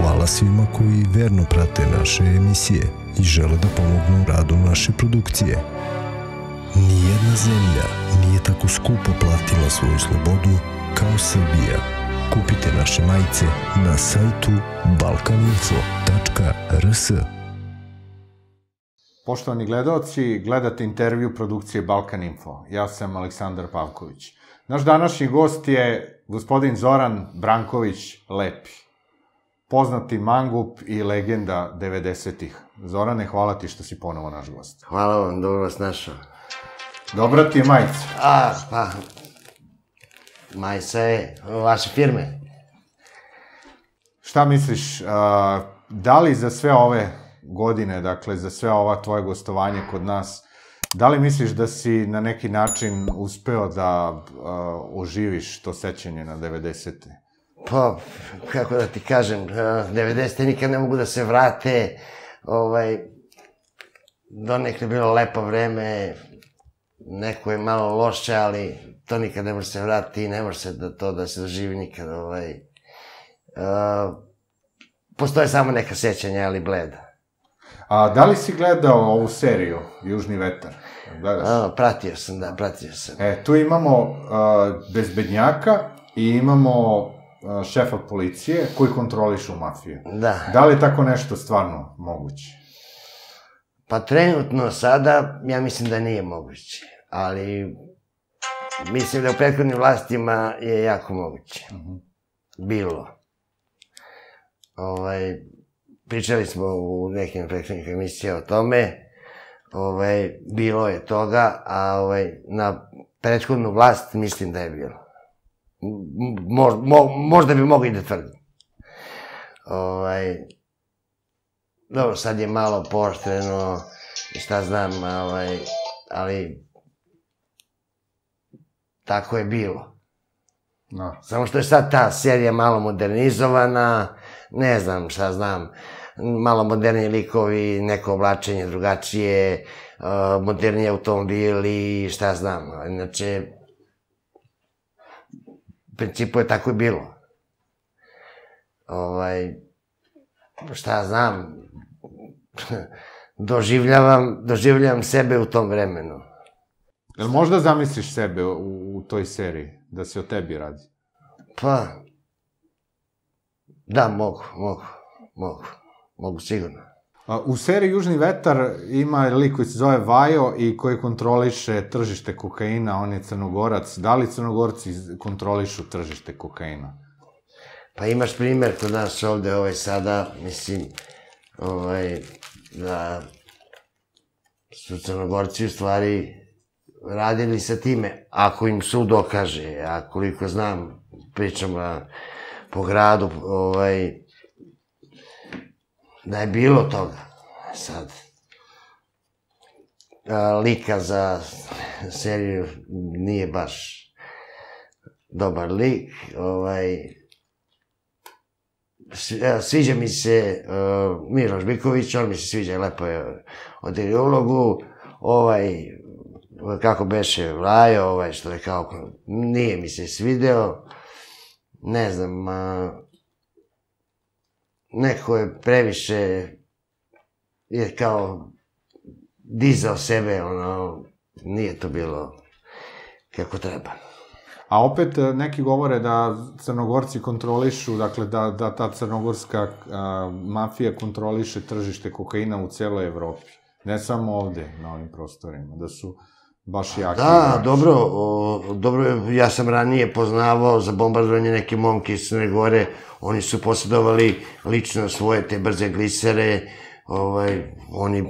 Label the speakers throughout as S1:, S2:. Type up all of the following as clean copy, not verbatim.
S1: Hvala svima koji verno prate naše emisije i žele da pomognu u radu naše produkcije. Nijedna zemlja nije tako skupo platila svoju slobodu kao Srbija. Kupite naše majice na sajtu balkaninfo.rs.
S2: Poštovani gledaoci, gledate intervju produkcije Balkan Info. Ja sam Aleksandar Pavković. Naš današnji gost je gospodin Zoran Branković Lepi, poznati mangup i legenda 90-ih. Zorane, hvala ti što si ponovo naš gost.
S3: Hvala vam, dobro vas našao.
S2: Dobra ti je majica.
S3: Pa, majica je vaše firme.
S2: Šta misliš, da li za sve ove godine, dakle, za sve ova tvoje gostovanje kod nas, da li misliš da si na neki način uspeo da oživiš to sećanje na 90-te?
S3: Pa, kako da ti kažem, 90-te nikad ne mogu da se vrate, donekle bilo lepo vreme, neko je malo loše, ali to nikad ne može se vratiti i ne može se to da se doživi nikad, postoje samo neka sećanja, ali bleda.
S2: A da li si gledao ovu seriju, Južni vetar?
S3: Pratio sam.
S2: Tu imamo bezbednjaka i imamo šefa policije koji kontrolišu mafiju.
S3: Da.
S2: Da li je tako nešto stvarno moguće?
S3: Pa trenutno sada, ja mislim da nije moguće, ali mislim da u prethodnim vlastima je jako moguće. Bilo. Pričali smo u nekim prethodnih emisija o tome, bilo je toga, a na prethodnu vlast mislim da je bilo. Možda bi mogli da tvrdim. Dobro, sad je malo pooštreno, šta znam, ali tako je bilo. Samo što je sad ta serija malo modernizovana, ne znam šta znam, malo moderniji likovi, neko oblačenje drugačije, moderniji automobili, šta znam. Inače, u principu je tako i bilo. Šta znam, doživljavam sebe u tom vremenu.
S2: Jel možda zamisliš sebe u toj seriji, da se o tebi radi?
S3: Pa, da, mogu sigurno.
S2: U seriji Južni vetar ima lik koji se zove Vajo i koji kontroliše tržište kokaina, on je Crnogorac. Da li Crnogorci kontrolišu tržište kokaina?
S3: Pa imaš primer kod nas ovde sada, mislim, da su Crnogorci u stvari radili sa time, ako im sud dokaže, a koliko znam, pričam po gradu, da je bilo toga. Sad, lika za seriju nije baš dobar lik, sviđa mi se Miloš Biković, on mi se sviđa, lepo je odigrao ulogu, kako beše Vlajo, što je kao, nije mi se svideo, ne znam, neko je previše, je kao dizao sebe, nije to bilo kako treba.
S2: A opet neki govore da Crnogorci kontrolišu, dakle da ta crnogorska mafija kontroliše tržište kokaina u celoj Evropi. Ne samo ovde, na ovim prostorima, da su baš jaki.
S3: Da, dobro, ja sam ranije poznavao za bombardovanje neke momke iz Crne Gore, oni su posjedovali lično svoje te brze glisere, oni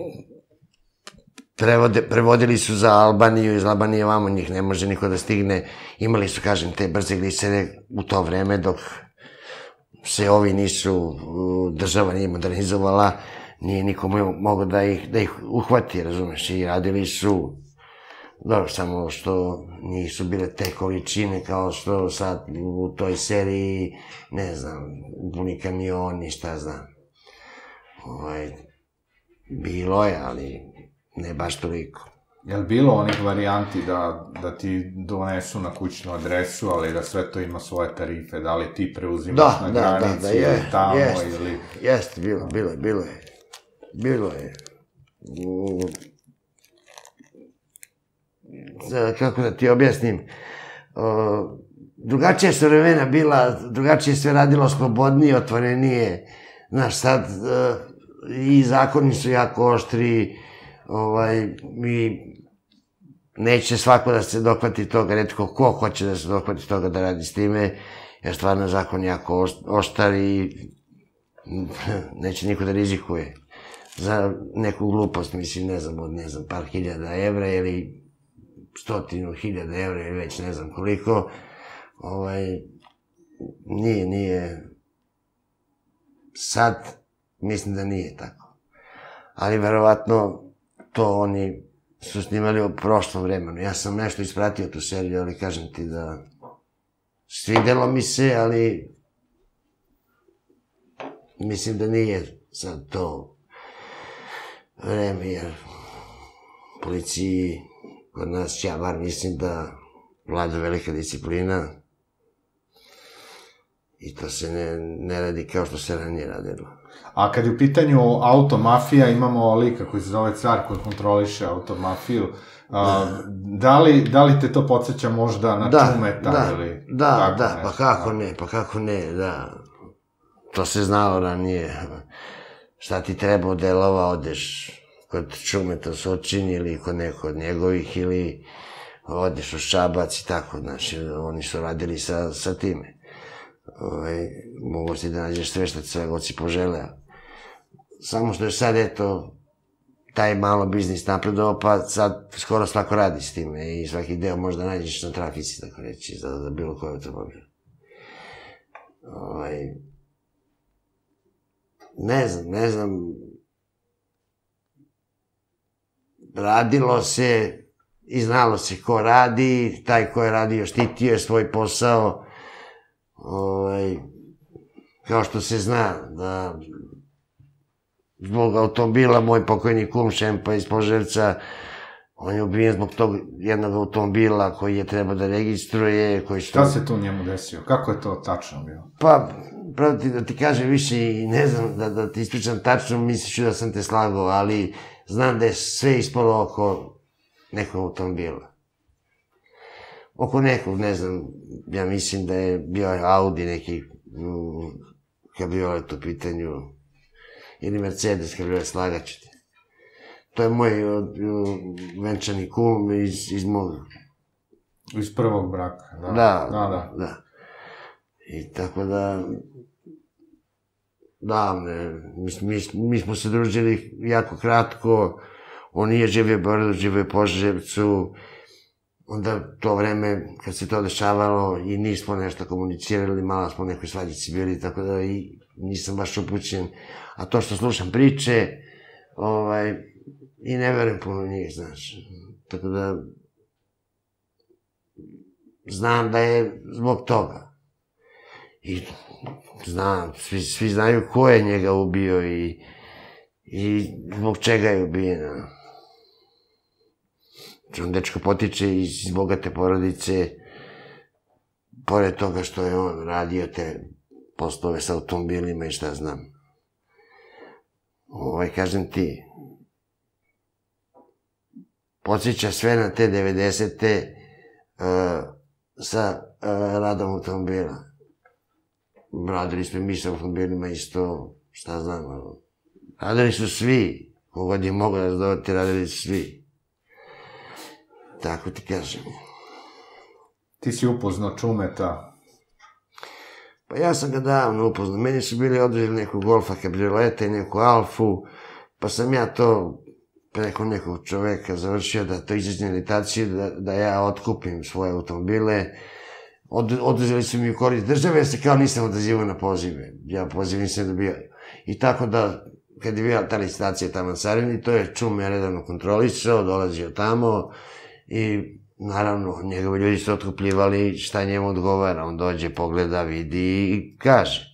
S3: prevodili su za Albaniju, iz Albanije vamo njih ne može niko da stigne, imali su, kažem, te brze glisere u to vreme dok se ovi nisu, država nije modernizovala, nije niko mogao da ih uhvati, razumeš, i radili su, dobro, samo što nisu bile te količine kao što sad u toj seriji, ne znam, puni kamioni, šta znam. Bilo je, ali ne baš toliko.
S2: Je li bilo onih varijanti da ti donesu na kućnu adresu, ali da sve to ima svoje tarife, da li ti preuzimaš na granici ili tamo ili...
S3: Jeste, bilo je. Kako da ti objasnim, drugačije su vremena bila, drugačije sve radilo, slobodnije, otvorenije, znaš, sad i zakoni su jako oštri, i neće svako da se dohvati toga, retko ko hoće da se dohvati toga da radi s time, jer stvarno zakon je jako oštar i neće niko da rizikuje za neku glupost, mislim, ne znam, par hiljada evra ili 100.000 evra ili već ne znam koliko, nije, sad mislim da nije tako, ali verovatno to oni su snimali u prošlom vremenu. Ja sam nešto ispratio tu seriju, ali kažem ti da svidelo mi se, ali mislim da nije sad to vreme, jer policiji kod nas, ja bar mislim da vlada velika disciplina i to se ne radi kao što se ranije radilo.
S2: A kad je u pitanju automafija, imamo lika koji se zove Car koji kontroliše automafiju. Da li te to podsjeća možda na Čumeta ili...
S3: Da, pa kako ne, da. To se znalo ranije. Šta ti treba od delova, odeš kod Čumeta Sočin ili kod neko od njegovih ili odeš u Šabac i tako, znači, oni su radili sa time. Mogu si da nađeš sve što sve god si poželeo. Samo što je sad, eto, taj malo biznis napredovao, pa sad skoro svako radi s time i svaki deo možda nađeš na trafici, tako reći, za bilo koje automobil. Ne znam, radilo se i znalo se ko radi, taj ko je radio štitio je svoj posao, kao što se zna da zbog automobila moj pokojni kum Šempa iz Požarevca, on je ubijen zbog tog jednog automobila koji je trebao da registruje.
S2: Šta se tu njemu desio? Kako je to tačno bilo?
S3: Pa, pravo da ti kažem više i ne znam da ti ispričam tačno, misliću da sam te slagao, ali znam da je sve ispalo oko nekog automobila. Oko nekog, ne znam, ja mislim da je bio Audi neki kabriolet u pitanju, ili Mercedes kabriolet, slagaću te. To je moj venčani kum iz mog...
S2: Iz prvog braka, da.
S3: Da. I tako da... Da, mi smo se družili jako kratko, on nije živio u Beogradu, živio u Požarevcu, onda to vreme, kad se to dešavalo i nismo nešto komunicirali, malo smo u nekoj svađici bili, tako da i nisam baš upućen. A to što slušam priče, i ne verujem puno njih, znaš. Tako da, znam da je zbog toga. I znam, svi znaju ko je njega ubio i zbog čega je ubijen. On dečko potiče iz bogate porodice, pored toga što je on radio te poslove sa automobilima i šta znam. Kažem ti, podsjeća sve na te 90-te sa radom automobila. Radili smo mi sa automobilima isto, šta znam, radili su svi, kogod je mogo da zadovati, radili su svi. Tako ti kažem.
S2: Ti si upoznao Čumeta?
S3: Pa ja sam ga davno upoznao. Meni su bili održili neku Golfa kabrioleta i neku Alfu, pa sam ja to preko nekog čoveka završio da to izađe na licitaciju, da ja otkupim svoje automobile. Oduzeli su mi u korist države, jer se kao nisam odazivao na pozive. Ja poziv nisam dobio. I tako da, kad je bila ta licitacija tamo na Carini, to je Čume redovno kontrolisao, dolazio tamo i naravno, njegovi ljudi su otkupljivali šta njemu odgovara. On dođe, pogleda, vidi i kaže.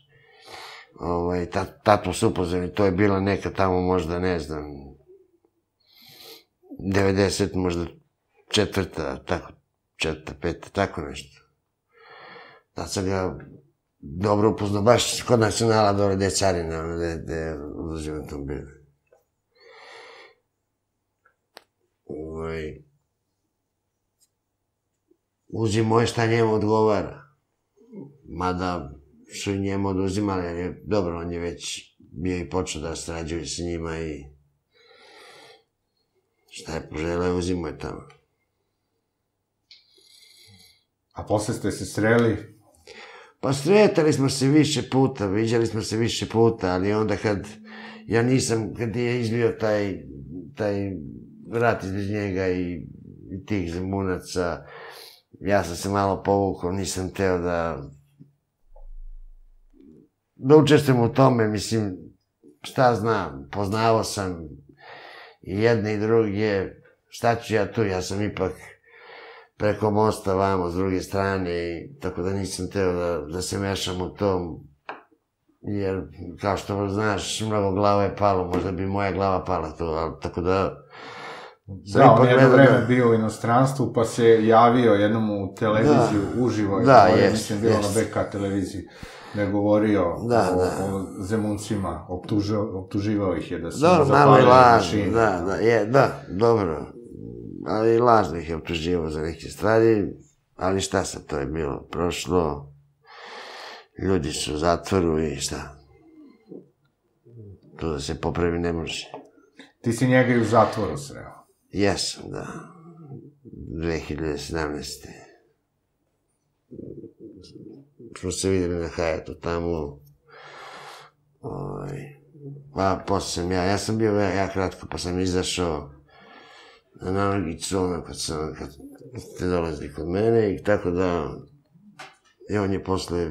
S3: Tad smo se upoznali, to je bila neka tamo možda, ne znam, 90, možda četvrta, tako, četvrta, peta, tako nešto. Tad sam ga dobro upoznao, baš kod Nacionala dole, gde je carina, gde je uzimam tom bio. Uzimo je šta njemu odgovara. Mada su i njemu oduzimali, jer je dobro, on je već bio i počeo da sarađuje sa njima i šta je poželeo, uzimo je tamo.
S2: A posle ste se sreli?
S3: Pa sretali smo se više puta, viđali smo se više puta, ali onda kad ja nisam, kad je izbio taj rat između njega i tih Zemunaca, ja sam se malo povukao, nisam teo da učestvujem u tome, mislim, šta znam, poznavao sam i jedne i druge, šta ću ja tu, ja sam ipak preko mosta vamo s druge strane, tako da nisam teo da se mešam u tom, jer kao što znaš, mnogo glava je palo, možda bi moja glava pala to, ali tako da...
S2: Da, on je jedno vreme bio u inostranstvu, pa se javio jednom u televiziju uživo, mislim, bilo na BK televiziji, da je govorio o Zemuncima, optuživao ih je da su zapalili mašine.
S3: Da, dobro, ali lažno ih je optuživao za neke stvari, ali šta sad, to je bilo prošlo, ljudi su u zatvoru i šta, to da se popravi ne može.
S2: Ti si njega i u zatvoru sreo?
S3: Jesam, da. 2017. Smo se videli na Hajetu tamo. Pa posle sam ja sam bio ja kratko, pa sam izašao na Nanogicu, ono kad ste dolazili kod mene i tako da i on je posle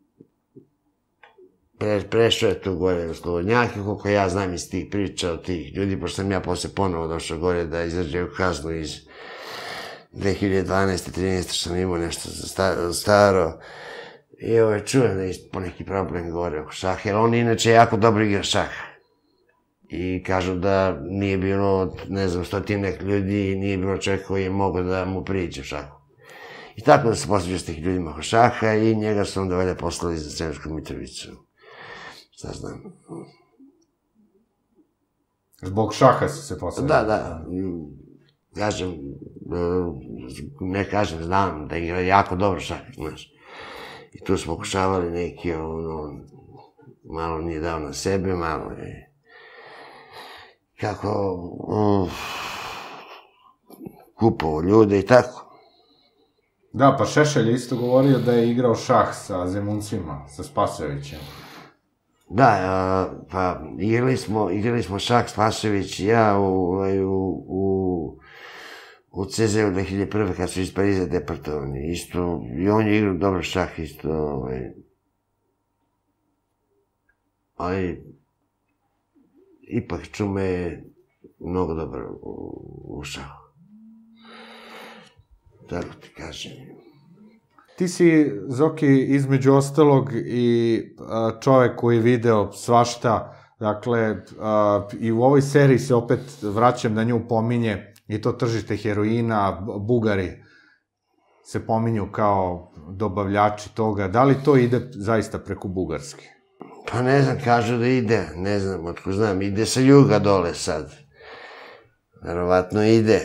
S3: prešao je tu gore u Slobodnjake, koliko ja znam iz tih priča od tih ljudi, pošto sam ja posle ponovo došao gore da izađe u kaznu iz 2012. 13. što sam imao nešto staro. I čujem da je poneki problem gore oko šaha, jer on inače jako dobro igra šah. I kažu da nije bilo, ne znam, stotinek ljudi, nije bilo čovjek koji je mogao da mu priđe u šahu. I tako da se posveđao s tih ljudima oko šaha i njega su onda valjda poslali za Sremsku Mitrovicu. Šta znam.
S2: Zbog šaha si se poslali?
S3: Da. Kažem, ne kažem, znam da igra jako dobro šah, znaš. I tu smo pokušavali neki, malo nije dao na sebe, malo je... Kako... kupovao ljude i tako.
S2: Da, pa Šešelj je isto govorio da je igrao šah sa Zemuncima, sa Spasojevićem.
S3: Da, pa igrali smo šah Spasojević i ja u CZ-u 2001. kad su iz Pariza deportovani, isto, i on je igrao dobro šah isto, ali ipak Čume je mnogo dobro u šahu. Tako ti kažem.
S2: Ti si, Zoki, između ostalog i čovek koji je video svašta, dakle, i u ovoj seriji se opet vraćam da nju pominje, i to tržište heroina, Bugari se pominju kao dobavljači toga. Da li to ide zaista preko Bugarske?
S3: Pa ne znam, kažu da ide, ne znam, otko znam, ide sa juga dole sad. Verovatno ide.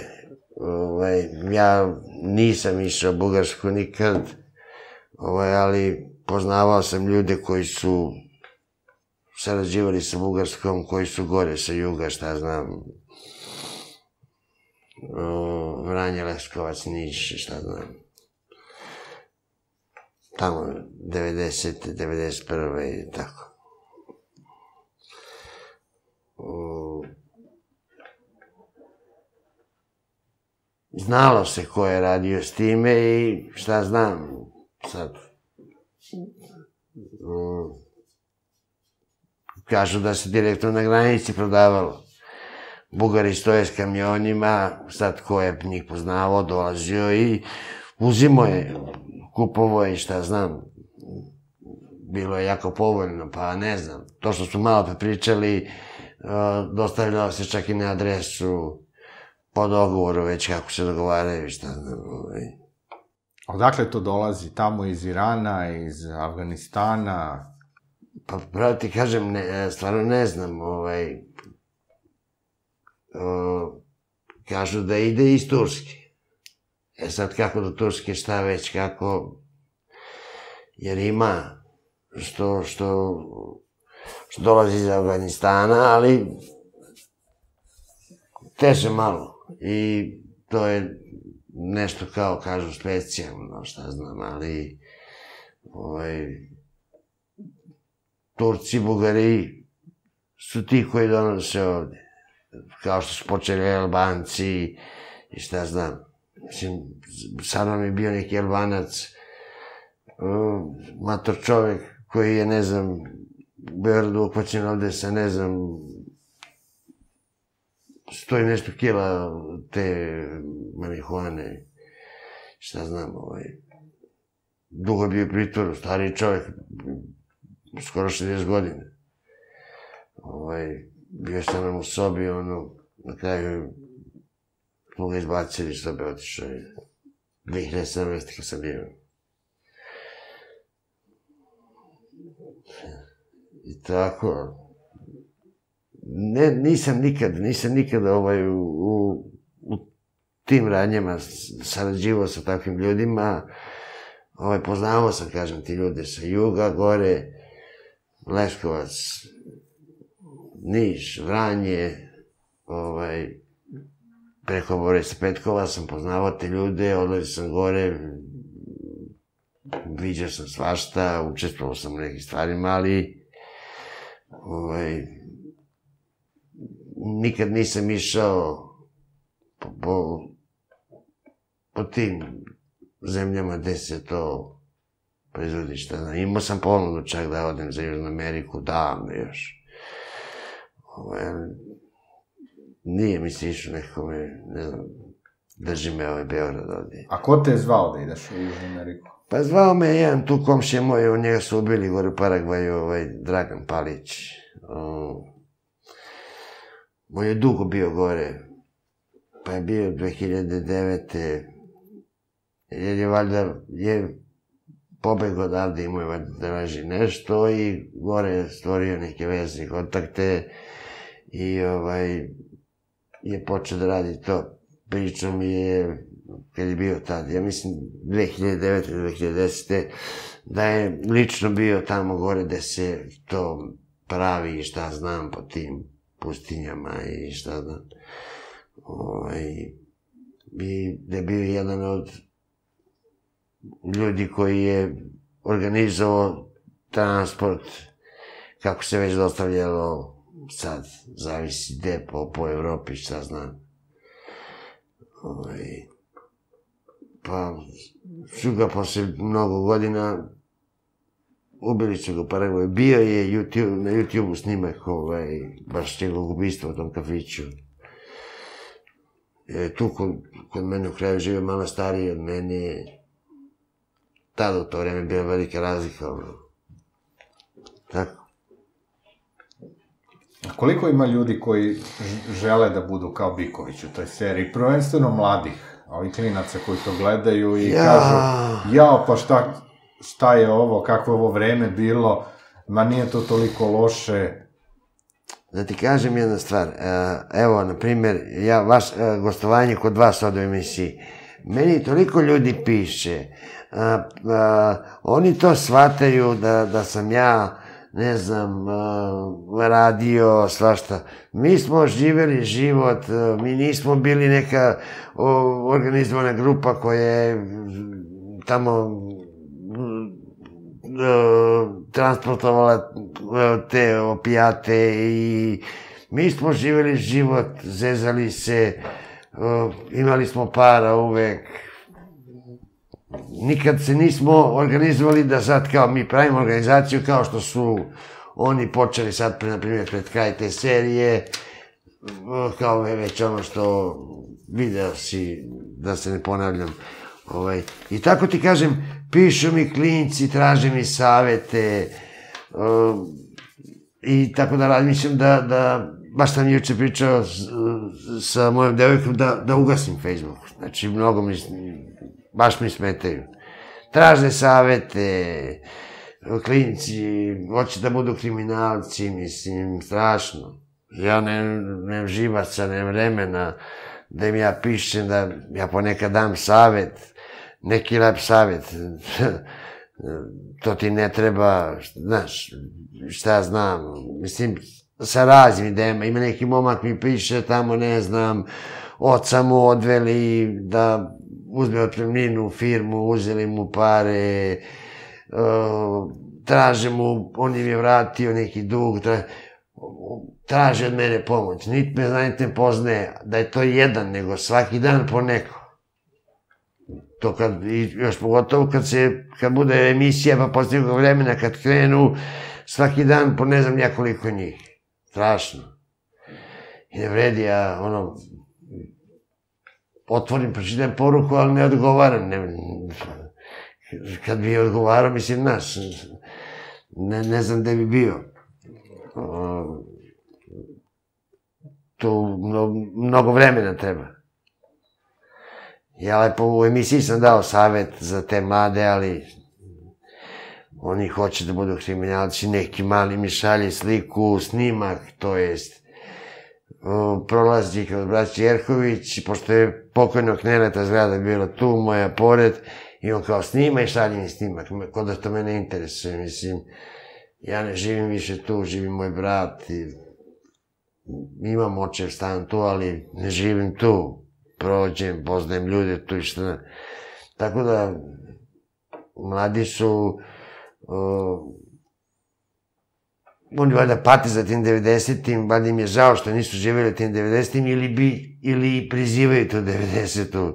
S3: Ja nisam išao u Bugarsku nikad, ali poznavao sam ljude koji su sarađivali sa Bugarskom, koji su gore sa juga, šta znam, Vranje, Leskovac, Niš, šta znam. Tamo 90. 91. i tako. Znalo se ko je radio s time i šta znam sad. Kažu da se direktno na granici prodavalo. Bugari stoje s kamionima, sad ko je njih poznavao, dolazio i uzimo je, kupovo je i šta znam. Bilo je jako povoljno, pa ne znam. To što su malo prepričali, dostavljalo se čak i na adresu po dogovoru već kako se dogovaraju, šta znam.
S2: Odakle to dolazi? Tamo iz Irana, iz Afganistana?
S3: Pa pravo ti kažem, stvarno ne znam, kažu da ide iz Turske. Sad kako do Turske, šta već, kako, jer ima što dolazi iz Afganistana, ali teže malo i to je nešto kao, kažu, specijalno, šta znam, ali Turci, Bugari su ti koji donose ovde, kao što su počeli Albanci i šta znam. Mislim, sad nam je bio neki Albanac, mator čovek koji je, ne znam, u Beogradu uhvaćen ovde sa, ne znam, 100 i nešto kila te marihuane, šta znam, dugo je bio u pritvoru, stariji čovek, skoro 60 godina. Bio sam nam u sobi, na kraju smo ga izbacili iz sobe, otišao je 2017. kad sam bio. I tako, nisam nikad u tim radnjama sarađivao sa takvim ljudima. Poznavao sam, kažem ti, ljude sa juga, gore, Leskovac, Niš, Vranje, preko Borisa Petkova sam poznavao te ljude, odlazio sam gore, viđao sam svašta, učestvovao sam u nekim stvarima, ali nikad nisam išao po tim zemljama gde se to proizvodi, šta znam. Imao sam ponudu čak da odem za Južnu Ameriku, davno još. Nije mi se išao nekome, ne znam, drži me Beograd ovdje.
S2: A ko te je zvao da ideš u Južnu Ameriku?
S3: Pa zvao me jedan tu komšija moj, njega su ubili gore u Paragvaju, Dragan Palić. On je dugo bio gore, pa je bio 2009. Jer je valjda, pobegao odavde, imao je valjda da traži nešto i gore je stvorio neke veze i kontakte i je počeo da radi to. Pričao mi je, kad je bio tad, ja mislim 2009. ili 2010. da je lično bio tamo gore gde se to pravi i šta znam po tim pustinjama i šta znam. I da je bio jedan od ljudi koji je organizovao transport, kako se već dostavljalo, sad zavisi gde, po Evropi, šta znam. Pa su ga posle mnogo godina, ubili su ga u Paragvaju. Bio je na YouTube-u snimak baš njegovog ubistva u tom kafiću. Tu kod mene u kraju žive malo stariji od mene. Tada u to vreme bila velika razlika. Tako.
S2: Koliko ima ljudi koji žele da budu kao Biković u toj seriji? Prvenstveno mladih, ovih klinaca koji to gledaju i kažu, jao, pa šta je ovo, kakvo je ovo vreme bilo, ma nije to toliko loše.
S3: Da ti kažem jedna stvar, evo, na primjer, gostovanje kod vas ovde u emisiji, meni toliko ljudi piše, oni to shvataju da sam ja, ne znam, radio, svašta. Mi smo živeli život, mi nismo bili neka organizovana grupa koja je tamo transportovala te opijate i mi smo živeli život, zezali se, imali smo para uvek. Nikad se nismo organizovali da sad kao mi pravimo organizaciju kao što su oni počeli sad, na primjer, pred kraj te serije, kao već ono što video si, da se ne ponavljam. I tako ti kažem, pišu mi klinci, traže mi savete i tako da razmišljam da, baš sam juče pričao sa mojom devojkom da ugasim Facebook. Znači, mnogo mi, baš mi smetaju. Traže savete, klinci, hoće da budu kriminalci, mislim, strašno. Ja nemam živaca, nemam vremena da im ja pišem, da ja ponekad dam savet, neki lep savet. To ti ne treba, znaš, šta ja znam, mislim, sa raznim idejama. Ima neki momak mi piše tamo, ne znam, oca mu odveli da uzme otpremninu u firmu, uzeli mu pare, traže mu, on im je vratio neki dug, traže od mene pomoć. Niti me znajte poznaje da je to jedan, nego svaki dan po neko. To kad, još pogotovo kad bude emisija, pa posle nekog vremena kad krenu, svaki dan po ne znam nekoliko njih. Strašno. I ne vredi, ja, otvorim, pročitam poruku, ali ne odgovaram. Kad bi odgovarao, mislim, znaš, ne znam gde bi bio. Tu mnogo vremena treba. Ja lepo u emisiji sam dao savet za te mlade, ali oni hoće da budu kriminalci, neki mali mi šalje sliku, snimak, to jest prolazi kroz braći Jerković, pošto je pokojnog Neneta zgrada bila tu, moja pored, i on kao snima i šalje mi snimak, kod da to me ne interesuje, mislim, ja ne živim više tu, živi moj brat, imam očev stan tu, ali ne živim tu, prođem, poznajem ljude tu i šta. Tako da, mladi su, oni valjda pati za tim 90-im, valjda im je žao što nisu živjeli tim 90-im ili prizivaju tu 90-u.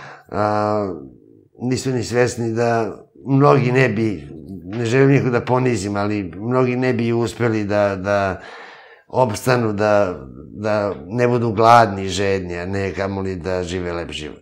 S3: Nisu ni svesni da mnogi ne bi, ne želim nikog da ponizim, ali mnogi ne bi uspeli da opstanu, da ne budu gladni i žedni, a ne kamoli da žive lep život.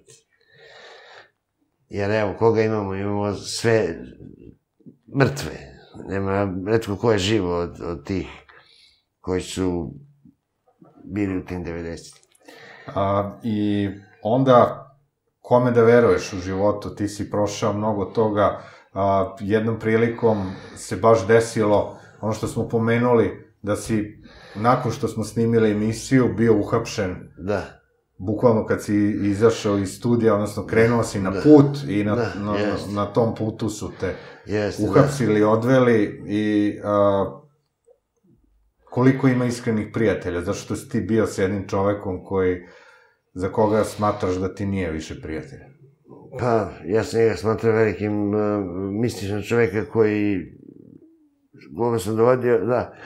S3: Jer evo, koga imamo? Imamo sve mrtve. Nema retko ko je živo od tih koji su bili u tim 90.
S2: I onda, kome da veruješ u životu? Ti si prošao mnogo toga. Jednom prilikom se baš desilo ono što smo pomenuli, da si, nakon što smo snimili emisiju, bio uhapšen. Da. Bukvalno kad si izašao iz studija, odnosno krenuo si na put i na tom putu su te uhapsili, odveli i koliko ima iskrenih prijatelja, zato što si ti bio s jednim čovekom za koga smatraš da ti nije više prijatelj?
S3: Pa, ja sam njega smatram velikim mističnom čoveka koji, koga sam dovodio, da,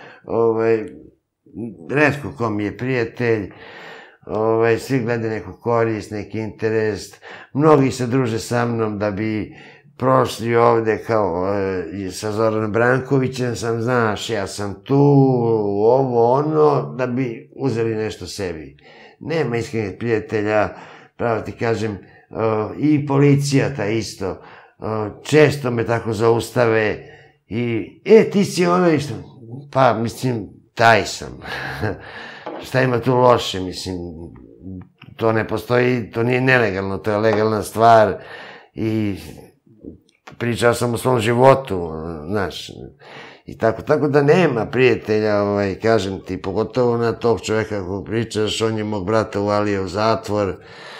S3: retko ko mi je prijatelj, svi gledaju neku korist, neki interes, mnogi se druže sa mnom da bi prošli ovde kao sa Zoranom Brankovićem, sam, znaš, ja sam tu, ovo, ono, da bi uzeli nešto sebi. Nema iskrenih prijatelja, pravo ti kažem, i policija ta isto, često me tako zaustave i, ti si ono išto, pa, mislim, taj sam. Šta ima tu loše, mislim, to ne postoji, to nije nelegalno, to je legalna stvar i pričao sam o svom životu, znaš, i tako da nema prijatelja, kažem ti, pogotovo na tog čoveka kog pričaš, on je mog brata uvalio u zatvor,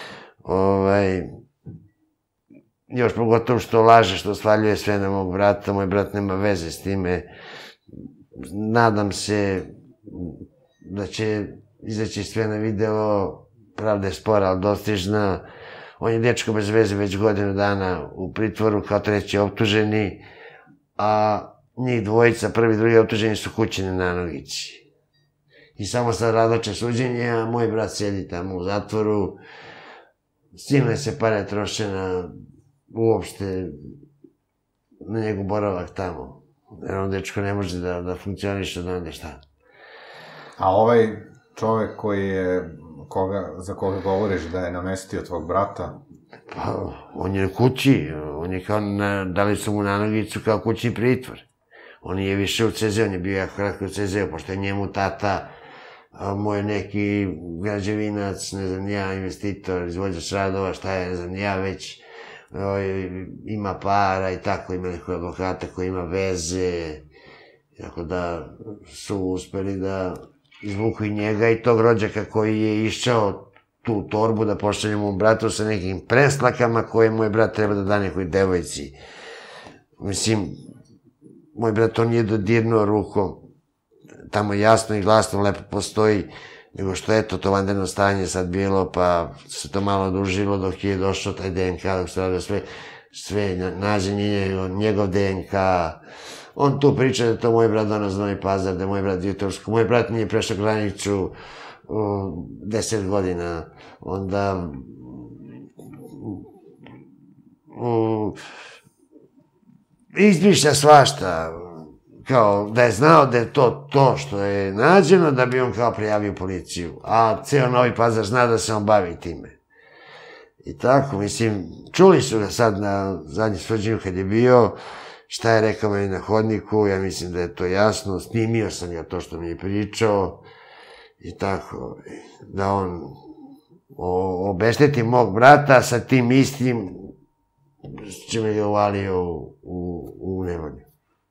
S3: još pogotovo što laže, što svaljuje sve na mog brata, moj brat nema veze s time, nadam se da će izaći sve na video, pravda je spora, ali dostižna. On je dečko bez veze već godinu dana u pritvoru kao treći optuženi, a njih dvojica, prvi i drugi optuženi su kućeni na Nogići. I samo sad radoče suđenje, a moj brat sedi tamo u zatvoru, silne se pare troše na uopšte na njegov boravak tamo. Jer on dečko ne može da funkcioniše od onda šta.
S2: A ovaj čovek koji je, za koga govoriš da je namestio tvog brata?
S3: Pa, on je na kući, on je kao, dali su mu na Nogicu kao kućni pritvor. On je više u CZ, on je bio jako kratko u CZ, pošto je njemu tata moj neki građevinac, ne znam ja, investitor, izvođač radova, šta je, ne znam ja, već ima para i tako, ima nekog advokata koji ima veze, tako da su uspeli da izvuku i njega i tog rođaka koji je išao tu torbu da pošalje mu bratu sa nekim preslakama koje moj brat treba da da nekoj devojci. Mislim, moj brat to nije dodirnuo rukom, tamo jasno i glasno lepo postoji, nego što eto to vanredno stanje sad bilo, pa se to malo odužilo dok je došao taj DNK, dok se radio sve nađen njegov DNK. On tu priča da je to moj brat donos Novi Pazar, da je moj brat Jutorsko. Moj brat nije prešao granicu 10 godina. Onda izmišlja svašta, kao da je znao da je to što je nađeno, da bi on kao prijavio policiju. A ceo Novi Pazar zna da se on bavi time. I tako, mislim, čuli su ga sad na zadnjem suđenju kad je bio, šta je rekao meni na hodniku, ja mislim da je to jasno, snimio sam ga to što mi je pričao i tako, da on obešteti mog brata sa tim istim s čime ga uvalio u nevolju.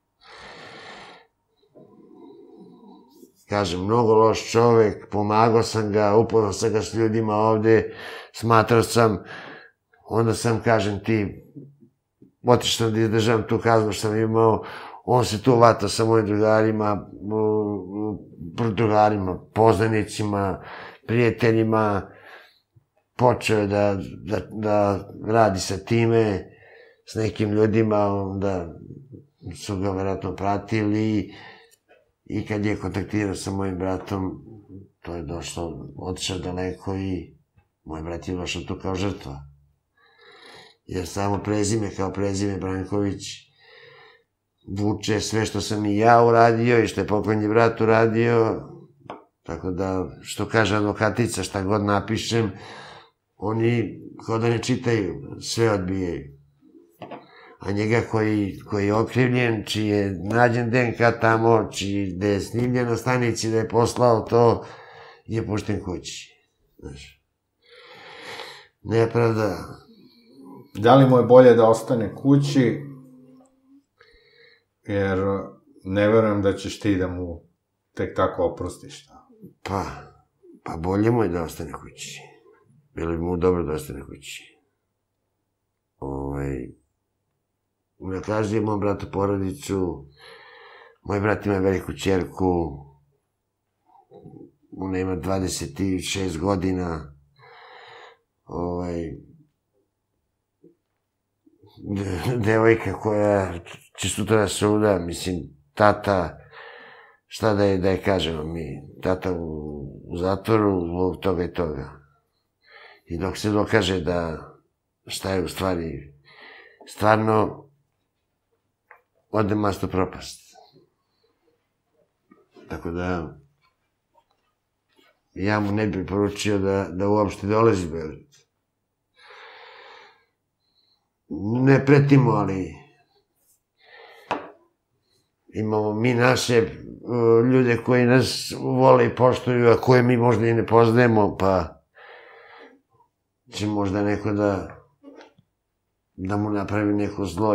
S3: Kažem, mnogo loš čovek, pomagao sam ga, upoznao sam ga s ljudima ovde, smatrao sam, onda sam, kažem ti, otišao da izdržavam tu kaznu što sam imao, on se tu vatao sa mojim drugarima, poznanicima, prijateljima, počeo je da radi sa time, s nekim ljudima, onda su ga verovatno pratili i kad je kontaktirao sa mojim bratom, to je došlo, otišao daleko i moj brat je došao tu kao žrtva. Jer samo prezime kao prezime Branković vuče sve što sam i ja uradio i što je pokojni brat uradio, tako da, što kaže advokatica, šta god napišem, oni kao da ne čitaju, sve odbijaju. A njega koji je okrivljen, čiji je nađen DNK tamo, gde je snimljen na stanici, da je poslao to, je pušten kući. Znaš, nepravda.
S2: Da li mu je bolje da ostane kući, jer ne verujem da ćeš ti da mu tek tako oprostiš.
S3: Pa bolje mu je da ostane kući. Bilo bi mu dobro da ostane kući. Ne kažem moj bratu porodicu, moj brat ima veliku ćerku, ona ima 26 godina, devojka koja će sutra da se uda, mislim, tata, šta da je kažemo mi, tata u zatvoru zbog toga i toga. I dok se dokaže da šta je u stvari, stvarno ode masto propast. Tako da, ja mu ne bih poručio da uopšte dolazi u Beograd. Ne pretimo, ali imamo mi naše ljude koji nas vole i poštuju, a koje mi možda i ne poznajemo, pa će možda neko da mu napravi neko zlo,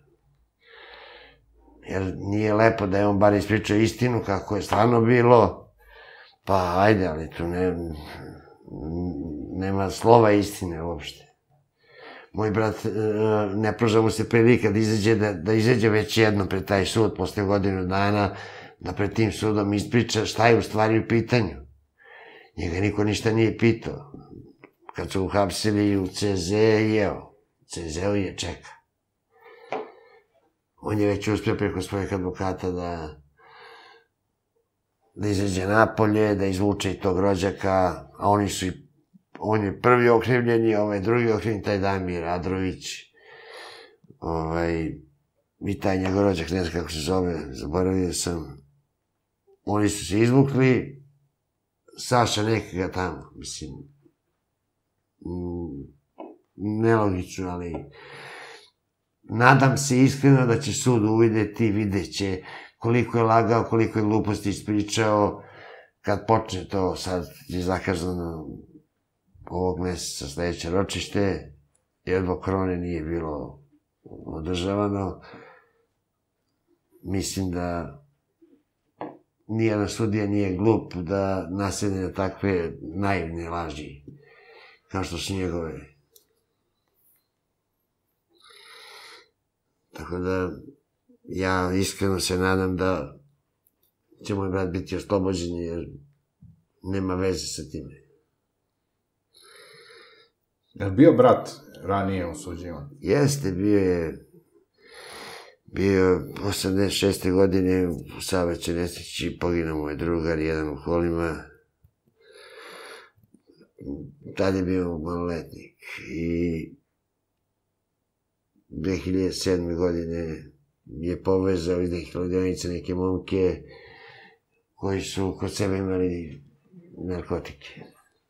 S3: jer nije lepo da je on bar ispričao istinu kako je stvarno bilo, pa ajde, ali tu nema slova istine uopšte. Moj brat, ne pruža mu se prilika da izađe već jedno pred taj sud posle godinu dana, da pred tim sudom ispriča šta je u stvari u pitanju. Njega niko ništa nije pitao. Kad su uhapsili u CZ je jeo. CZ-u je čeka. On je već uspio preko svojih advokata da izađe napolje, da izvuče i tog rođaka, a on je prvi okrivljeni, drugi okrivljeni, taj Damir Adrović, i taj njegov rođak, ne znam kako se zove, zaboravio sam. Oni su se izvukli, Saša nekega tamo, mislim, nelogično, ali nadam se iskreno da će sud uvideti, vidjet će koliko je lagao, koliko je gluposti ispričao, kad počne to, sad je zakazano ovog meseca sledeće ročište, jer zbog korone nije bilo održavano. Mislim da nijedan sudija nije glup da nasedne na takve naivne laži, kao što su njegove. Tako da, ja iskreno se nadam da će moj brat biti oslobođen, jer nema veze sa time.
S2: Je li bio brat ranije osuđivan?
S3: Jeste, bio je 86. godine u saobraćajnoj nesreći, poginuo mu je drugar, jedan u kolima. Tad je bio maloletnik i 2007. godine je povezao iz nekih kladionica neke momke koji su kod sebe imali narkotike.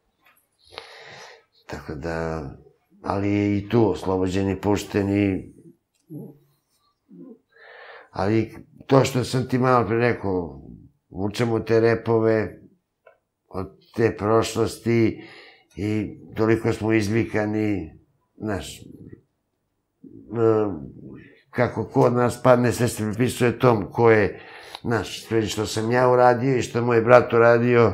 S3: Tako da, ali je i tu oslobođen i pušten i... Ali to što sam ti malo pre rekao, vučemo te repove od te prošlosti i toliko smo izvikani, znaš, kako ko od nas padne, sve se pripisuje tom ko je, znaš, sve što sam ja uradio i što moj brat uradio,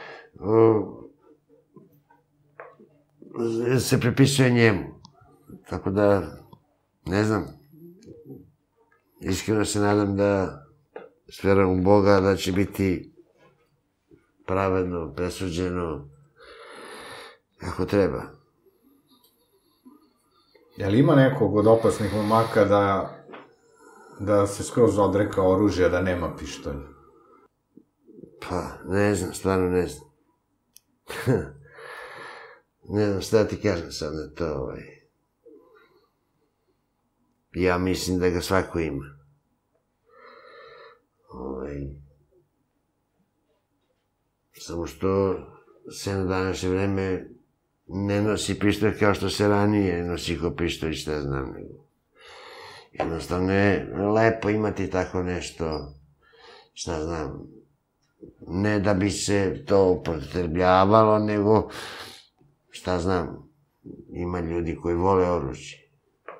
S3: se pripisuje njemu. Tako da, ne znam, iskreno se nadam da s verom u Boga da će biti pravedno, presuđeno, kako treba.
S2: Je li ima nekog od opasnih momaka da se skroz odreka oružja, da nema pištolja?
S3: Pa, ne znam, stvarno ne znam. Ne znam šta ti kažem sad na to, Ja mislim da ga svako ima. Samo što se na današnje vreme ne nosi pištolj kao što se ranije nosi ko pištolj, šta znam. Jednostavno je lepo imati tako nešto, šta znam. Ne da bi se to upotrebljavalo, nego, šta znam, ima ljudi koji vole oružje.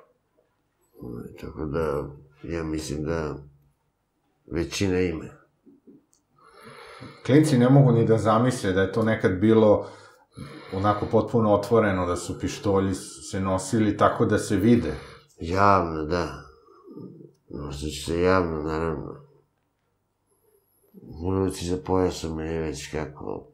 S3: Tako da, ja mislim da većina ima.
S2: Klinci ne mogu ni da zamisle da je to nekad bilo onako potpuno otvoreno, da su pištolji se nosili tako da se vide.
S3: Javno, da. Nosit će se javno, naravno. U ruci za pojasom je već kako...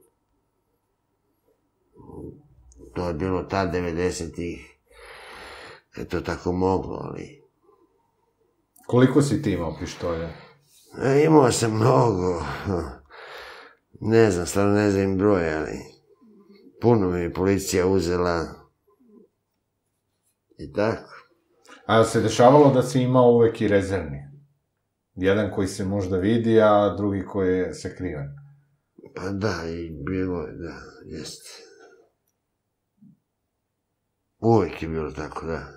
S3: To je bilo tad 90-ih, kad je to tako moglo, ali...
S2: Koliko si ti imao pištolja?
S3: Imao sam mnogo. Ne znam, stvarno ne znam broj, ali... Puno mi je policija uzela. I tako.
S2: A se dešavalo da si imao uvek i rezervni? Jedan koji se možda vidi, a drugi koji je sakriven?
S3: Pa da, i bilo je, da, jeste. Uvek je bilo tako, da.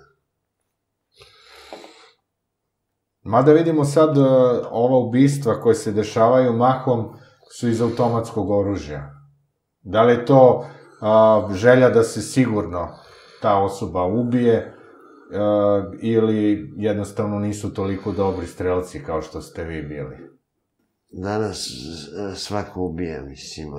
S2: Mada vidimo sad ova ubistva koje se dešavaju mahom su iz automatskog oružja. Da li je to želja da se sigurno ta osoba ubije ili jednostavno nisu toliko dobri strelci kao što ste vi bili?
S3: Danas svako ubija, mislim,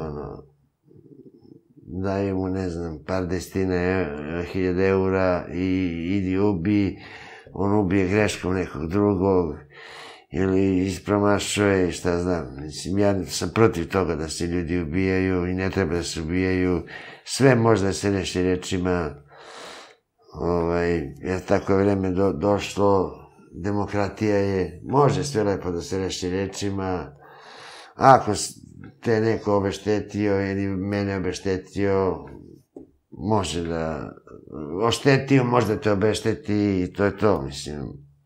S3: daje mu, ne znam, par desetina hiljada eura i idi ubi, on ubije greškom nekog drugog ili ispromašuje, šta znam. Mislim, ja sam protiv toga da se ljudi ubijaju i ne treba da se ubijaju. Sve može da se reši rečima, jer tako je vreme došlo, demokratija je, može sve lepo da se reši rečima. Ako te neko obeštetio ili mene obeštetio, može da... Oštetio, možda te obešteti i to je to, mislim.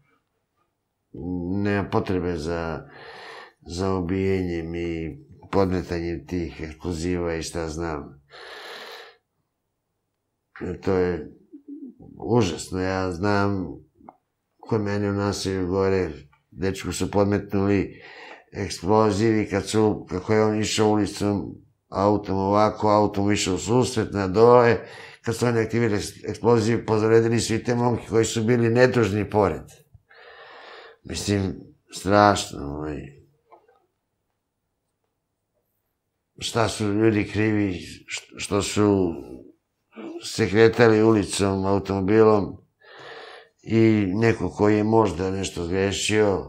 S3: Nema potrebe za ubijenjem i podmetanjem tih eksploziva i šta znam. To je užasno. Ja znam kod mene u naselju gore, dečku su podmetnuli eksplozivi, kako je on išao ulicom, autom ovako, autom išao u susret, na dole, kad su oni aktivirali eksploziv, pozaredili su i te momke koji su bili nedužni pored. Mislim, strašno. Šta su ljudi krivi, što su se kretali ulicom, automobilom i neko koji je možda nešto zgrešio,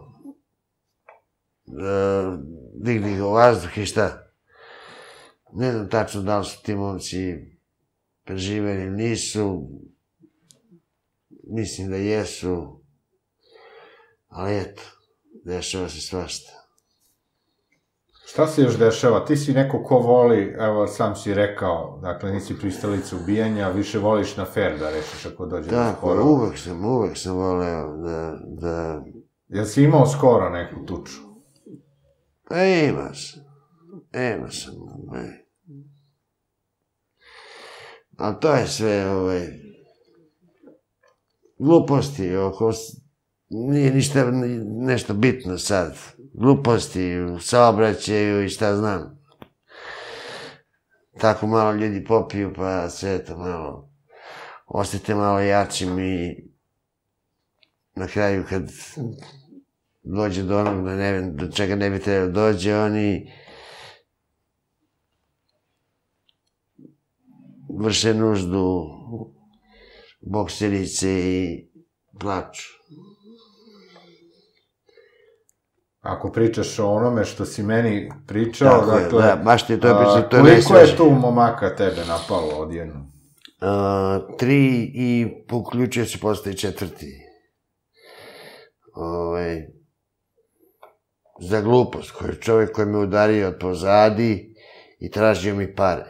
S3: digli ga u vazduh i šta? Ne znam tačno da li su ti momci preživeli ili nisu, mislim da jesu, ali eto, dešava se svašta.
S2: Šta se još dešava? Ti si neko ko voli, evo sam si rekao, dakle nisi pristalica ubijanja, više voliš na fair da rešiš ako dođe do skoro.
S3: Tako, uvek sam voleo da...
S2: Jel si imao skoro neku tuču?
S3: Pa ima sam, ali to je sve, gluposti, nije ništa nešto bitno sad, gluposti u saobraćaju i šta znam. Tako malo ljudi popiju, pa sve to malo, osjete malo jačim i na kraju kad dođe do onog do čega ne bi trebalo dođe, oni vrše nuždu, bokserice i plaču.
S2: Ako pričaš o onome što si meni pričao, dakle...
S3: Da, baš ti to je pričao, to je
S2: koliko je tu momaka tebe napalo odjednom?
S3: 3 i uključio se postoji 4. Za glupost, čovjek koji me udario od pozadi i tražio mi pare.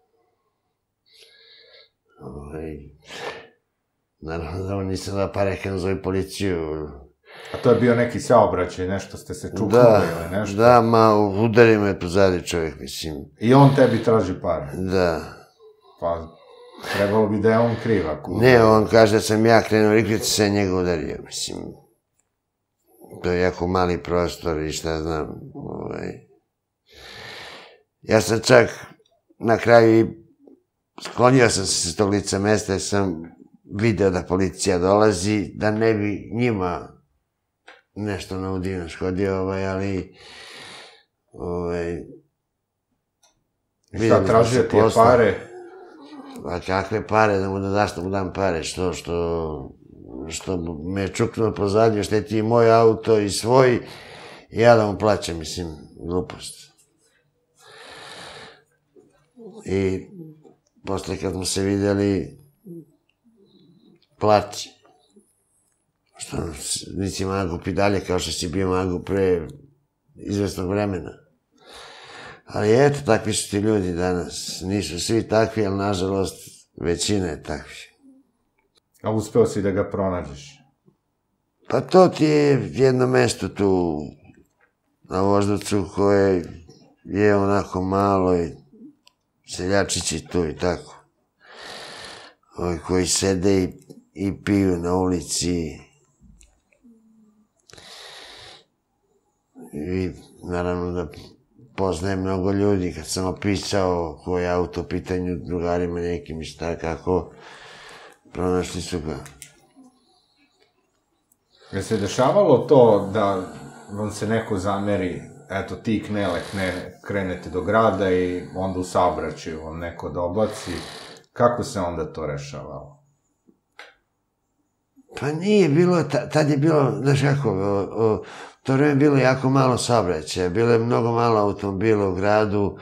S3: Naravno da on nisam dao pare kad nazove policiju.
S2: A to je bio neki saobraćaj, nešto ste se čuknuli ili nešto?
S3: Da, udario me pozadi čovjek, mislim.
S2: I on tebi traži pare?
S3: Da.
S2: Pa, trebalo bi da je on kriv ako...
S3: Ne, on kaže da sam ja krenuo rikrici se njega udario, mislim. To je jako mali prostor i šta znam. Ja sam čak na kraju sklonio sam se s tog lica mesta jer sam video da policija dolazi, da ne bi njima nešto naudivno škodio, ali...
S2: I šta, tražio ti je pare?
S3: Pa kakve pare, zašto mu dam pare, što me čuknuo pozadnje, šteti i moj auto i svoj, i ja da mu plaćam, mislim, glupost. I posle kad smo se vidjeli, plaće. Što nisi mangup i dalje kao što si bio mangup pre izvesnog vremena. Ali eto, takvi su ti ljudi danas. Nisu svi takvi, ali nažalost većina je takvi.
S2: A uspeo si da ga pronađeš?
S3: Pa to ti je jedno mesto tu na Voždovcu koje je onako malo i seljačići tu i tako. Koji sede i piju na ulici. I naravno da poznajem mnogo ljudi, kad sam opisao koji je auto u pitanju drugarima nekim i šta kako, pronašli su ga.
S2: Je se dešavalo to da vam se neko zameri, eto ti Knele krenete do grada i onda u saobraćaju vam neko dobaci, kako se onda to rešavalo?
S3: Pa nije bilo, tad je bilo, znaš kako, to vreme je bilo jako malo saobraćaja, bilo je mnogo malo automobila u gradu,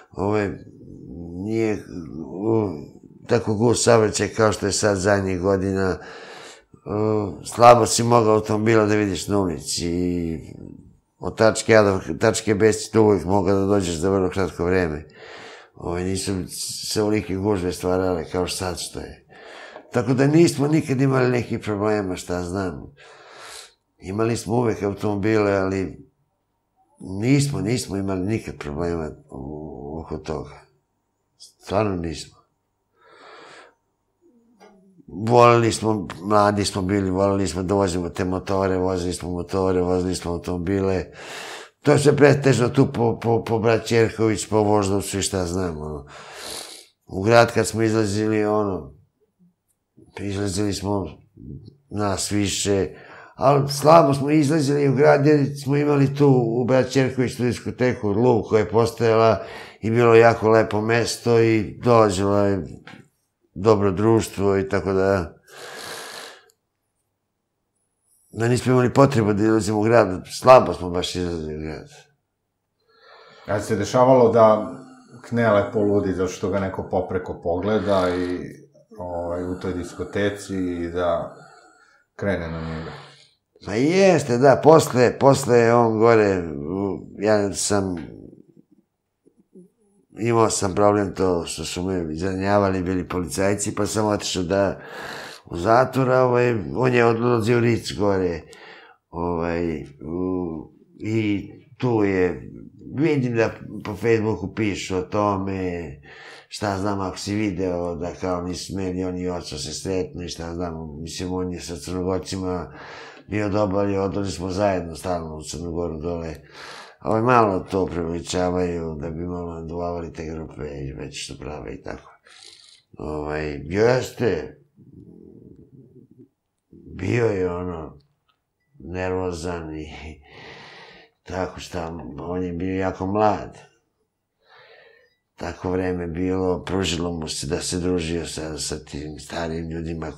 S3: nije tako gust saobraćaj kao što je sad zadnjih godina, slabo si mogao automobila da vidiš na ulici i od tačke A do tačke B si tu uvijek mogao da dođeš za vrlo kratko vreme. Nisu se ovolike gužve stvarale kao sad što je. Tako da nismo nikad imali nekih problema, šta znam. Imali smo uvek automobile, ali nismo imali nikad problema oko toga. Stvarno nismo. Voleli smo, mladi smo bili, voleli smo da vozimo te motore, vozili smo automobile. to je sve pretežno tu po brat Ćerković, po Voždovcu i šta znam, u grad kad smo izlazili, izlazili smo nas više, ali slabo smo izlazili u grad jer smo imali tu u brat Ćerković tu diskoteku Lub koja je postojala i bilo jako lepo mesto i dolazilo je dobro društvo i tako da nismo imali potrebu da izlazimo u grad, slabo smo baš izlazili u grad.
S2: A se dešavalo da Knele poludi zato što ga neko popreko pogleda i u toj diskoteci i da krene na njega?
S3: Ma jeste, da, posle on gore, imao sam problem to što su me izranjavali, bili policajci, pa sam otišao u zatvor, on je odlazio u Ric gore, i tu je, vidim da po Facebooku pišu o tome, šta znam, ako si video da kao nisu smeli oni i oca se sretnu i šta znam, mislim, on je sa Crnogorcima bio dobar i odlazili smo zajedno stalno u Crnogoru dole. Malo to preveličavaju da bi malo naduvavali te grupe i već što prave i tako. Jeste, bio je nervozan i tako šta, on je bio jako mlad. Tako vreme bilo, pružilo mu se da se družio sa tim starijim ljudima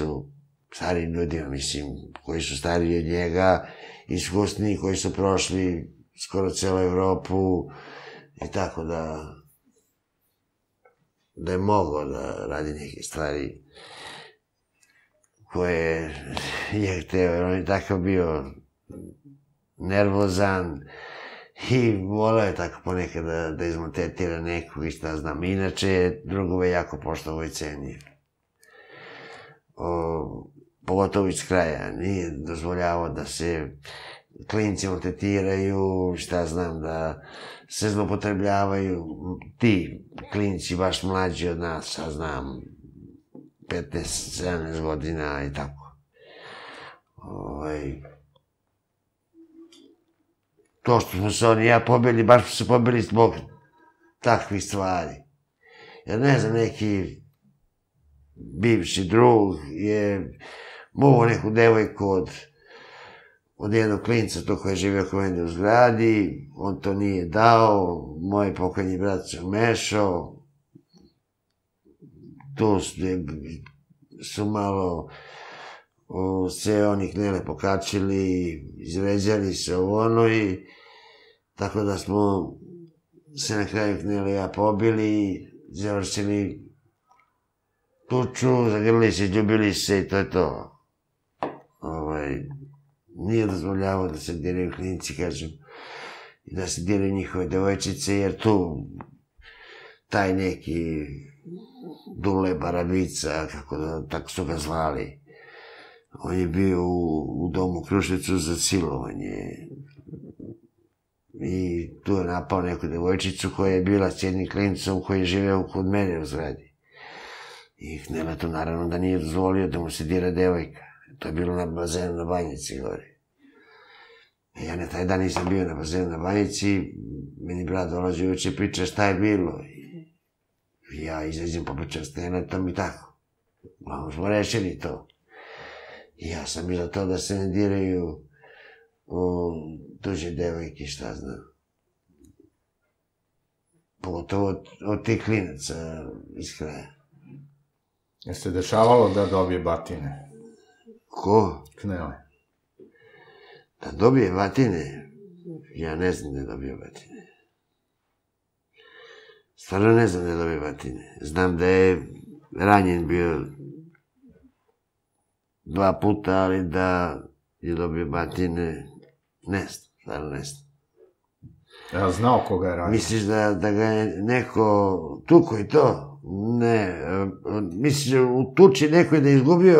S3: koji su stariji od njega, iskusni, koji su prošli skoro celu Evropu i tako da je mogao da radi neke stvari koje je hteo, jer on je takav bio nervozan i volao je tako ponekad da izmotetira nekog i šta znam. Inače je drugove jako poštovao i cenio. Pogotovo iz kraja, nije dozvoljavao da se klinci maltretiraju, šta znam, da se zlopotrebljavaju ti klinci baš mlađi od nas, šta znam, 15-17 godina i tako. To što smo se oni i ja pobili, baš smo se pobili zbog takvih stvari. Jer ne znam, neki bivši drug je mogao neku devojku od jednog klinca, to koji je živio kod mene u zgradi, on to nije dao, moj pokojni brat se umešao, tu su malo se oni Knele pokačili, izređali se i tako da smo se na kraju Knele i ja pobili, završili tuču, zagrlili se, ljubili se i to je to. Nije dozvoljavao da se diraju klinci, kažem, i da se diraju njihove devojčice, jer tu taj neki Dule Barabica, tako su ga zvali, on je bio u domu u Kruševcu za silovanje i tu je napao neku devojčicu koja je bila s jednim klincom koji je živeo kod mene u zgradi. I Knele to naravno da nije dozvolio da mu se dira devojka. To je bilo na bazenu na Banjici gore. Ja na taj dan nisam bio na bazenu na Banjici, meni brat dolazi uveče i priča šta je bilo. I ja izađem popričam s Kneletom i tako. Malo smo rešili to. I ja sam bila to da se ne diraju tuđe devojke, šta znam. Pogotovo od tih klinaca iz kraja.
S2: Je se dešavalo da dobije batine?
S3: Ko?
S2: Knele.
S3: Da dobije batine? Ja ne znam da je dobio batine. Stvarno ne znam da je dobio batine. Znam da je ranjen bio 2 puta, ali da je dobio batine, ne znam, stvarno ne znam.
S2: Ja znao koga je ranjen.
S3: Misliš da ga je neko tuko i to? Ne, misliš u tuči neko je da je izgubio,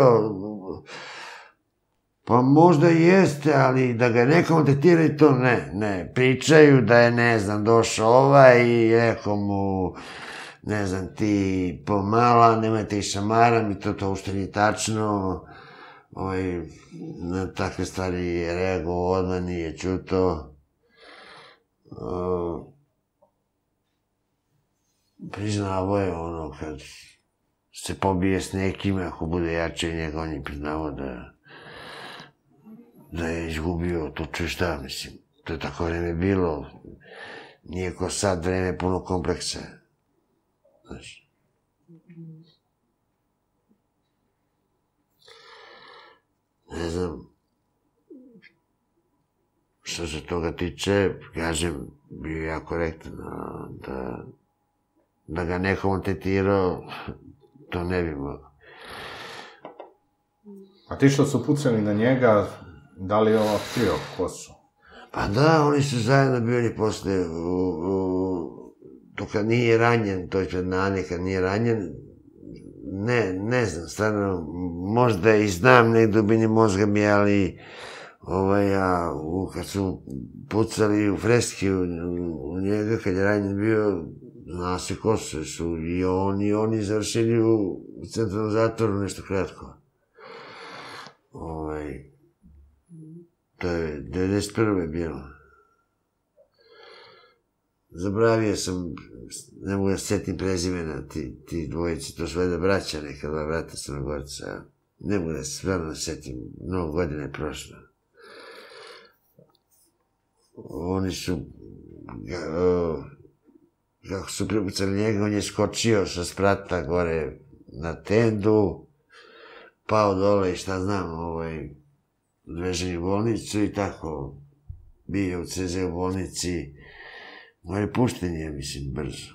S3: pa možda i jeste, ali da ga je neko maltretira i to ne. Pričaju da je, ne znam, došao i rekao mu, ne znam, ti pomala, nemojte ih šamaram i to ušte nije tačno. Na takve stvari je reagovao odmah, nije čuto. priznavo je ono kad se pobije s nekim, ako bude jače njega, on je priznavo da je izgubio to čuje šta, mislim. To je tako vreme bilo, nije ko sad vreme puno kompleksa. Znaš. Ne znam, što se toga tiče, kažem, bio je jako korektan, da ga neko montetirao, to ne bi mogao.
S2: A ti što su pucali na njega, da li je ovo otkrio ko su?
S3: Pa da, oni su zajedno bili posle, to kad nije ranjen, to je pred Nane, kad nije ranjen, ne znam, stvarno, možda i znam nek dubini mozga mi, ali kad su pucali u freski u njega, kad je ranjen bio, zna se ko su i oni završili u centralnom zatvoru nešto kratko. To je 91. bilo. Zabravio sam, ne mogu da se setim prezimena, ti dvojici, to su valjda braća neka, dva brata Crnogorca. Ne mogu da se stvarno setim, mnogo godina je prošlo. Oni su, kako su pripucali njega, on je skočio sa sprata gore na tendu, pao dole i šta znam, odvežen u bolnicu i tako, bio u CZ u bolnici, moje puštenje, mislim, brzo.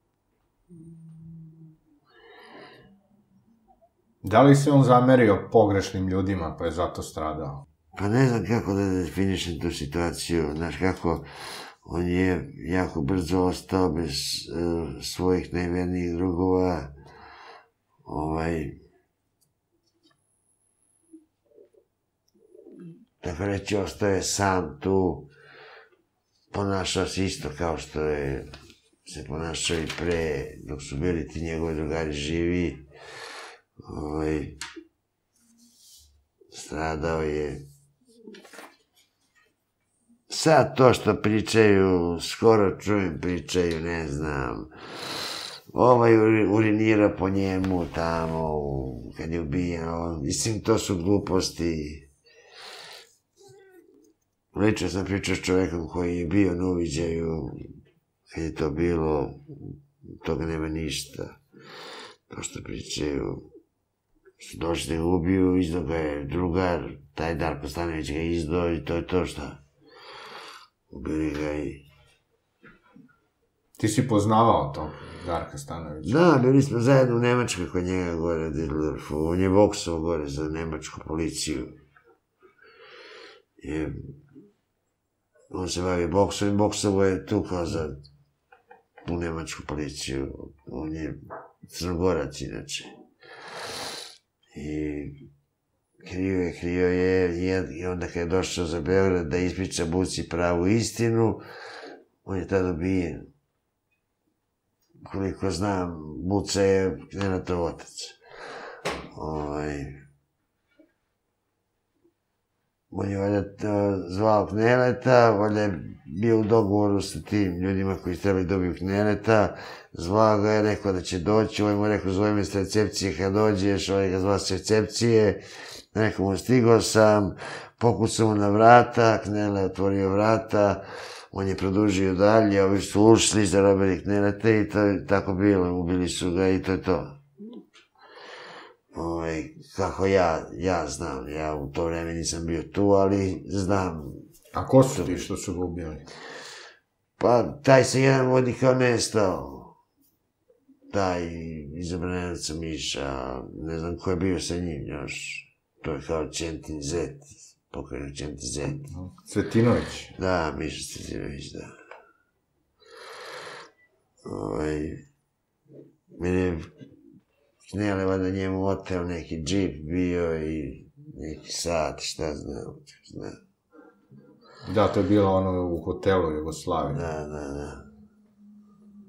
S2: Da li se on zamerio pogrešnim ljudima, pa je zato stradao?
S3: Pa ne znam kako da definišem tu situaciju, znaš kako, on je jako brzo ostao bez svojih najvernijih drugova, tako reći, ostao je sam tu, ponašao se isto kao što je se ponašao i pre, dok su bili ti njegovi drugari živi, stradao je. Sad to što pričaju, skoro čujem pričaju, ne znam, urinira po njemu tamo, kad je ubijen, mislim, to su gluposti. Lično sam pričao s čovekom koji je bio na uviđaju, kad je to bilo, toga nema ništa. To što pričaju, su došli da ga ubiju, izdao ga je drugar, taj Darko Stanović ga izdao i to je to šta. Ubili ga i...
S2: Ti si poznavao tog Darka Stanovića?
S3: Da, bili smo zajedno u Nemačkoj kod njega gore u Düsseldorfu. On je boksao gore za nemačku policiju. On se bavi boksom i boksao je tu kao za u nemačku policiju. On je Crnogorac inače. I krio je i onda kad je došao za Beograd da ispriča Buci pravu istinu, on je tada ubijen. Koliko znam, Buca je Nenadov otac. On je valjda zvao Kneleta, valjda je bio u dogovoru sa tim ljudima koji trebali dobiju Kneleta, zvao ga je, rekao da će doći, ovaj mu je rekao zove me s recepcije kad dođeš, ovaj ga zvao s recepcije, rekao mu stigao sam, pokucao mu na vrata, Knele je otvorio vrata, on je produžio dalje, ovi su ušli, zarobili Kneleta i tako bilo, ubili su ga i to je to. Kako ja znam, ja u to vreme nisam bio tu, ali znam.
S2: A ko su ti što su ga ubili?
S3: Pa, taj se jedan vodi kao nestao. Taj iz Obrenovca Miša, ne znam ko je bio sa njim još. To je kao Čentin Zet, pokojno Čentin Zet.
S2: Cvetinović?
S3: Da, Miša Cvetinović, da. Mene Knele valjda njemu oteo neki džip bio i neki sat, šta znam.
S2: Da, to je bilo ono u hotelu Jugoslavije.
S3: Da.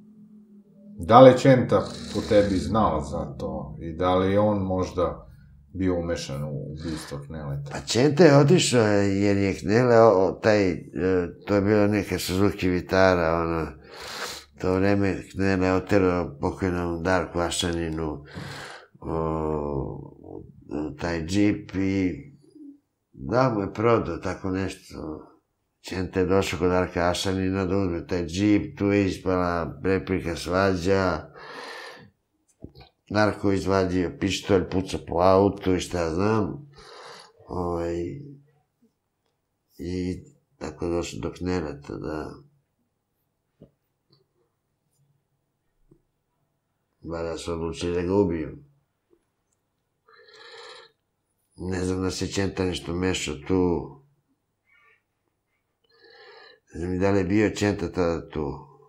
S2: Da li je Čenta po tebi znao za to i da li je on možda bio umešan u ubistvo Kneleta?
S3: Pa Čenta je otišao jer je Knele, to je bila neka Suzuki Vitara, to vreme Knele je oterao pokojnom Darku Ašaninu taj džip i da mu je prodao tako nešto. Čenta je došao kod Darka Ašanina da uzme taj džip, tu je ispala replika svađa, Darko izvadio pištolj, pucao po autu i šta znam. I tako je došlo do Kneleta da valjda su odlučili da ga ubiju. Ne znam da se Čenta nešto mešao tu. Ne znam da li je bio Čenta tada tu.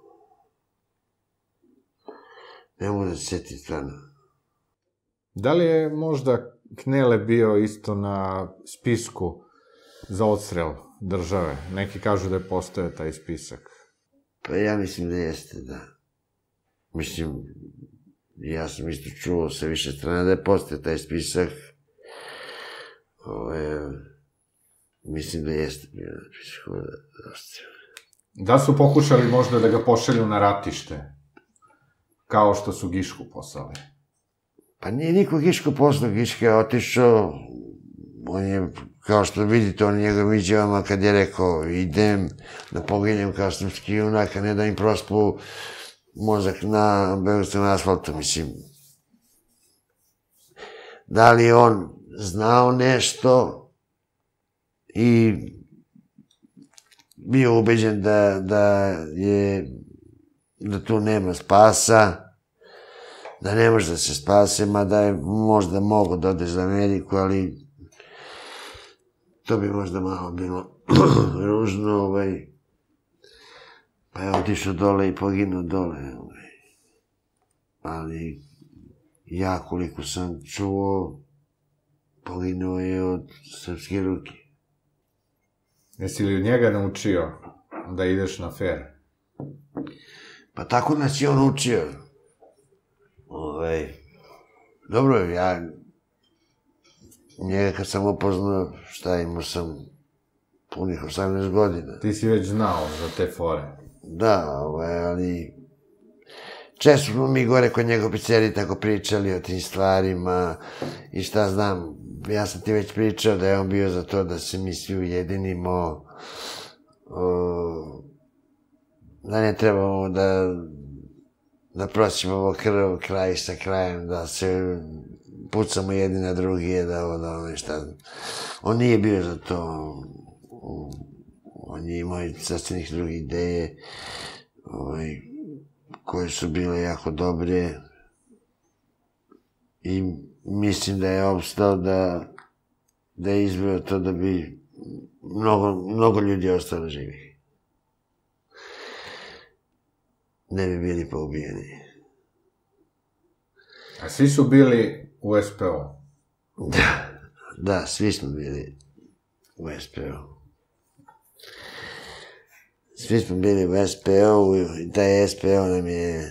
S3: Ne mogu da se sjetim stvarno.
S2: Da li je možda Knele bio isto na spisku za odstrel države? Neki kažu da je postojao taj spisak.
S3: Pa ja mislim da jeste, da. Mislim, ja sam isto čuo sa više strana da je postojao taj spisak. Mislim da jeste bio na spisku za odstrel.
S2: Da su pokušali možda da ga pošalju na ratište, kao što su Gišku poslali?
S3: Pa nije niko Gišku poslao, Giška je otišao, on je, kao što vidite, on njegovim izjavama kad je rekao idem da poginjem kao srpski junak, a ne da im prospu mozak na beogradskom asfaltu, mislim. Da li je on znao nešto i bio ubeđen da tu nema spasa, da ne može da se spase, mada je možda mogo da ode za Ameriku, ali to bi možda malo bilo ružno, pa je otišao dole i poginuo dole. Ali ja, koliko sam čuo, poginuo je od srpske ruke.
S2: Jesi li od njega naučio da ideš na fer?
S3: Pa tako nas je on učio. Dobro, ja njega kad sam upoznao, imao sam punih 18 godina.
S2: Ti si već znao za te fore?
S3: Da, ali često smo mi gore kod njega u pizzeriji tako pričali o tim stvarima i šta znam, ja sam ti već pričao da je on bio za to da se mi svi ujedinimo, da ne trebamo da prosimo krv kraj sa krajem, da se pucamo jedni na drugi, da šta. On nije bio za to, on je imao sasvim druge ideje koje su bile jako dobre i mislim da je opstao da je izveo to da bi mnogo ljudi ostalo živih. Ne bi bili poubijeni.
S2: A svi su bili u SPO?
S3: Da, svi smo bili u SPO. Svi smo bili u SPO i taj SPO nam je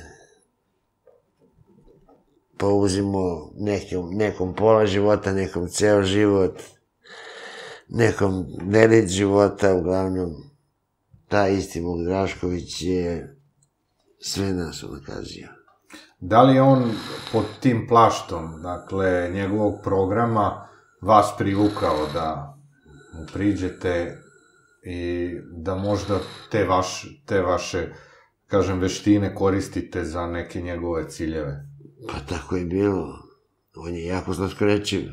S3: pouzimo nekom pola života, nekom ceo život, nekom delić života, uglavnom taj isti Vuk Drašković je sve nas unakazio.
S2: Da li je on pod tim plaštom, dakle, njegovog programa, vas privukao da mu priđete i da možda te vaše, kažem, veštine koristite za neke njegove ciljeve?
S3: Pa tako je bilo. On je jako slatkorečiv.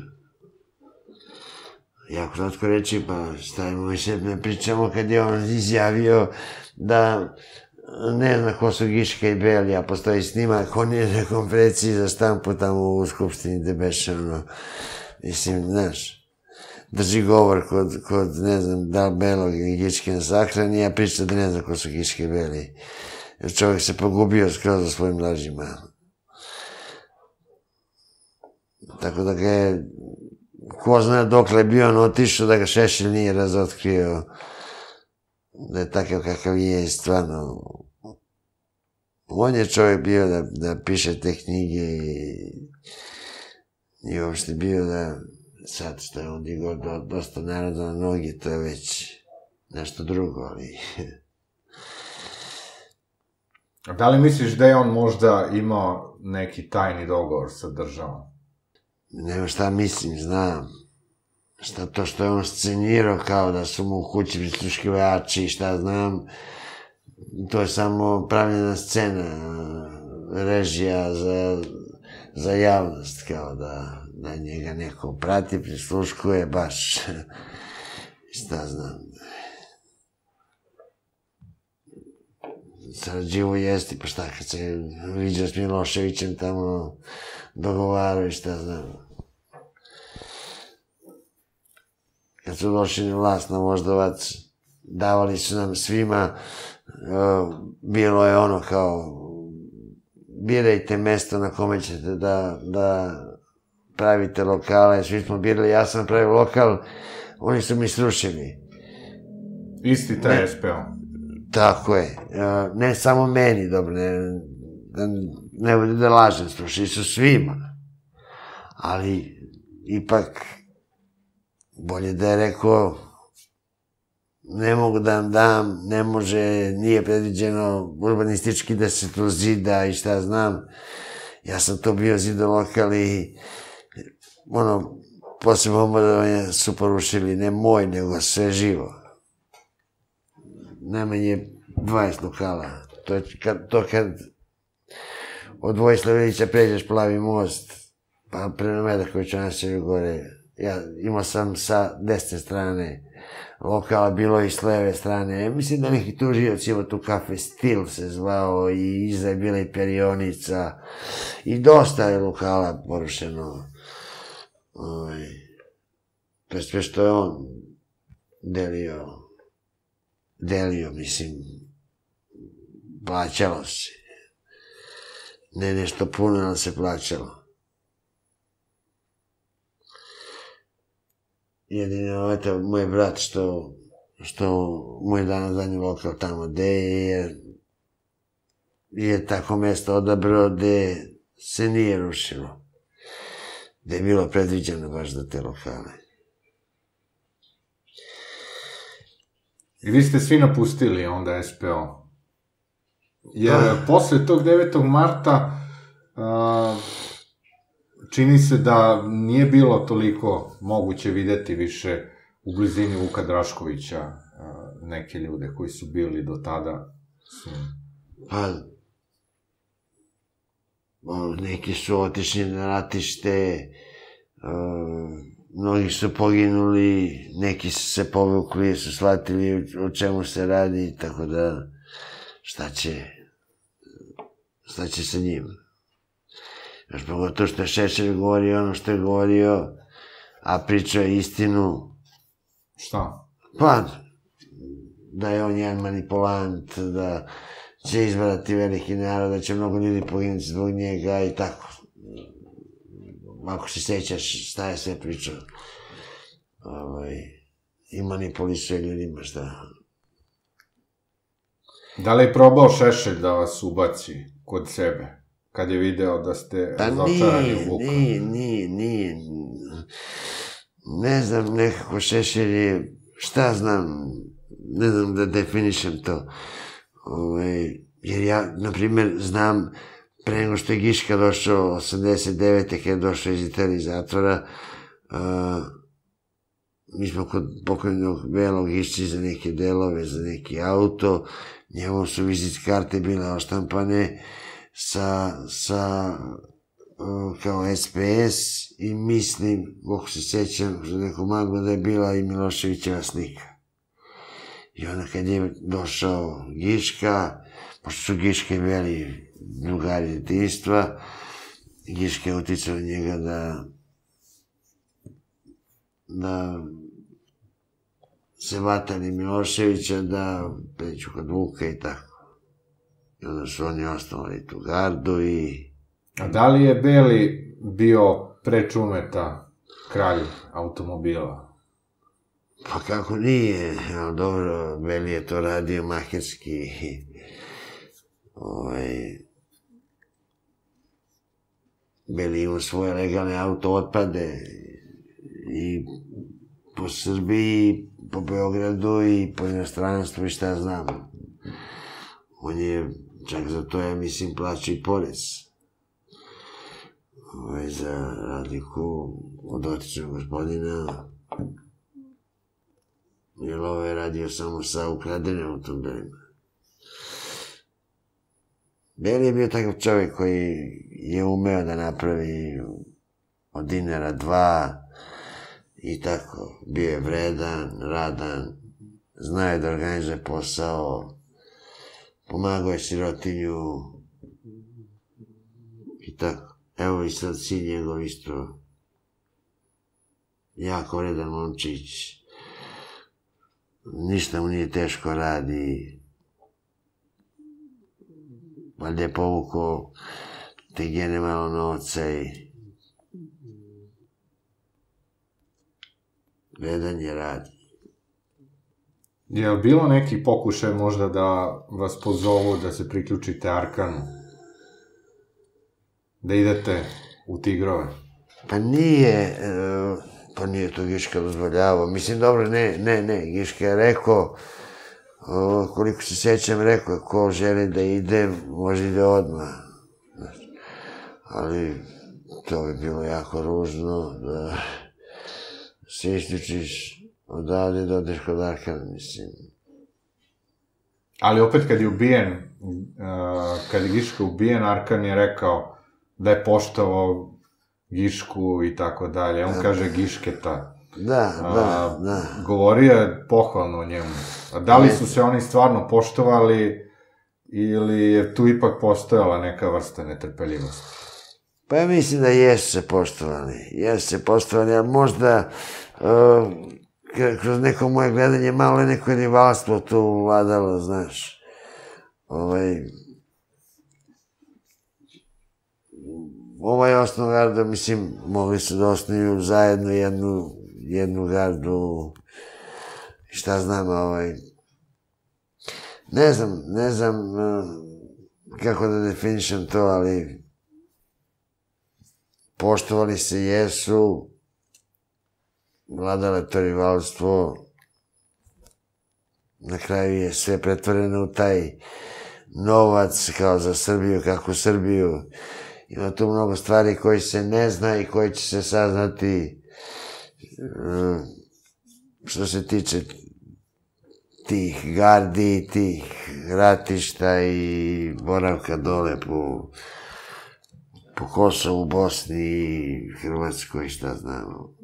S3: Jako slatkorečiv, pa stavimo mi se ne pričamo kad je on izjavio da ne zna ko su Giška i Beli, a postoji snimak, on je na konferenciji za štampu tamo u Skupštini Debeše, mislim, znaš, drži govor kod, ne znam, da li Belog ili Giške na sahrani, a priča da ne zna ko su Giška i Beli. Jer čovjek se pogubio skroz za svojim lažima. Tako da ga je, ko zna dokle je bio on otišao, da ga Šešelj nije razotkrio, da je takav kakav je, stvarno. On je čovjek bio da piše te knjige i nije uopšte bio da sad što je on digao dosta naroda na noge, to je već nešto drugo, ali...
S2: A da li misliš da je on možda imao neki tajni dogovor sa državom?
S3: Nema šta mislim, znam. Šta to što je on scenirao kao da su mu u kući prisluškivači, šta znam, to je samo pravljena scena, režija za javnost, kao da njega neko prati, prisluškuje, baš, šta znam. Sarađivo jesti, pa šta, kad se viđao s Miloševićem tamo dogovarao i šta znam. Kad su došli na vlast na Voždovac, davali su nam svima, bilo je ono kao, birajte mesto na kome ćete da pravite lokale, svi smo birali, ja sam pravio lokal, oni su mi srušili.
S2: Isti taj SPO.
S3: Tako je, ne samo meni, dobro, ne bude da lažem, srušili su svima, ali ipak, bolje da je rekao, ne mogu da vam dam, ne može, nije predviđeno urbanistički da se to zida i šta znam. Ja sam to bio zido lokal i ono, posle bombardovanja su porušili, ne moj, nego sve živo. Najmanje 20 lokala. To kad od Vojislava Ilića pređeš Plavi most, pa prema Medakoviću naselju gore, ja imao sam sa desne strane lokala, bilo i s leve strane. Mislim da neki tužioc ima tu Kafe Stil se zvao i iza je bila i perionica i dosta je lokala porušeno. To je sve što je on delio, mislim, plaćalo se. Ne nešto puno, ali se plaćalo. Jedino, eto, moj brat što mu je dano zadnji lokal tamo gde je tako mesto odabrao gde se nije rušilo. Gde je bilo predviđeno baš za te lokale.
S2: I vi ste svi napustili onda SPO. Jer posle tog 9. marta čini se da nije bilo toliko moguće videti više u blizini Vuka Draškovića neke ljude koji su bili do tada.
S3: Pa, neki su otišli na ratište, mnogi su poginuli, neki su se povukli, su shvatili o čemu se radi, tako da šta će sa njim. Još pogotovo što je Šešelj govorio ono što je govorio, a pričao je istinu.
S2: Šta?
S3: Pa, da je on jedan manipulant, da će izvarati veliki narod, da će mnogo ljudi poginuti zbog njega i tako. Ako se sećaš šta je sve pričao. I manipulisuje ljudima, šta.
S2: Da li je probao Šešelj da vas ubaci kod sebe? Kad je video da ste začarani u Vuka?
S3: Nije. Ne znam, nekako Šešelj je, šta znam, ne znam da definišem to. Jer ja, na primjer, znam, pre nego što je Giška došao 89. kad je došao iz Italije zatvora, mi smo kod pokojnog Belog išli za neke delove, za neki auto, njemu su vizit karte bile oštampane kao SPS i mislim, kako se sećam, što neko maglo da je bila i Miloševićeva slika. I onda kad je došao Giška, pošto su Giške bili drugari detinjstva, Giška je uticao njega da se vatali Miloševića, da pređu kod Vuka i tako. I onda su oni osnovali tu gardu i...
S2: A da li je Beli bio pre Čumeta kralj automobila?
S3: Pa kako nije, ali dobro, Beli je to radio maherski. bili imao svoje legalne auto otpade i po Srbiji, po Beogradu i po inostranstvu i šta znam. On je, čak za to ja mislim, plaća i porez. Za razliku od otičnog gospodina, jer ovo je radio samo sa ukradenim automobilima. Beli je bio takav čovjek koji je umeo da napravi od dinara 2 i tako. Bio je vredan, radan, znao je da organizuje posao, pomagao je sirotinju i tako. Evo i sad sin njegov isto, jako vredan momčić, ništa mu nije teško radi, valjda je povukao te gene malo novca i vredan je radi.
S2: Je li bilo neki pokušaj možda da vas pozovu da se priključite Arkanu? Da idete u Tigrove?
S3: Pa nije to Giška dozvoljavao. Mislim, dobro, ne, Giška je rekao, koliko se sjećam, rekao, ko želi da ide, može ide odmah. Ali to bi bilo jako ružno, da se isključiš odavde da odeš kod Arkana, mislim.
S2: Ali opet kad je ubijen, kad je Giška ubijen, Arkan je rekao da je poštovao Gišku i tako dalje. On kaže Gišketa.
S3: Da.
S2: Govorio je pohvalno o njemu. Da li su se oni stvarno poštovali ili je tu ipak postojala neka vrsta netrpeljivosti?
S3: Pa ja mislim da jesu se poštovali, ali možda kroz neko moje gledanje malo je neko rivalstvo tu vladalo, znaš. Ovaj osnov garda, mislim, mogli su da osnuju zajedno jednu gardu, šta znam, ne znam kako da definišem to, ali poštovali se jesu, vladalo to rivalstvo, na kraju je sve pretvoreno u taj novac kao za Srbiju, kako Srbiju. Ima tu mnogo stvari koji se ne zna i koji će se saznati što se tiče tih gardi, tih ratišta i boravka dole po Kosovu, Bosni, Hrvatskoj, šta znamo.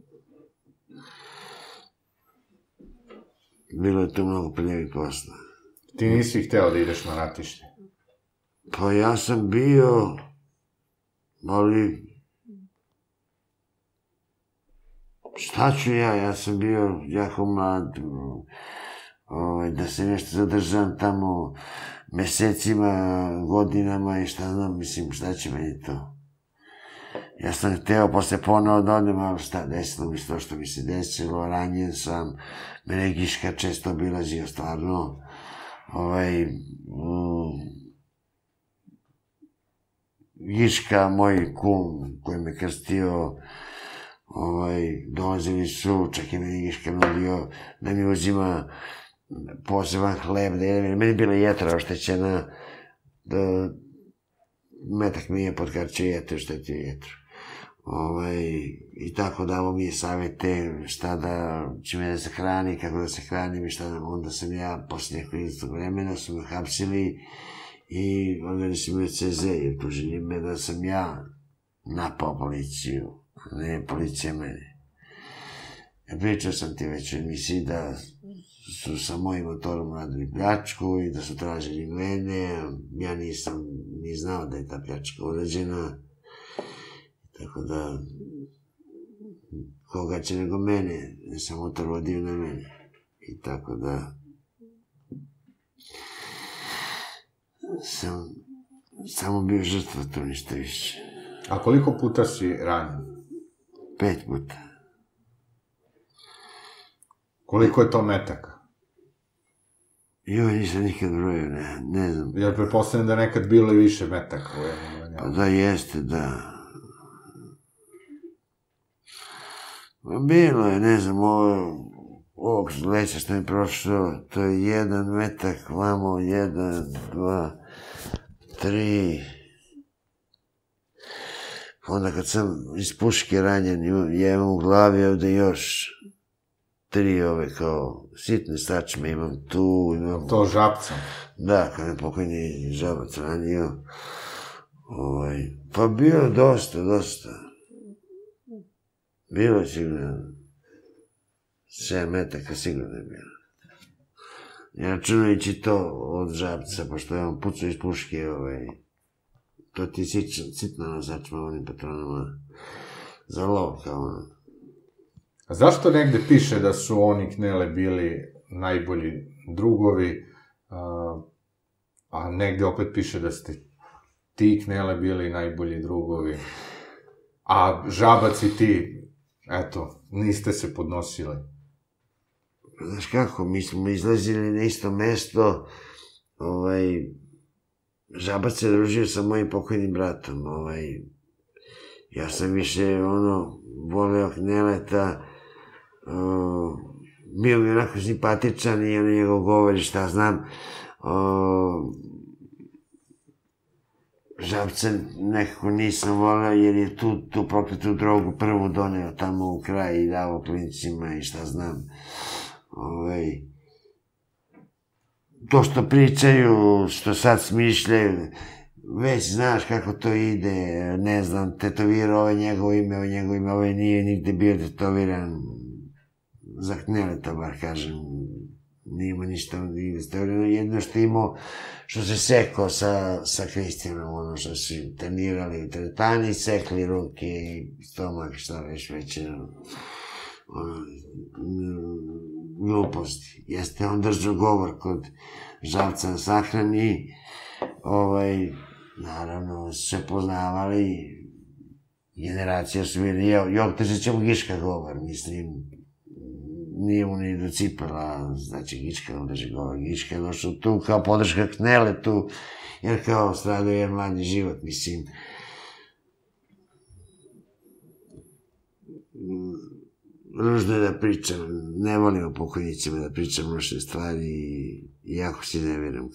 S3: Bilo je tu mnogo prljavih posla.
S2: Ti nisi hteo da ideš na ratište?
S3: Pa ja sam bio, ali šta ću ja sam bio jako mlad, da se nešto zadržam tamo mesecima, godinama i šta znam, mislim, šta će meni to. Ja sam hteo posle ponovo da odem, ali šta, desilo mi se to što mi se desilo, ranjen sam, mene Giška često obilazio, stvarno, Giška, moj kum koji me krstio, dolazili su, čak i meni Giška nudio da mi uzima poseban hleb, da jedem, meni je bila jetra oštećena, da metak mi je potkarčio jetru, štetio jetru. I tako davo mi je savete šta da će me da se hrani, kako da se hranim i šta da, onda sam ja, posle nekog izvestog vremena, su me hapsili i organizovali u CZ i optužili me da sam ja napao policiju, a ne policija mene. Pričao sam ti već u emisiji da su sa mojim motorom radili pljačku i da su tražili mene, ja nisam ni znao da je ta pljačka urađena, tako da koga će nego mene, ne sam motor vodio na mene, i tako da sam samo bio žrtva, to ništa više.
S2: A koliko puta si ranjen?
S3: 5 puta.
S2: Koliko je to metaka?
S3: Joj, nisam nikad brojio, ne znam.
S2: Ja pretpostavljam da je nekad bilo i više metaka u jednom ranjavu.
S3: Pa da, jeste, da. Bilo je, ne znam, ovog leća što mi prošlo, to je 1 metak, vamo 1, 2, 3. Onda kad sam iz puške ranjen, imam u glavi ovde još 3 ove kao sitne sačme, imam tu, imam...
S2: To žabcom?
S3: Da, kad je pokojni žabac ranio. Pa bilo dosta. Bilo je sigurno 7 metaka, sigurno je bilo. Ja računajući to od žabca, pošto je on pucao iz puške, to ti sitna sačma onim patronama za lov, kao ono.
S2: A zašto negde piše da su oni Knele bili najbolji drugovi, a negde opet piše da ste ti Knele bili najbolji drugovi, a Žabac i ti, eto, niste se podnosili?
S3: Znaš kako, mi smo izlazili na isto mesto, Žabac se družio sa mojim pokojnim bratom, ja sam više, voleo Kneleta, bio mi onako simpatičan i njegov govori šta znam, Žabca nekako nisam voleo jer je tu prokletu drogu prvu doneo tamo u kraj i dao klincima i šta znam. To što pričaju, što sad smišljaju, već znaš kako to ide, ne znam, tetovirao njegovo ime, nije nigde bio tetoviran, za Kneleta bar kažem, nije imao ništa nigde tetovirano, jedno što imao, što se sekao sa Kristijanom, ono što su trenirali u teretani, sekli ruke i stomak, šta već, gluposti. Jeste on držao govor kod Žabca na sahrani, naravno su se poznavali, generacija su bili, Joktežića mu Giška govor, mislim, nije mu ni do cipela, znači Giška mu drži govor, Giška je došao tu kao podrška Kneletu, jer kao stradao je mladi život, mislim. Ružno je da pričam, ne volim o pokojnicima da pričam loše stvari i jako si ne vjerujem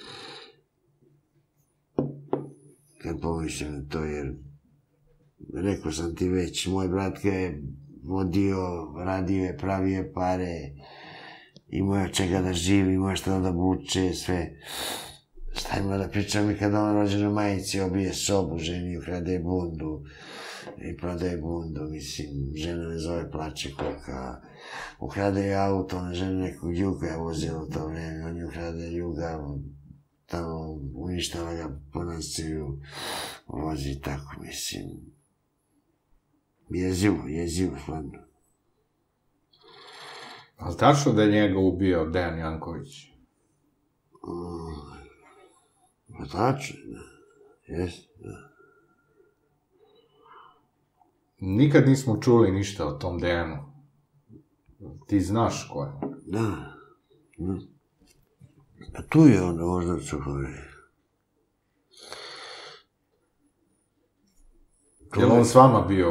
S3: kad pomišljam na to, jer rekao sam ti već, moj brat ga je vodio, radio je, pravio je pare, imao je od čega da živi, imao je šta da buče, sve. Šta ima da pričam i kada on rođenoj majici obije sobu, ženi ukrade bundu i prodaje bundu, mislim, žena me zove, plače koka, ukrade je auto, ona žena nekog Juga je vozila u to vreme, on je ukrade Juga, tamo uništava ga po nasilju, vozi tako, mislim, jezivo, stvarno.
S2: Ali tačno da je njega ubio Dejan Janković?
S3: Pa tačno, da, jeste, da.
S2: Nikad nismo čuli ništa o tom Dejanu. Ti znaš ko je?
S3: Da. A tu je onda možda čuhove.
S2: Je li on s vama bio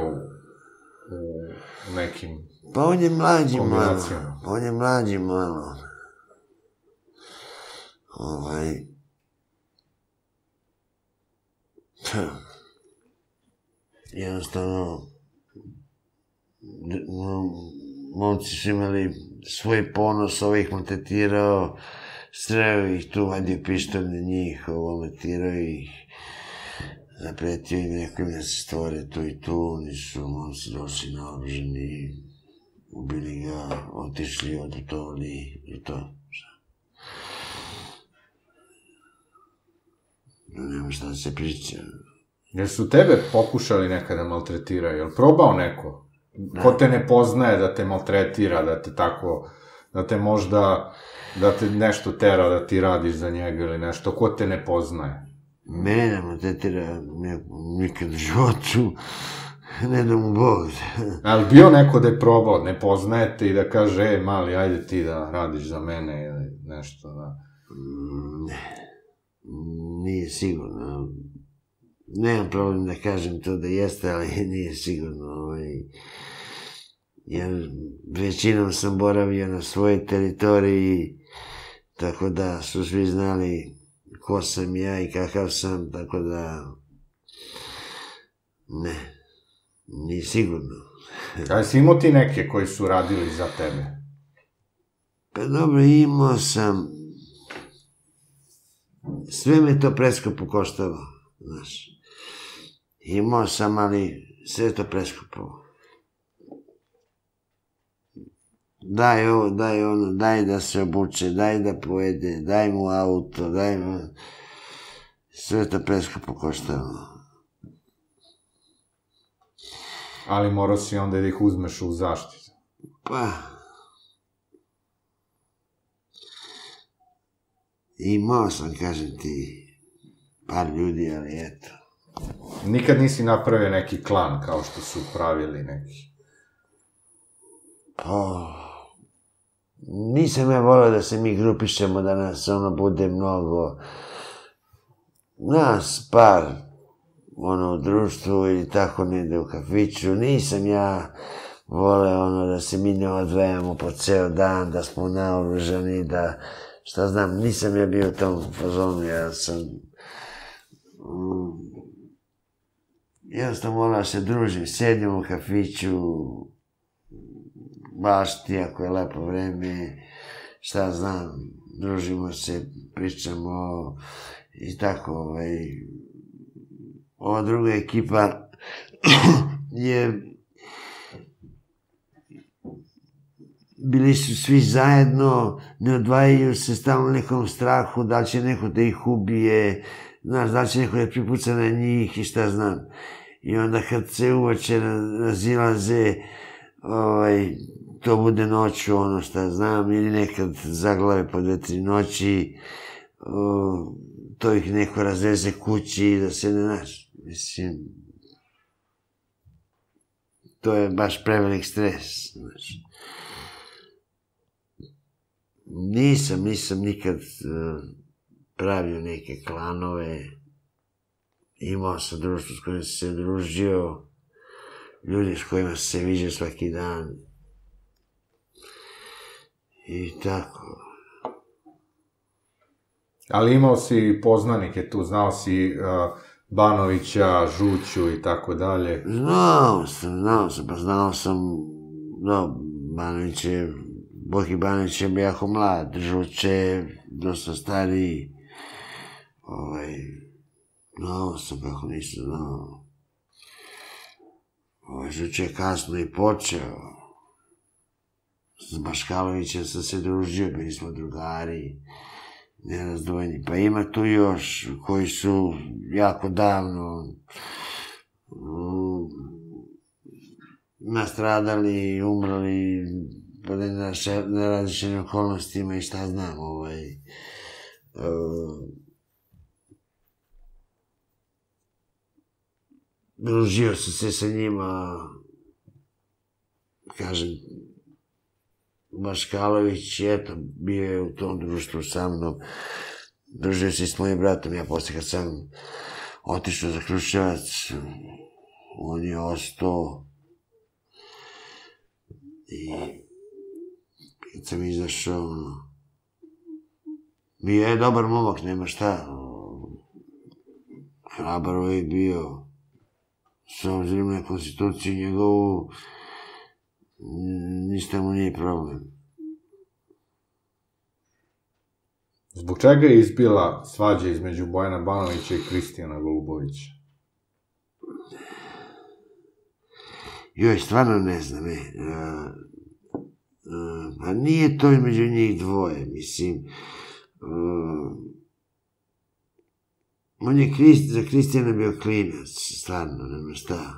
S2: u nekim
S3: pa on je mlađi
S2: kombinacijama?
S3: malo. Jednostavno, momci su imali svoj ponos, ovih maltretirao, sreo ih tu, vadio pištolj na njih, maltretirao ih, zapretio im nekom da se stvore tu i tu, oni su momci došli naoruženi, ubili ga, otišli, odutovali i to. Nema šta da se priča.
S2: Jer su tebe pokušali nekada maltretiraju, jel probao neko? Ko te ne poznaje da te maltretira, da te tako, da te možda, da te nešto tera, da ti radiš za njega ili nešto, ko te ne poznaje?
S3: Mene maltretira nikad u životu, ne da mu Bog.
S2: Ali bio neko da je probao, ne poznajete i da kaže, mali, ajde ti da radiš za mene ili nešto, da?
S3: Nije sigurno. Nemam problem da kažem to da jeste, ali nije sigurno. jer većinom sam boravio na svojoj teritoriji, tako da su svi znali ko sam ja i kakav sam, tako da ne, nije sigurno.
S2: A jesi imao ti neke koji su radili za tebe?
S3: Pa dobro, imao sam, sve me to preskupo koštalo, znaš. Imao sam, ali sve to preskupo. Daj ovo, daj ono, daj da se obuče, daj da pojede, daj mu auto, daj mu... Sve to preskupo koštalo.
S2: Ali morao si onda da ih uzmeš u zaštitu.
S3: Pa... Imao sam, kažem ti, par ljudi, ali eto.
S2: Nikad nisi napravio neki klan kao što su pravili neki?
S3: Pa... Nisam ja volio da se mi grupišemo, da nas ono bude mnogo... Nas par, ono, u društvu ili tako negde u kafiću, nisam ja voleo ono da se mi ne odvajamo po ceo dan, da smo naoružani, da... Šta znam, nisam ja bio u tom fazonu, ja sam... Jednostavno volao se družim, sedim u kafiću, bašti ako je lepo vreme, šta znam, družimo se, pričamo i tako, ova druga ekipa je... Bili su svi zajedno, ne odvajaju se stalno nekom strahu, da će neko da ih ubije, znaš, da će neko da pripuca na njih i šta znam. I onda kad se uveče razilaze, to bude noću, ono šta znam, ili nekad zaglave po 2-3 noći, to ih neko razveze kući da se ne naš. Mislim, to je baš prevelik stres, znaš. Nisam nikad pravio neke klanove, imao sam društvo s kojim sam se družio, ljudi s kojima se viđao svaki dan i tako.
S2: Ali imao si poznanike tu, znao si Banovića, Žuću i tako dalje?
S3: Znao sam, no, Banović je, Boki Banović je bio jako mlad, Žuć je dosta stariji, znao sam kako nisam znao. Žuć je kasno i počeo, s Baškalovićem sam se družio, bili smo drugari, nerazdvojeni, pa ima tu još koji su jako davno nastradali, umrli, pod nerazličenim okolnostima i šta znam, družio sam se sa njima, kažem, Baškalović, eto, bio je u tom društvu sa mnom, družio se s mojim bratom, ja posle kad sam otišao za Kruševac, on je ostao i kad sam izašao, bio je dobar momak, nema šta, hrabar uvijek bio, s obzirom na konstituciju njegovu, ništa mu nije problem.
S2: Zbog čega je izbila svađa između Bojana Banovića i Kristijana Golubovića?
S3: Joj, stvarno ne znam, pa nije to između njih dvoje, mislim, on je za Kristijana bio klinac, stvarno, nema šta,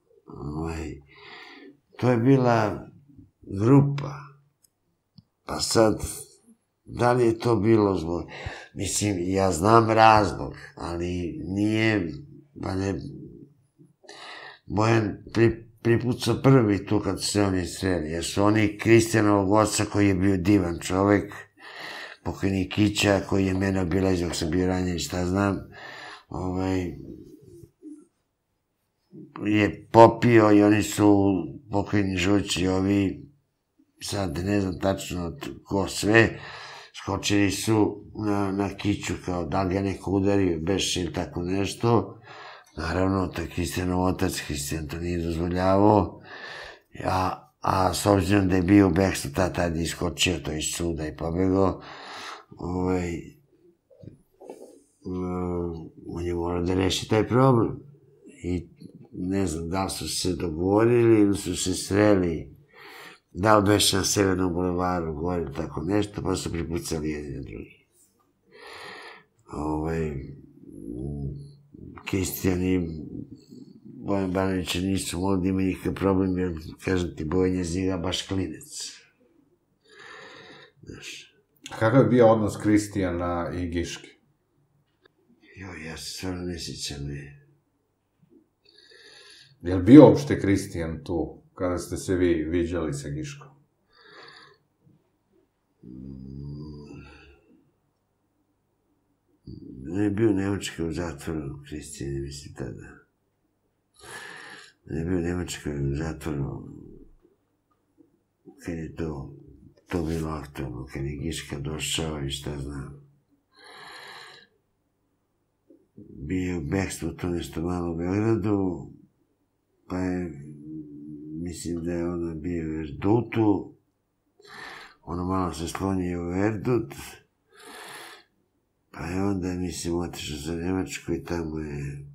S3: to je bila grupa, pa sad, da li je to bilo zbog, mislim, ja znam razlog, ali nije, pa ne, Bojan pripucao prvi tu kad su se oni sreli, jer su oni Kristijanovog oca koji je bio divan čovek, pokojni Kića, koji je mene obilazio dok sam bio ranjen, šta znam, je popio i oni su pokojni žući, ovi, sad ne znam tačno ko sve, skočili su na Kiću, kao da li ga neko udario, beše ili tako nešto. Naravno, to je Kristijanov otac, Kristijan to nije dozvoljavao, a s obzirom da je bio u bekstvu, tad je iskočio to iz suda i pobegao, on je morao da reši taj problem. I ne znam da li su se dogovorili ili su se sreli, da li beše na Severnom bulevaru, gore tako nešto, pa su pripucali jedni na drugi. Kristijan i Bojan Banović nisu mogli da imaju nikakav problem, jer, kažem ti, Bojan je iz njega baš klinec. Znaš.
S2: Kakav je bio odnos Kristijana i Giške?
S3: Ja se stvarno ne sjećam, ne.
S2: Je li bio uopšte Kristijan tu, kada ste se vi viđali sa Giškom?
S3: Ne je bio u Nemačkoj u zatvoru, Kristijan, mislim, tada. Ne je bio u Nemačkoj u zatvoru, kad je to bilo aktualno, kad je Giška došao i šta znam. Bio je u bekstvu, to nešto malo u Beogradu, pa je, mislim da je ono bio u Erdutu, ono malo se sklonio u Erdut, pa je onda, mislim, otišao za Nemačku i tamo je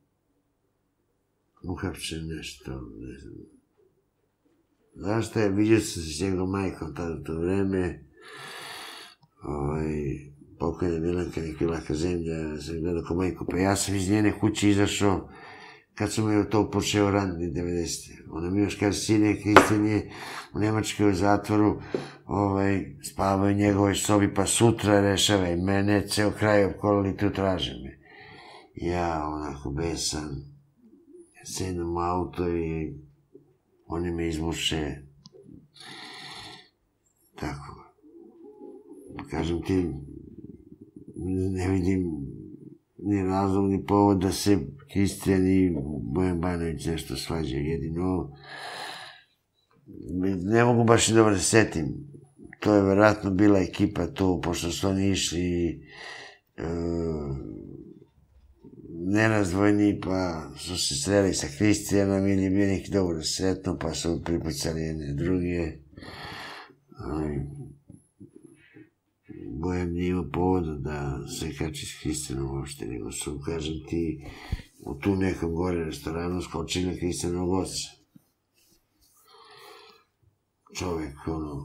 S3: uhapšen nešto, ne znam. Znaš šta je, vidio sam se s njegovom majkom tada u to vreme, pokojna Milanka Nikilaka zemlja, ja sam gledao ko majku, pa ja sam iz njene kuće izašao kad sam je to počeo raniti 90. Ona mi još kaže, sine, Kristijan je u Nemačkoj u zatvoru, spavao u njegovoj sobi, pa sutra rešava i mene, ceo kraj opkolili tu traže me. Ja, onako besan, sedam u auto i oni me izmuše. Tako. Kažem ti, ne vidim ni razlog, ni povod da se Kristijan i Bojan Banović nešto svađaju. Jedino, ne mogu baš i dobro da setim. To je verovatno bila ekipa tu, pošto su oni išli nerazdvojni, pa su se sreli sa Kristijanom ili je bio neki dobro sretno, pa su pripucali jedne druge. Bojan nije imao povoda da se kači s Kristijanom uopšte, nego su, kažem ti, u tu nekom gore restoranu skočili na Kristijanog oca. Čovek,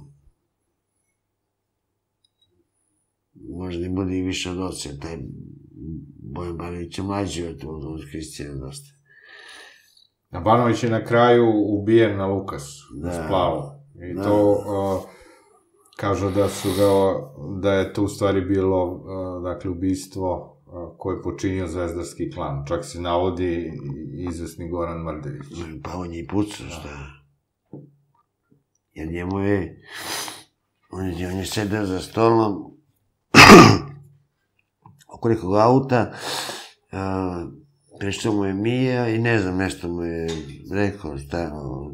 S3: možda i bude i više od oca, taj Bojan Banović je mlađi od Kristijana dosta.
S2: A Banović je na kraju ubijen na Lukasu, splavu. I to kažu da je to u stvari bilo, dakle, ubistvo koje je počinio Zvezdarski klan. Čak se navodi izvesni Goran Mrdević.
S3: Pa on je i pucao, šta? Jer njemu je, on je sedeo za stolom oko nekog auta, prišao mu je Mija i ne znam, nešto mu je rekao, šta,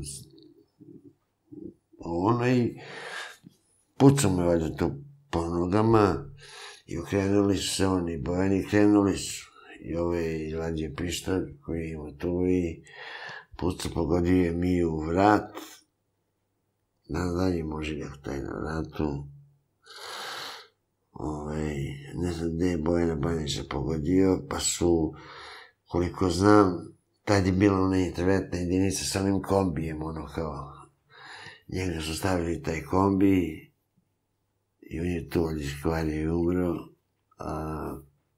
S3: i pucao mu je valjda to po nogama i okrenuli su se oni, Bojani krenuli su i Lađe pištolj koji je imao tu i pucao, pogodio je Miju u vrat, nadalje možiljak taj na vratu. Ne znam gde je Bojana Banovića pogodio, pa su, koliko znam, tad je bila ona interventna jedinica sa onim kombijem, njega su stavili taj kombi i on je tu od iskvario i umro, a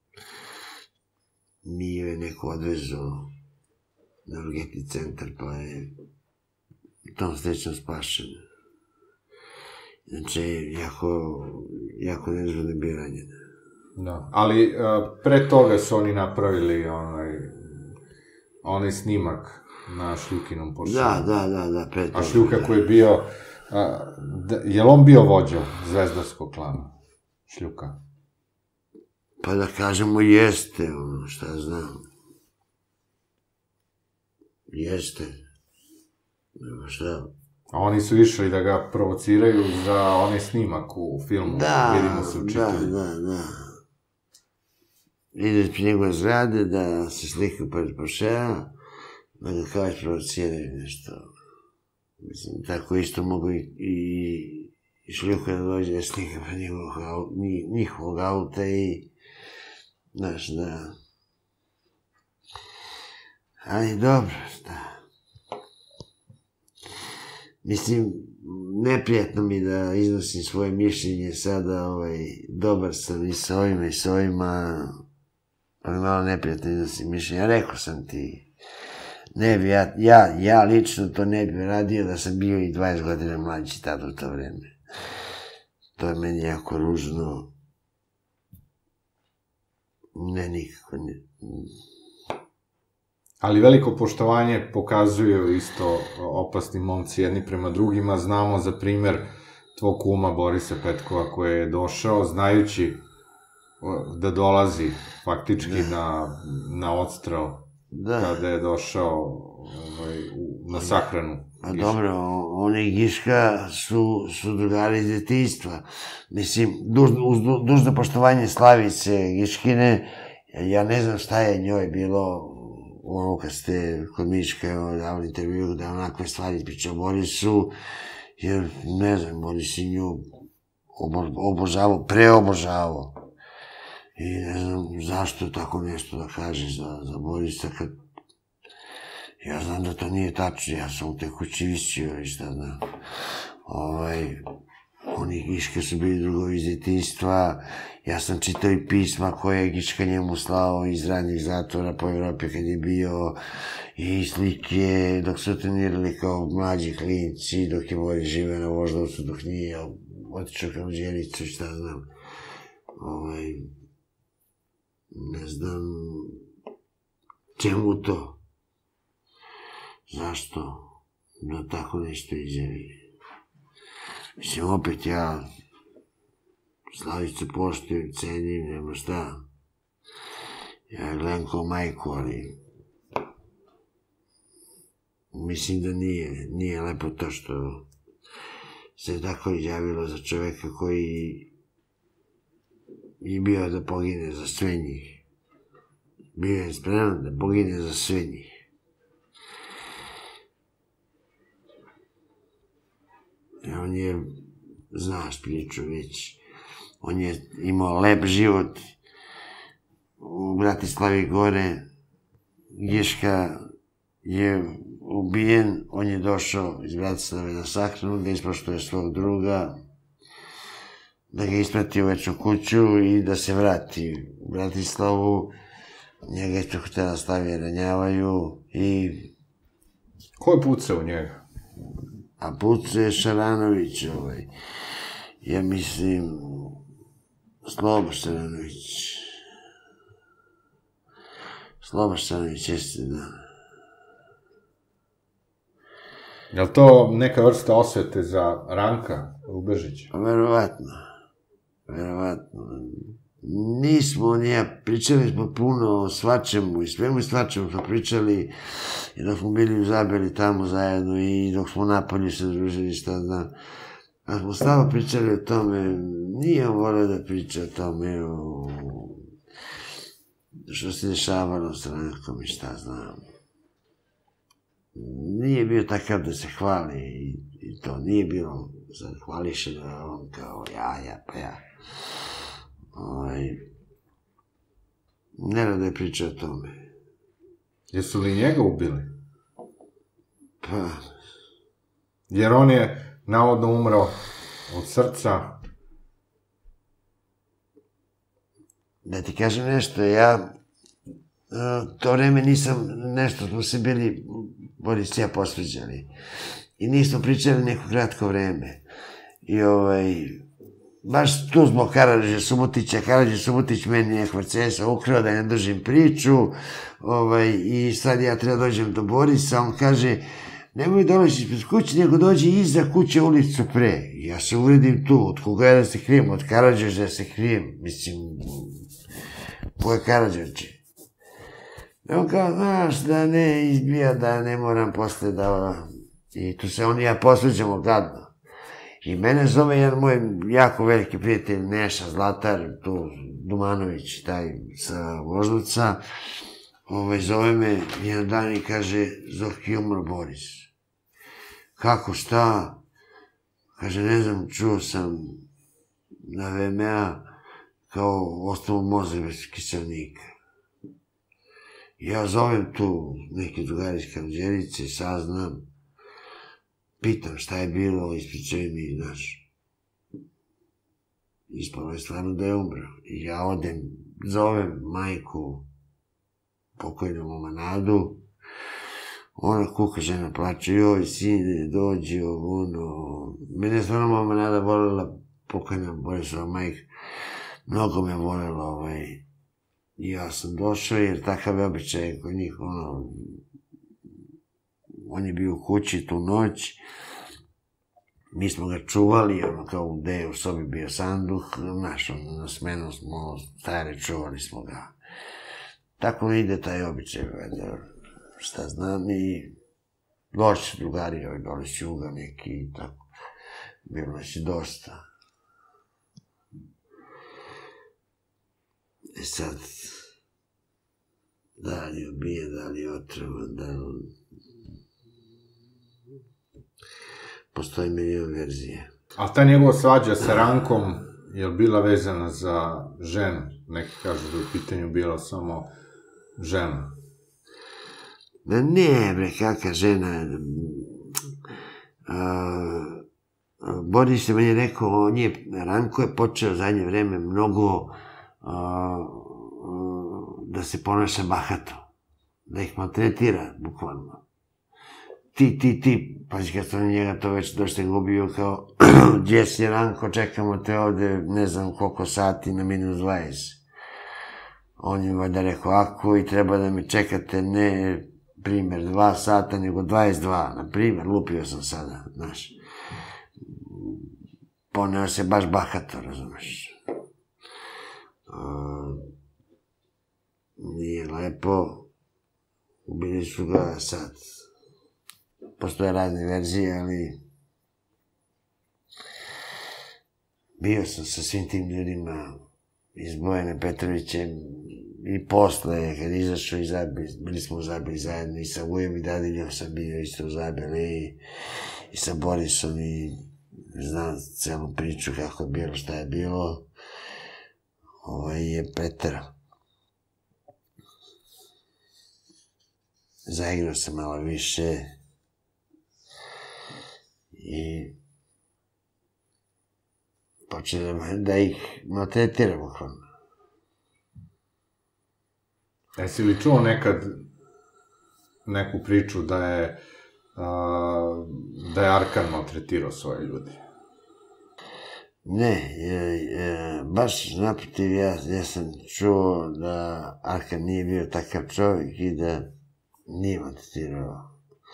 S3: Miju je neko odvezao na urgentni centar, pa je tom srećom spašen. Znači, jako nezgodno bio ranjen.
S2: Da, ali pre toga su oni napravili onaj snimak na Šljukinom Poršanu.
S3: Da, pre toga.
S2: A Šljuka koji je bio, je li on bio vođa Zvezdarskog klana? Šljuka?
S3: Pa da kažemo jeste, šta znam. Jeste. Nema šta.
S2: A oni su išli da ga provociraju za onaj snimak u filmu. Vidimo se učitelji.
S3: Da. Ide pri njegove zgrade da se slika pored Porschea, da ga kao isprovociraju nešto. Mislim, tako isto mogu i Šljuka da dođe da slika pred njihovog auta i, znaš, da... Ali dobro, šta? Mislim, neprijatno mi da iznosim svoje mišljenje sada, dobar sam i sa ovima i sa ovima, ali malo neprijatno iznosim mišljenje. Ja rekao sam ti, ne bi, ja lično to ne bi radio da sam bio i 20 godina mlađi tada u to vreme. To je meni jako ružno. Ne, nikako ne.
S2: Ali veliko poštovanje pokazuju isto opasni momci jedni prema drugima. Znamo za primer tvog kuma Borisa Petkova koji je došao znajući da dolazi faktički na odstrel kada je došao na sahranu.
S3: Pa dobro, oni Giška su drugari iz detinjstva. Mislim, dužno poštovanje Slavice Giškine, ja ne znam šta je njoj bilo ono kad ste kod Miška davali intervju da onakve stvari pričao Borisu, jer ne znam, Boris i nju obožavao, preobožavao. I ne znam zašto tako nešto da kažeš za Borisa kad ja znam da to nije tačno, ja sam u te kući visio i šta znam. Oni Giške su bili drugovi iz detinjstva, ja sam čitao i pisma koje je Giška njemu slao iz radnih zatvora po Evropi kad je bio, i slike dok su trenirali kao mlađi klinci, dok je Boris živeo na Voždovcu, dok nije otišao kao Đelicu i šta znam. Ne znam čemu to. Zašto da tako nešto izjavi? Mislim, opet ja Slavicu poštujem, cenim, nema šta. Ja gledam kao majku, ali mislim da nije lepo to što se tako izjavilo za čoveka koji je bio da pogine za sve njih. Bio je spreman da pogine za sve njih. On je, znaš priču već, on je imao lep život u Bratislavi gore, Giška je ubijen, on je došao iz Bratislave na sahranu, da ispoštuje svog druga, da ga isprati u večnu kuću i da se vrati u Bratislavu. Njega ispred hotela Slavije ranjavaju i...
S2: Ko je pucao u njega?
S3: A pucao je Šaranović, ja mislim, Slobo Šaranović. Slobo Šaranović jeste, da.
S2: Je li to neka vrsta osvete za Ranka Rubežića?
S3: Pa verovatno. Nismo, pričali smo puno o svačemu i svemu i svačemu smo pričali i dok smo bili u Zabeli tamo zajedno i dok smo napolju se družili, šta znam. A smo stava pričali o tome, nije on volio da priča o tome, što se dešavalo s Rankom i šta znam. Nije bio takav da se hvali i to, nije bilo za hvališe da on kao ja, pa ja. Ne rado je pričao o tome.
S2: Jesu li njega ubili?
S3: Pa...
S2: Jer on je navodno umro od srca.
S3: Da ti kažem nešto, ja to vreme nisam, nešto smo se bili, Boris i ja, posveđali. I nismo pričali neko kratko vreme. I baš tu zbog Karadžića Subotića, Karadžić Subotić meni je Hvarcesa ukrao da ne držim priču i sad ja treba dođem do Borisa, on kaže nemoj dolazi ispred kuće, nego dođi iza kuće ulicu pre. Ja se uvredim tu, od koga ja da se krijem, od Karadžića da se krijem, mislim, ko je Karadžić? On kao, znaš, da ne izbija, da ne moram posle da... I tu se on i ja posluđamo gadno. I mene zove jedan moj jako veliki prijatelj, Neša Zlatar, tu Dumanović, taj sa Voždovca, zove me jedan dan i kaže, Zoki, umro Boris. Kako, šta? Kaže, ne znam, čuo sam na VMA kao ostalo mozak bez kiselnika. Ja zovem tu neke drugari iz Karadžerice, saznam, pitam šta je bilo, ispričaju mi, znaš. Ispalo je stvarno da je umro. I ja odem, zovem majku pokojnu Mamanadu, ona kuka, žena plače, joj, sine, dođi, ono. Mene je stvarno Mamanada volela, pokojna Borisova majka, mnogo me volela, I ja sam došao, jer takav je običaj kod njih, on je bio u kući tu noć, mi smo ga čuvali, kao gde je u sobi bio sanduh, znaš, na smenu smo stajali, čuvali smo ga. Tako ide taj običaj, šta znam, i došli su drugari, dole s juga neki i tako, bilo nas je dosta. E sad, da li je ubijen, da li je otrovan, da li... Postoji milion verzije.
S2: A ta njegova svađa sa Rankom je bila vezana za ženu? Neki kažu da je u pitanju bila samo žena.
S3: Ne, bre, kakva žena. Boris je meni rekao, Ranko je počeo zadnje vreme mnogo da se ponaša bahato, da ih maltretira, bukvalno. Ti, pazi kad sam njega to već dosta gubio, kao, gdje si Ranko, čekamo te ovde, ne znam koliko sati, na -20. On je valjda rekao, ako i treba da me čekate, ne, primer, 2 sata, nego 22, na primer, lupio sam sada, znaš. Poneo se baš bahato, razumeš. Nije lepo, ubili su ga sad. Postoje razne verzije, ali bio sam sa svim tim ljudima iz Bojana Petrovićem i posle, kad izašao iz Zabe, bili smo u Zabe zajedno i sa Vujem i Dadiljom sam bio isto u Zabe, i sa Borisom i znam celu priču kako je bilo, šta je bilo. Ovo je preterao. Zaigrao sam malo više i počeo da ih maltretira bukvalno.
S2: Jesi li čuo nekad neku priču da je Arkan maltretirao svoje ljude?
S3: Ne, baš naprotiv, ja sam čuo da Arkan nije bio takav čovjek i da nije maltretirao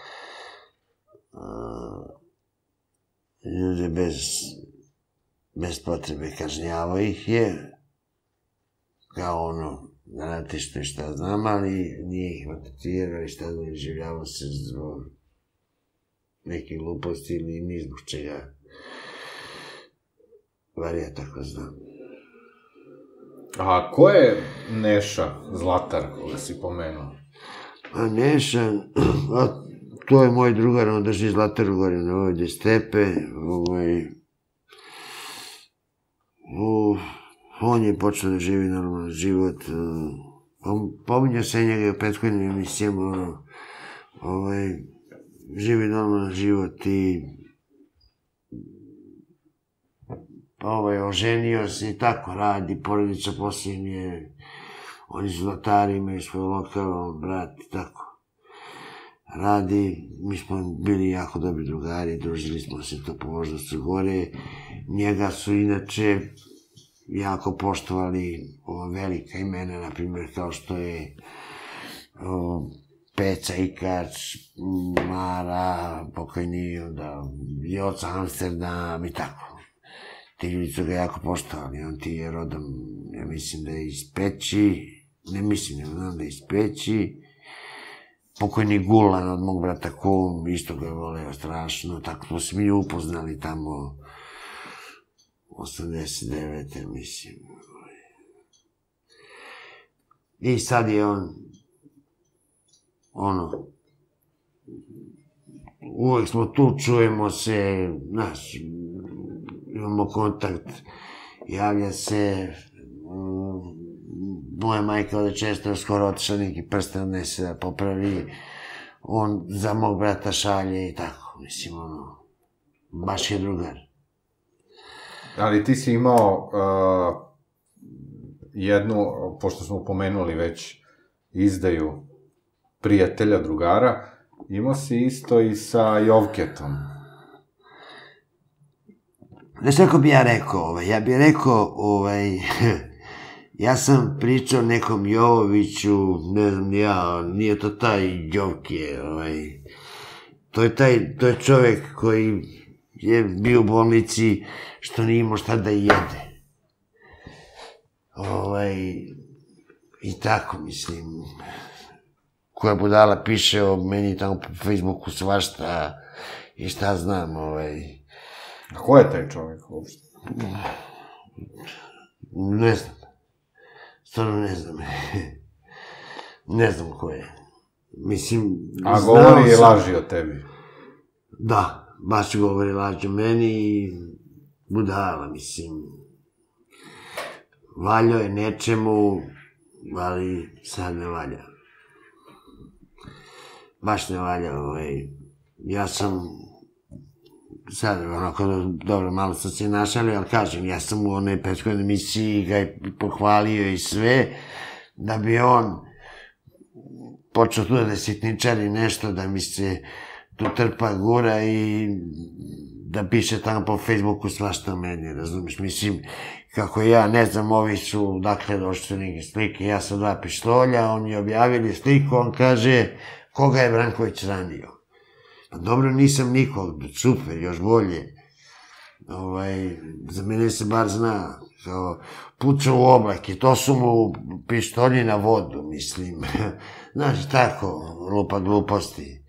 S3: ljude bez potrebe, kažnjavao ih je, kao ono, na ratištu i šta znam, ali nije ih maltretirao i šta da življavao se zbog neke gluposti ili ni zbog čega. Bar ja tako znam.
S2: A ko je Neša Zlatar, koga si pomenuo?
S3: A Neša, to je moj drugar, on drži Zlataru gore na ovdje stepe, on je počeo da živi normalan život, pominjao se njega u prethodnim emisijama, živi normalan život i oženio se i tako radi, porodica posljednje, oni su Zlatari, imaju svoj lokal, brat i tako. Radi, mi smo bili jako dobri drugari, družili smo se to po Voždovcu gore, njega su inače jako poštovali velika imena, na primjer kao što je Peca Ikač, Mara, pokojni, Joca Amsterdam i tako. Ti ljudi su ga jako poštovali, on ti je rodom, ja mislim da je iz Peći, ne mislim, ne znam da ispeći. Pokojni Gulan od mog brata Kum, isto ga je voleo strašno, tako smo se mi upoznali tamo 89. mislim. I sad je on, uvek smo tu, čujemo se, znaš, imamo kontakt, javlja se, moja majka ode često, skoro otišla neki prsten odnese da popravi, on za mog brata šalje i tako, mislim, baš je drugar.
S2: Ali ti si imao jednu, pošto smo pomenuli već izdaju prijatelja, drugara, imao si isto i sa Jovketom.
S3: Znaš kako bi ja rekao? Ja bih rekao, ja sam pričao nekom Jovoviću, ne znam ja, nije to taj Jovke, to je čovek koji je bio u bolnici što nije imao šta da jede. I tako, mislim, koja budala piše o meni tamo po Facebooku svašta i šta znam,
S2: A ko je taj čovjek uopšte?
S3: Ne znam. Stvarno ne znam. Ne znam ko je. Mislim,
S2: a govori i laži o tebi?
S3: Da, baš govori laži o meni i budala, mislim. Valjao je nečemu, ali sad ne valja. Baš ne valja, ja sam sad, onako, dobro, malo sam se našalio, ali kažem, ja sam u onoj prethodnoj emisiji ga je pohvalio i sve, da bi on počeo tu da sitničari nešto, da mi se tu trpa gura i da piše tamo po Facebooku svašta o meni, razumiješ, mislim, kako ja, ne znam, ovi su, dakle, došli su neke slike, ja sam 2 pištolja, oni objavili sliku, on kaže, koga je Branković ranio? Pa dobro, nisam nikog, super, još bolje. Za mene se bar zna, kao, puca u oblake, to su mu pištolji na vodu, mislim. Znaš, tako, lupa gluposti.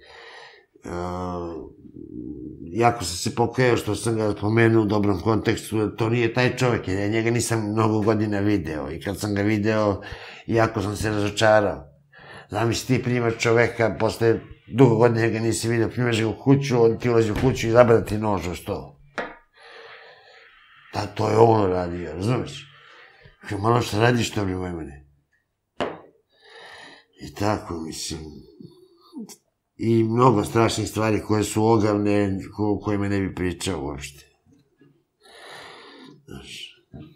S3: Jako sam se pokajao što sam ga pomenuo u dobrom kontekstu, to nije taj čovjek, jer ja njega nisam mnogo godina video i kad sam ga video, jako sam se razočarao. Zamisli ti primaš čoveka, posle dugo godine ga nisi vidio, primaš ga u kuću, on ti ulazi u kuću i zabada ti nož u sto. To je ono radio, razumiješ? Malo što radiš to, bre, Vojmane. I tako, mislim. I mnogo strašnih stvari koje su ogavne, o kojima ne bi pričao uopšte. Znaš.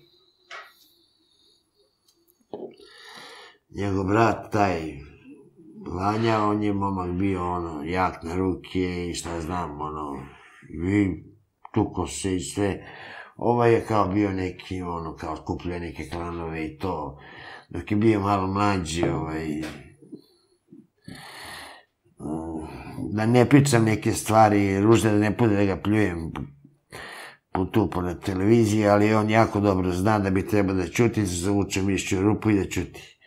S3: Njegov brat, taj Vanja, on je momak bio, jak na ruke i šta znam, i tuko se i sve. Ovaj je kao bio neki, kao skupljio neke klanove i to. Dok je bio malo mlađi, da ne pričam neke stvari, ružne da ne bude da ga pljujem tu po televiziji, ali on jako dobro zna da bi trebao da ćuti, da se zavuče mišću u rupu i da ćuti.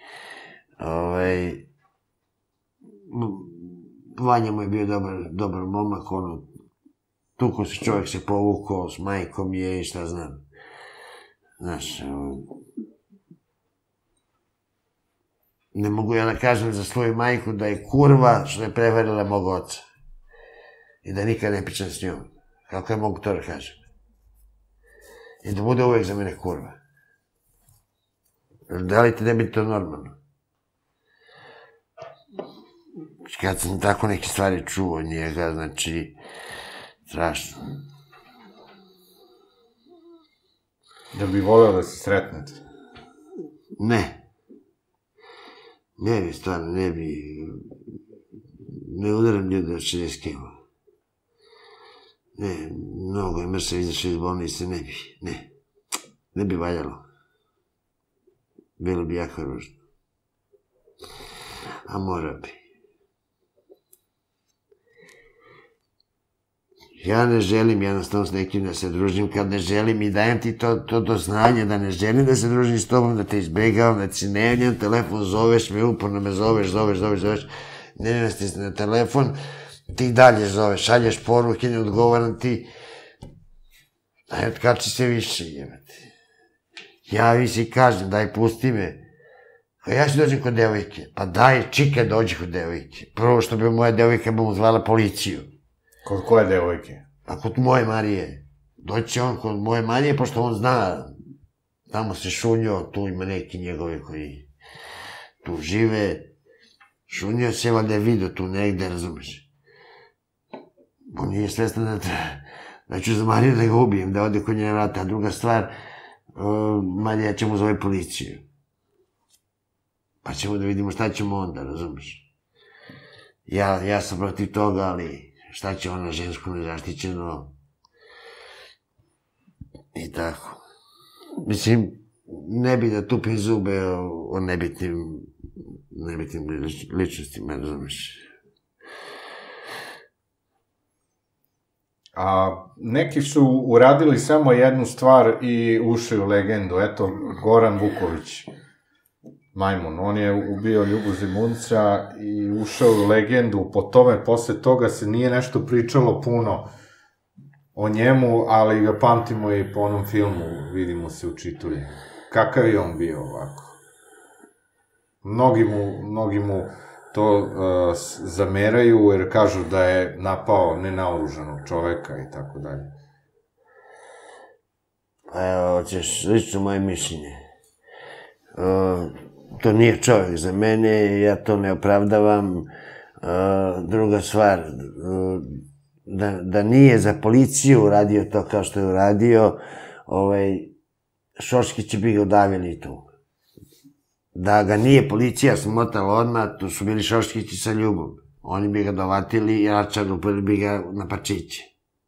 S3: Vanja mu je bio dobar momak, tuko se čovjek se povukao, s majkom je i šta znam. Znaš, ne mogu ja da kažem za svoju majku da je kurva što je prevarila mog oca i da nikad ne pričam s njom. Kako je mogu to da kažem? I da bude uvek za mene kurva. Da li ti ne bi to normalno? Kad sam tako neke stvari čuo od njega, znači, strašno.
S2: Da bi voleo da se sretnete?
S3: Ne. Ne bi, stvarno, ne bi. Ne udaram ljude od 60 kilo. Ne, mnogo je mršav izašao iz bolnice, ne bi, ne. Ne bi valjalo. Bilo bi jako ružno. A mora bi. Ja ne želim jednostavno s nekim da se družim, kad ne želim i dajem ti to do znanja da ne želim da se družim s tobom, da te izbegavam, da ti ne javljam telefon, zoveš me, uporno me zoveš, ne javljam ti na telefon, ti dalje zoveš, šalješ poruke, ne odgovaram ti, daj otkači se više, jebate. Javi se i kažem, daj pusti me. A ja ću dođem kod devojke. Pa daj, čika dođi kod devojke. Prvo što bi moja devojka mu zvala policiju.
S2: Kod koje devojke?
S3: A kod moje Marije. Doći on kod moje Marije, pošto on zna, tamo se šunio, tu ima neki njegovi koji tu žive. Šunio se, valjda je vidio tu negde, razumeš. On nije svestan da ću za Mariju da ga ubijem, da ode kod njene vrata. A druga stvar, Marija će mu zove policiju. Pa ćemo da vidimo šta ćemo onda, razumeš. Ja sam protiv toga, ali šta će ona žensko nezaštićeno i tako. Mislim, ne bi da tupim zube o nebitnim ličnostima, razumeš.
S2: A neki su uradili samo jednu stvar i ušli u legendu. Eto, Goran Vuković, majmun, on je ubio Ljubu Zimunca i ušao u legendu. Po tome, posle toga se nije nešto pričalo puno o njemu, ali ga pamtimo i po onom filmu, vidimo se u Čitulji. Kakav je on bio ovako? Mnogi mu to zameraju jer kažu da je napao nenaoružanog čoveka i tako dalje.
S3: Pa evo, hoćeš lično moje mišljenje. To nije čovek za mene, ja to ne opravdavam. Druga stvar, da nije za policiju uradio to kao što je uradio, Šoškići bi ga udavili tu. Da ga nije policija smotala odmah, tu su bili Šoškići sa Ljubom. Oni bi ga dovatili i račarupili bi ga na pačiće.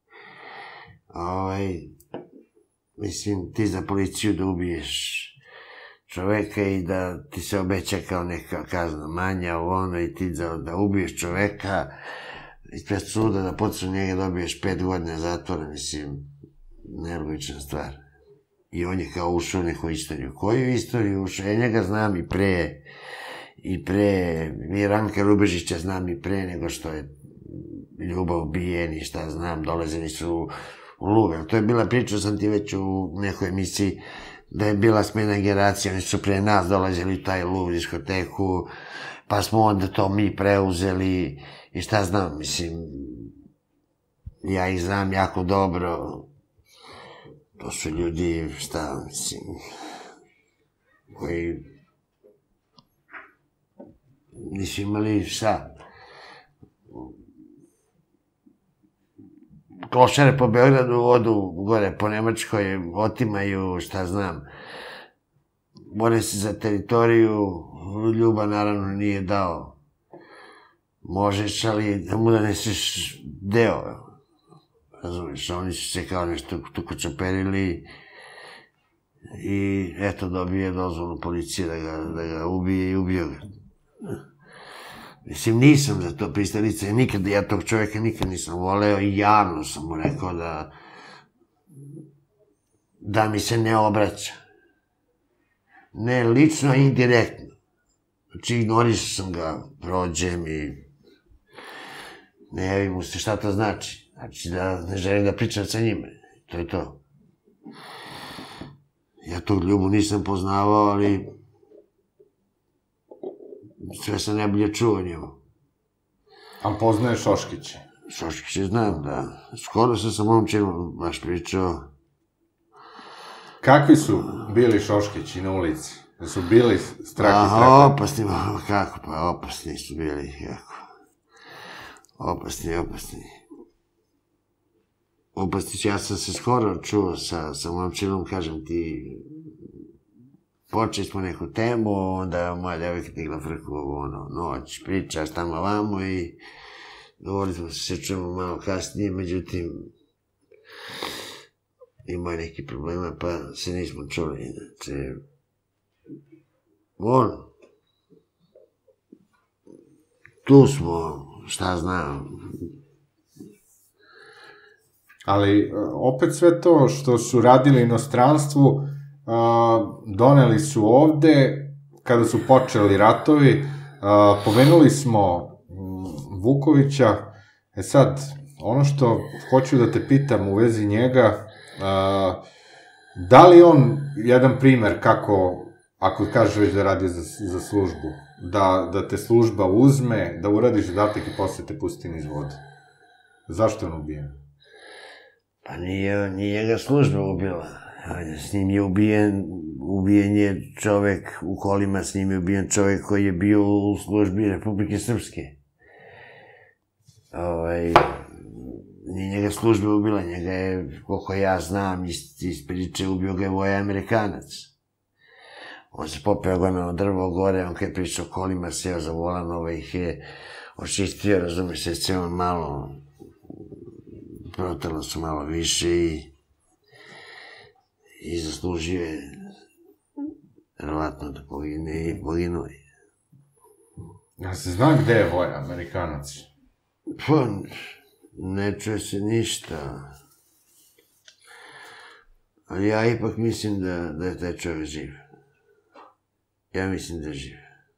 S3: Mislim, ti za policiju da ubiješ čoveka i da ti se obeća kao neka kazna manja, i ti da ubiješ čoveka ispred suda, da podsru njega dobiješ 5 godina zatvora, mislim, nelogična stvar. I on je kao ušao u neku istoriju. Koju istoriju ušao? Ja njega znam i pre Ranka Rubežića znam i pre nego što je Ljubav ubijen i šta znam, dolazili su u Lugan. To je bila priča, sam ti već u nekoj emisiji, da je bila smena generacija, oni su pre nas dolazili u taj Luv diskoteku, pa smo onda to mi preuzeli i šta znam, mislim, ja ih znam jako dobro. To su ljudi, šta, mislim, koji nisu imali šta. Klošare po Beogradu odu gore po Nemačkoj, otimaju, šta znam. Bore se za teritoriju, Ljuba naravno nije dao. Možeš, ali da mu doneseš deo. Razumiješ, oni su se kao nešto tukočaperili i eto dobije dozvolu policije da ga ubije i ubio ga. Mislim, nisam za to pristalica i nikada, ja tog čoveka nikad nisam voleo i javno sam mu rekao da mi se ne obraća. Ne lično, a indirektno. Znači, ignorišao sam ga, prođem i ne javim mu se šta to znači. Znači da ne želim da pričam sa njima. To je to. Ja tog Ljubu nisam poznavao, ali sve sam najbolje čuo o njemu.
S2: Ali poznaje Šoškiće?
S3: Šoškiće znam, da. Skoro sam sa momčinom baš pričao.
S2: Kakvi su bili Šoškići na ulici? Da su bili strah i trepet?
S3: Opasni, kako pa, opasni su bili, jako. Opasni. Opastić, ja sam se skoro čuo sa momčinom, kažem ti, počeli smo neku temu, onda moja devojka digla frku, noć, priča, tamo vamo i govorili smo se čujemo malo kasnije, međutim, imao je neki problema, pa se nismo čuli, znači, tu smo, šta znam,
S2: Ali opet sve to što su radili inostranstvu, doneli su ovde, kada su počeli ratovi, pomenuli smo Vukovića. Sad, ono što hoću da te pitam u vezi njega, da li on jedan primer kako, ako kažeš već da radi za službu, da te služba uzme, da uradiš zadatak i posle te pusti niz vode? Zašto je on ubijen?
S3: Pa nije ga služba ubila. S njim je ubijen je čovek u kolima, s njim je ubijen čovek koji je bio u službi Republike Srpske. Nije njega služba ubila, njega je, koliko ja znam, iz priče ubio ga je Voja Amerikanac. On se popeo gomeno drvo gore, on kad je pričao o kolima, seo za volan, ih je očistio, razumeš, se ceo malo, protelo su malo više i zaslužio je verovatno da pogine i poginuo je.
S2: Ja se zna gde je Voja Amerikanac?
S3: Pa, ne čuje se ništa. Ali ja ipak mislim da je taj čovjek živ. Ja mislim da je živ.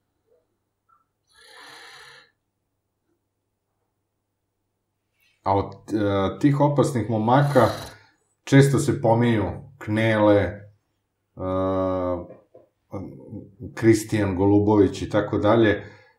S2: A od tih opasnih momaka često se pominju Knele, Kristijan Golubović i tako dalje.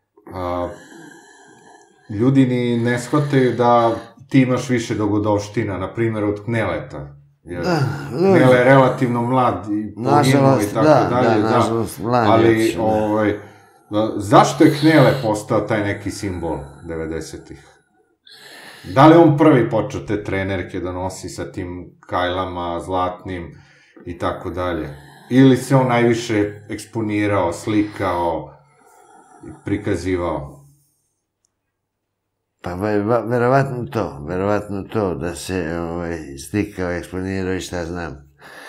S2: Ljudi ni ne shvataju da ti imaš više dogodovština, na primjer od Kneleta. Knele je relativno mlad i poginuo i tako dalje.
S3: Nažalost, mlad.
S2: Ali, zašto je Knele postao taj neki simbol 90-ih? Da li on prvi počeo te trenerke da nosi sa tim kajlama, zlatnim i tako dalje? Ili se on najviše eksponirao, slikao, prikazivao?
S3: Pa verovatno to, da se slikao, eksponirao i šta znam.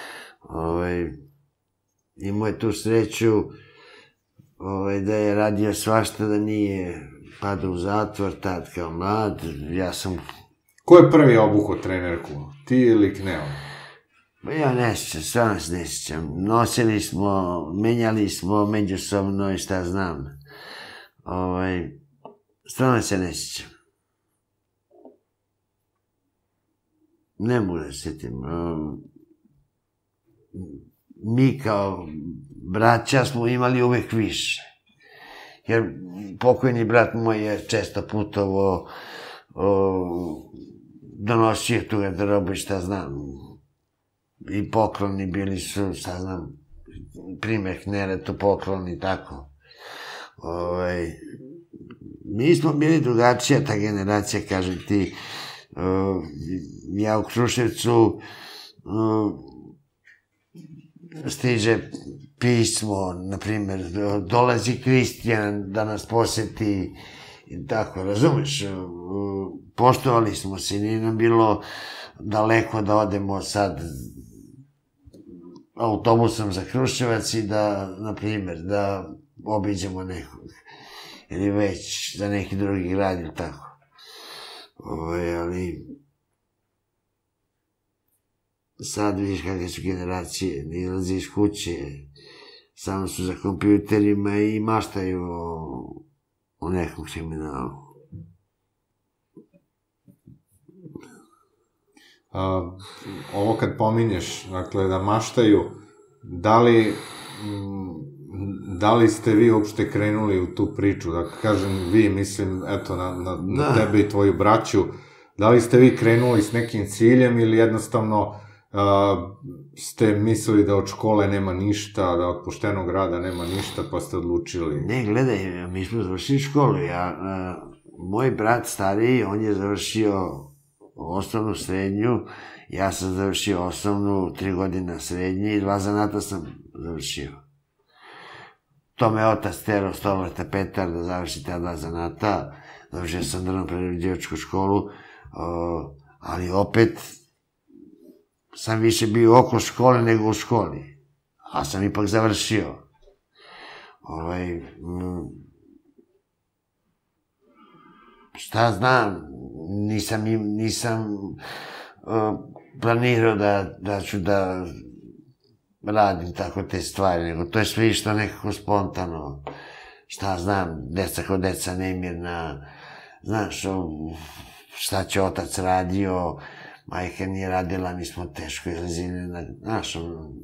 S3: Imao je tu sreću da je radio svašta, da nije padao u zatvor, tad kao mlad, ja sam...
S2: Ko je prvi obuhao trenerku? Ti ili Knel?
S3: Ja ne sjećam, stvarno se ne sjećam. Nosili smo, menjali smo međusobno i šta znam. Stvarno se ne sjećam. Ne mogu da se sjetim. Mi kao braća smo imali uvek više. Jer pokojni brat moj je često putovo, donosio tu garderobu i šta znam. I pokloni bili su, šta znam, primer Kneletu pokloni i tako. Mi smo bili drugačija ta generacija, kažem ti. Ja u Kruševcu stiže pismo, na primjer, dolazi Kristijan da nas poseti i tako, razumeš? Poštovali smo se, nije nam bilo daleko da odemo sad autobusom za Kruševac i da, na primjer, da obiđemo nekog ili već za neki drugi grad ili tako. Ali sad vidiš kakve su generacije, ne izlazi iz kuće, samo su za kompjuterima i maštaju o nekom kriminalu.
S2: Ovo kad pominješ, dakle, da maštaju, da li ste vi uopšte krenuli u tu priču? Dakle, kažem vi, mislim, eto, na tebe i tvoju braću, da li ste vi krenuli s nekim ciljem ili jednostavno ste mislili da od škole nema ništa, da od poštenog rada nema ništa, pa ste odlučili?
S3: Ne, gledaj, mi smo završili školu. Moj brat stariji, on je završio osnovnu, srednju, ja sam završio osnovnu, 3 godine srednje i 2 zanata sam završio. To me otac terao Stolvarta Petar da završi ta 2 zanata, završio sam drvno-prerađivačku školu, ali opet sam više bio oko škole nego u školi, a sam ipak završio. Šta znam, nisam planirao da ću da radim tako te stvari, nego to je sve išlo nekako spontano. Šta znam, deca kao deca nemirna, znaš, šta će otac radio, majka nije radila, mi smo teško izlazili, znaš,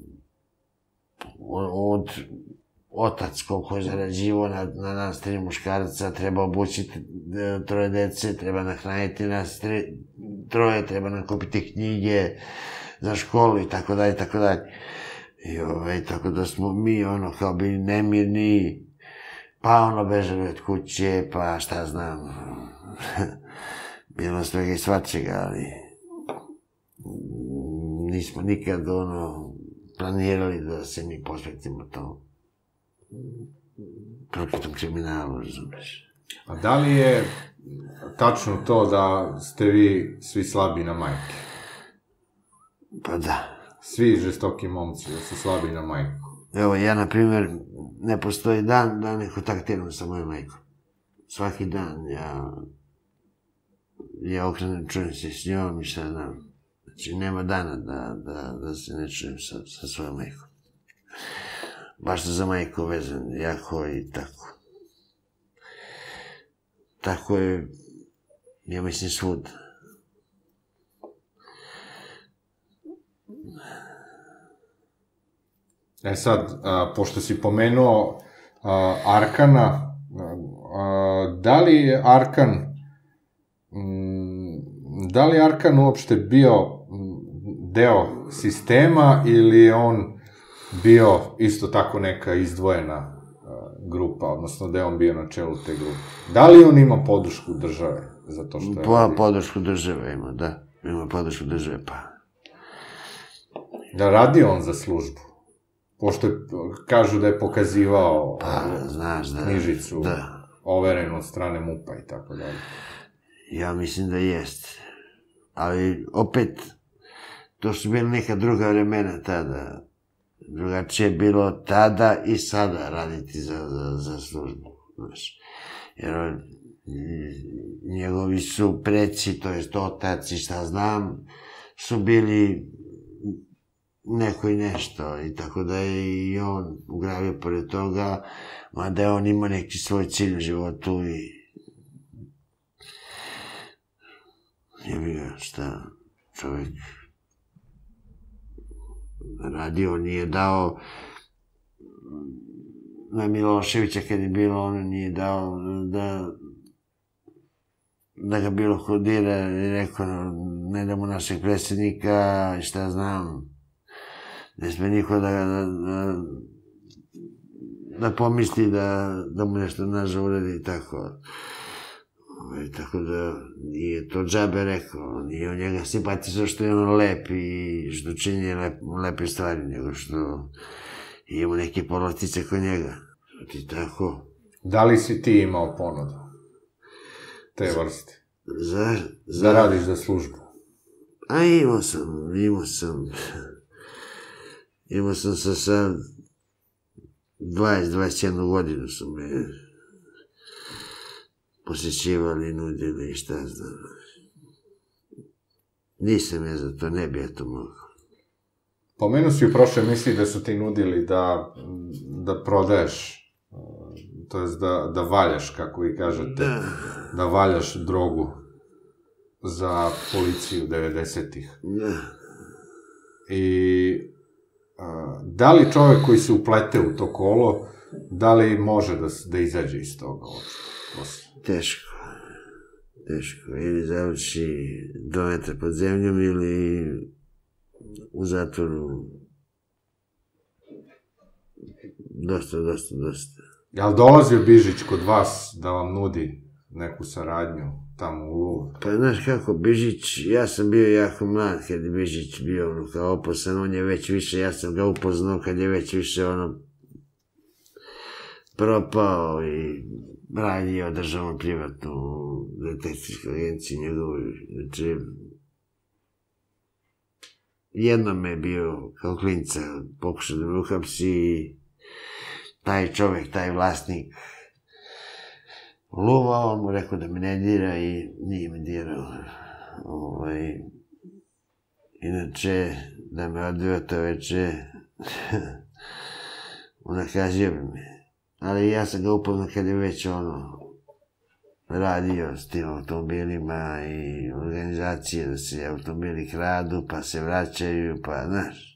S3: od otac koliko je zarađivo na nas 3 muškarca, treba obućiti 3 dece, treba nahraniti nas 3, treba nam kupiti knjige za školu i tako dalje, tako dalje. I tako da smo mi kao bili nemirni, pa bežali od kuće, pa šta znam, bilo svega i svačega, ali nismo nikad planirali da se mi posvetimo tom prokletom kriminalu, razumeš.
S2: A da li je tačno to da ste vi svi slabi na majke?
S3: Pa da.
S2: Svi žestoki momci da su slabi na majku.
S3: Evo, ja, na primjer, ne postoji dan da ne kontaktiram sa mojom majkom. Svaki dan ja okrenem, čujem se s njom i šta znam. Znači, nema dana da se ne čujem sa svojom majkom. Baš za majku vezan, jako i tako. Tako je, ja mislim, svud.
S2: E sad, pošto si pomenuo Arkana, da li je Arkan uopšte bio deo sistema ili je on bio isto tako neka izdvojena grupa, odnosno da je on bio na čelu te grupe? Da li on ima podršku države za to što je radio?
S3: Podršku države ima, da. Ima podršku države, pa.
S2: Da radi on za službu? Pošto kažu da je pokazivao knjižicu overenu od strane MUP-a i tako dalje.
S3: Ja mislim da jeste. Ali opet, to su bili neka druga vremena tada. Drugačije je bilo tada i sada raditi za službu. Jer njegovi su preci, to jest otac i šta znam, su bili neko i nešto, i tako da je i on ugravio pored toga, mada je on imao neki svoj cilj u životu i jebi ga, šta čovjek radio, nije dao na Miloševića kad je bilo, on nije dao da ga bilo kodira i rekao ne damo našeg predsjednika i šta znam. Ne sme niko da pomisli da mu nešto naža uredi i tako. Tako da nije to džabe rekao, nije on njega simpatizao što je on lep i što čini lepe stvari, nego što imamo neke povlastice kod njega. I tako.
S2: Da li si ti imao ponudu te vrste? Da radiš za službu?
S3: A imao sam sa 20-21 godinu su me posjećivali, nudili i šta znam. Nisam ja za to, ne bi ja to mogao.
S2: Pomenuo si u prošloj emisiji da su ti nudili da prodaješ, to jest da valjaš, kako vi kažete, da valjaš drogu za policiju 90-ih.
S3: Da.
S2: I da li čovek koji se uplete u to kolo, da li može da izađe iz toga uopšte?
S3: Teško. Ili završi 2 metra pod zemljom ili u zatvoru. Dosta.
S2: Jel dolazio Bižić kod vas da vam nudi neku saradnju tamo u Luvu?
S3: Pa znaš kako, Bižić, ja sam bio jako mlad kad je Bižić bio kao oposan, on je već više, ja sam ga upoznao kad je već više propao i radio državnu privatnu detektivsku agenciju njegovu. Znači, jednom je bio kao klinca, pokušao da me uhapsi, taj čovek, taj vlasnik Luva, on mu rekao da me ne dira i nije me dirao. inače, da me odveo to veče, unakazio bi me. Ali ja sam ga upoznao kad je već radio s tim automobilima i organizacije da se automobili kradu, pa se vraćaju, pa znaš.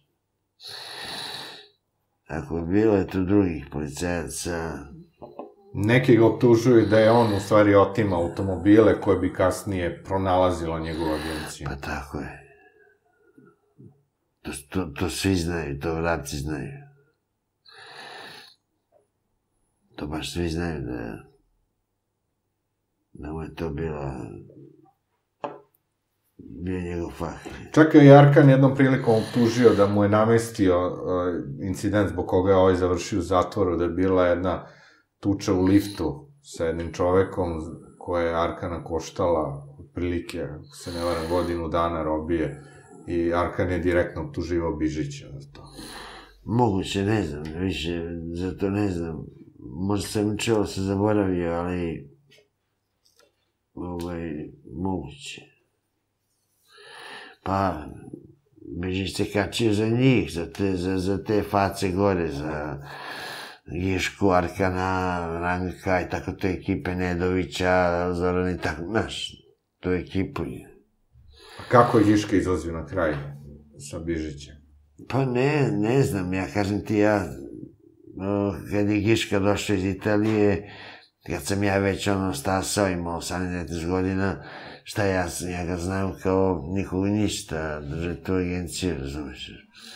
S3: Ako bilo je tu drugih policajaca...
S2: Neki ga optužuju da je on u stvari otima automobile koje bi kasnije pronalazila njegovu agenciju.
S3: Pa tako je. To svi znaju, to vrapci znaju. To baš svi znaju da mu je to bio njegov fah.
S2: Čak je i Arkan jednom prilikom optužio da mu je namestio incident zbog koga je ovaj završio u zatvoru, da je bila jedna tuča u liftu sa jednim čovekom koja je Arkana koštala otprilike, ako se ne varam, godinu dana robije i Arkan je direktno optuživao Bižića za to.
S3: Moguće, ne znam, više, zato ne znam. Možda sam čeo se zaboravio, ali moguće. Pa, Bižić se kačio za njih, za te face gore, za Gišku, Arkana, Ranka i tako te ekipe, Nedovića, Zoran i tako, znaš, tu ekipu je.
S2: A kako je Giška izlazio na kraj sa Bižićem?
S3: Pa ne znam, ja kažem ti, kad je Giška došla iz Italije, kad sam ja već stasao, imao 18-19 godina, šta ja ga znam kao nikog ništa, drže tu agenciju, razumiješ?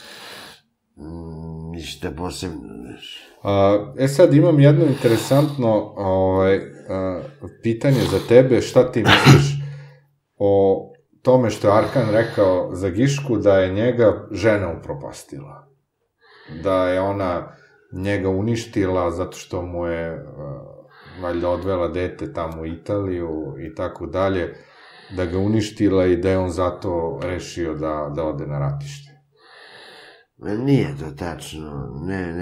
S3: Ništa posebno, znaš.
S2: Sad imam jedno interesantno pitanje za tebe, šta ti misliš o tome što je Arkan rekao za Gišku da je njega žena upropastila, da je ona njega uništila zato što mu je valjda odvela dete tamo u Italiju i tako dalje, da ga uništila i da je on zato rešio da ode na ratište.
S3: Nije to tačno,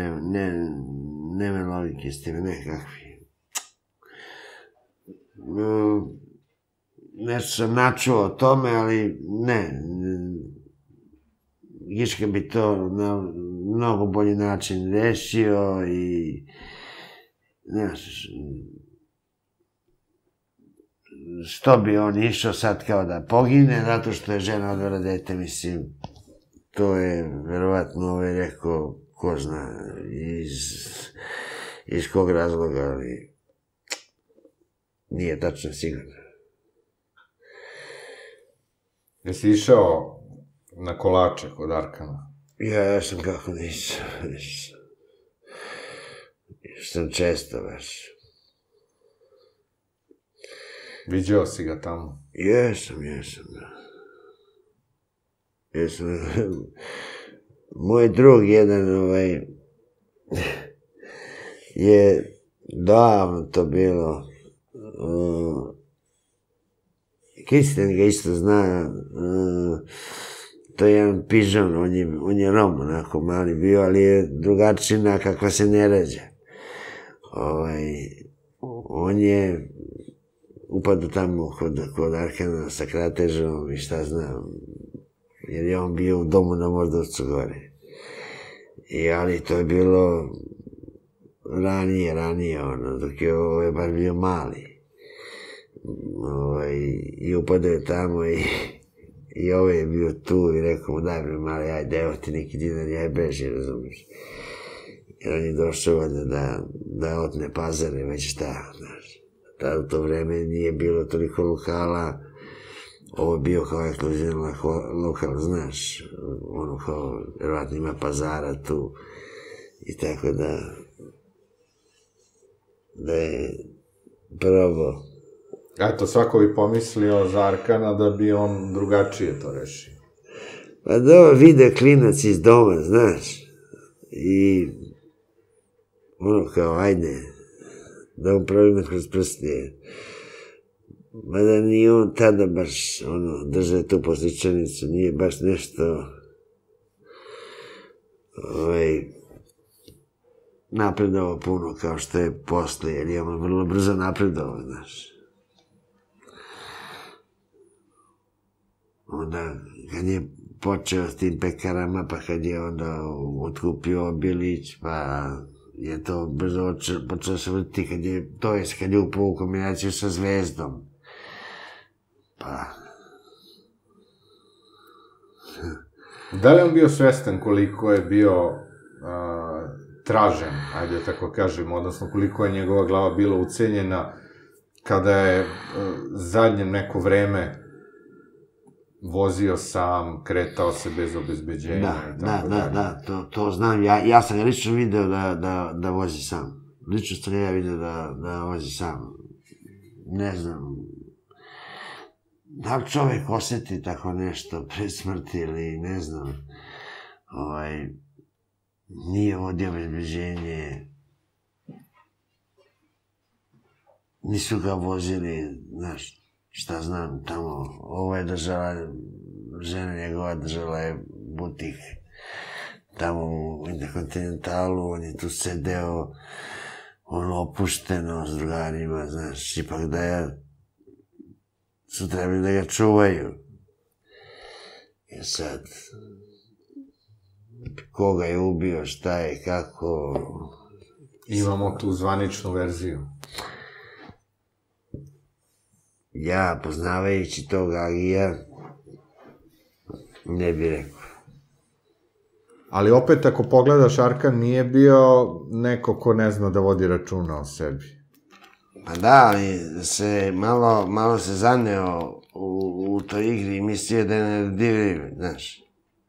S3: nema logike s tim, nekakvi. Nešto sam načuo o tome, ali ne. Giška bi to na mnogo bolji način rešio i, znaš, što bi on išao sad kao da pogine, zato što je žena odvela dete, mislim, to je verovatno rekao, ko zna, iz kog razloga, ali nije tačno sigurno.
S2: Jesi išao na kolače kod Arkana?
S3: Ja sam kako nisam. Sam često baš.
S2: Viđao si ga tamo?
S3: Jesam. Moj drug jedan je davno to bilo. Kristijan ga isto zna, to je jedan pižon, on je Rom, onako mali bio, ali je drugačina kakva se ne rađa. On je upadao tamo kod Arkana sa kratežom i šta znam, jer je on bio u domu na Mordovcu gore. Ali to je bilo ranije, dok je ovo bar bio mali. I upadao je tamo i ovo je bio tu i rekao mu daj mi mali, ajde, evo ti neki dinar, aj beži, razumiješ. Jer on je došao da otne pazare, već šta, znaš. Tada u to vreme nije bilo toliko lokala, ovo je bio kao ekskluzivna lokal, znaš, ono kao, vjerovatno ima pazara tu i tako da je probao.
S2: Eto, svako bi pomislio za Arkana da bi on drugačije to rešio.
S3: Pa da, vide klinac iz doma, znaš, i ono kao, ajde, da mu probimo kroz prste. Mada nije on tada baš, držao tu posličanicu, nije baš nešto, napredovao puno kao što je posle, jer je on vrlo brzo napredovao, znaš. Onda, kad je počeo s tim pekarama, pa kad je onda otkupio Bilić, pa je to brzo počeo se vrti kad je upao u kombinaciju sa Zvezdom. Pa...
S2: Da li on bio svestan koliko je bio tražen, ajde tako kažem, odnosno koliko je njegova glava bila ucenjena kada je zadnje neko vreme vozio sam, kretao se bez obezbeđenja i tako dalje?
S3: Da, to znam. Ja sam ga lično video da vozi sam. Lično sam ga video da vozi sam. Ne znam. Da li čovek osjeti tako nešto pred smrti ili ne znam. Nije vodio obezbeđenje. Nisu ga vozili, znaš, šta znam, tamo, ovo je držala, žena njegova držala je butik tamo u Interkontinentalu, on je tu sedeo, opušteno s drugarima, znaš, ipak da su trebali da ga čuvaju. I sad, koga je ubio, šta je, kako...
S2: Imamo tu zvaničnu verziju.
S3: Ja, poznavajući tog Agija, ne bih rekao.
S2: Ali opet, ako pogledaš, Arkan nije bio neko ko ne zna da vodi računa o sebi.
S3: Pa da, ali malo se zaneo u toj igri i mislio da je nedodirljiv, znaš.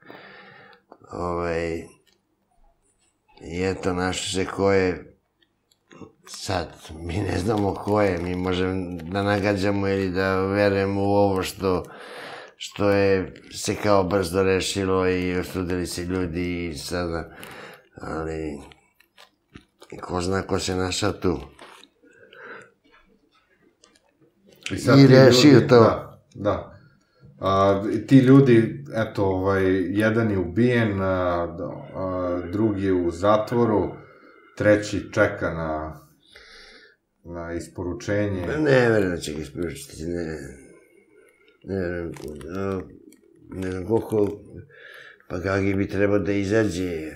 S3: I eto, našo se ko je... Sad, mi ne znamo ko je, mi možemo da nagađamo ili da verujemo u ovo što je se kao brzo rešilo i osudili se ljudi i sada, ali ko zna ko se našao tu. I rešio to.
S2: Da. Ti ljudi, eto, jedan je ubijen, drugi je u zatvoru, treći čeka na isporučenje.
S3: Ne verujem da će ga isporučiti, ne znam koliko, pa Gagi bi trebao da izađe.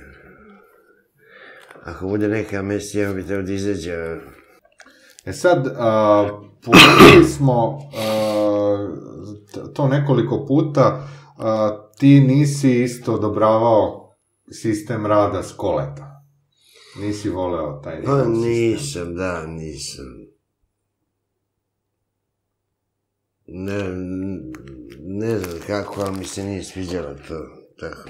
S3: Ako bude neka mesija, bi trebao da izađe.
S2: Sad, pogledali smo to nekoliko puta, ti nisi isto odobravao sistem rada Skoleta. Nisi voleo taj njegov sistem?
S3: Pa nisam, da, nisam. Ne znam kako, ali mi se nije sviđalo to, tako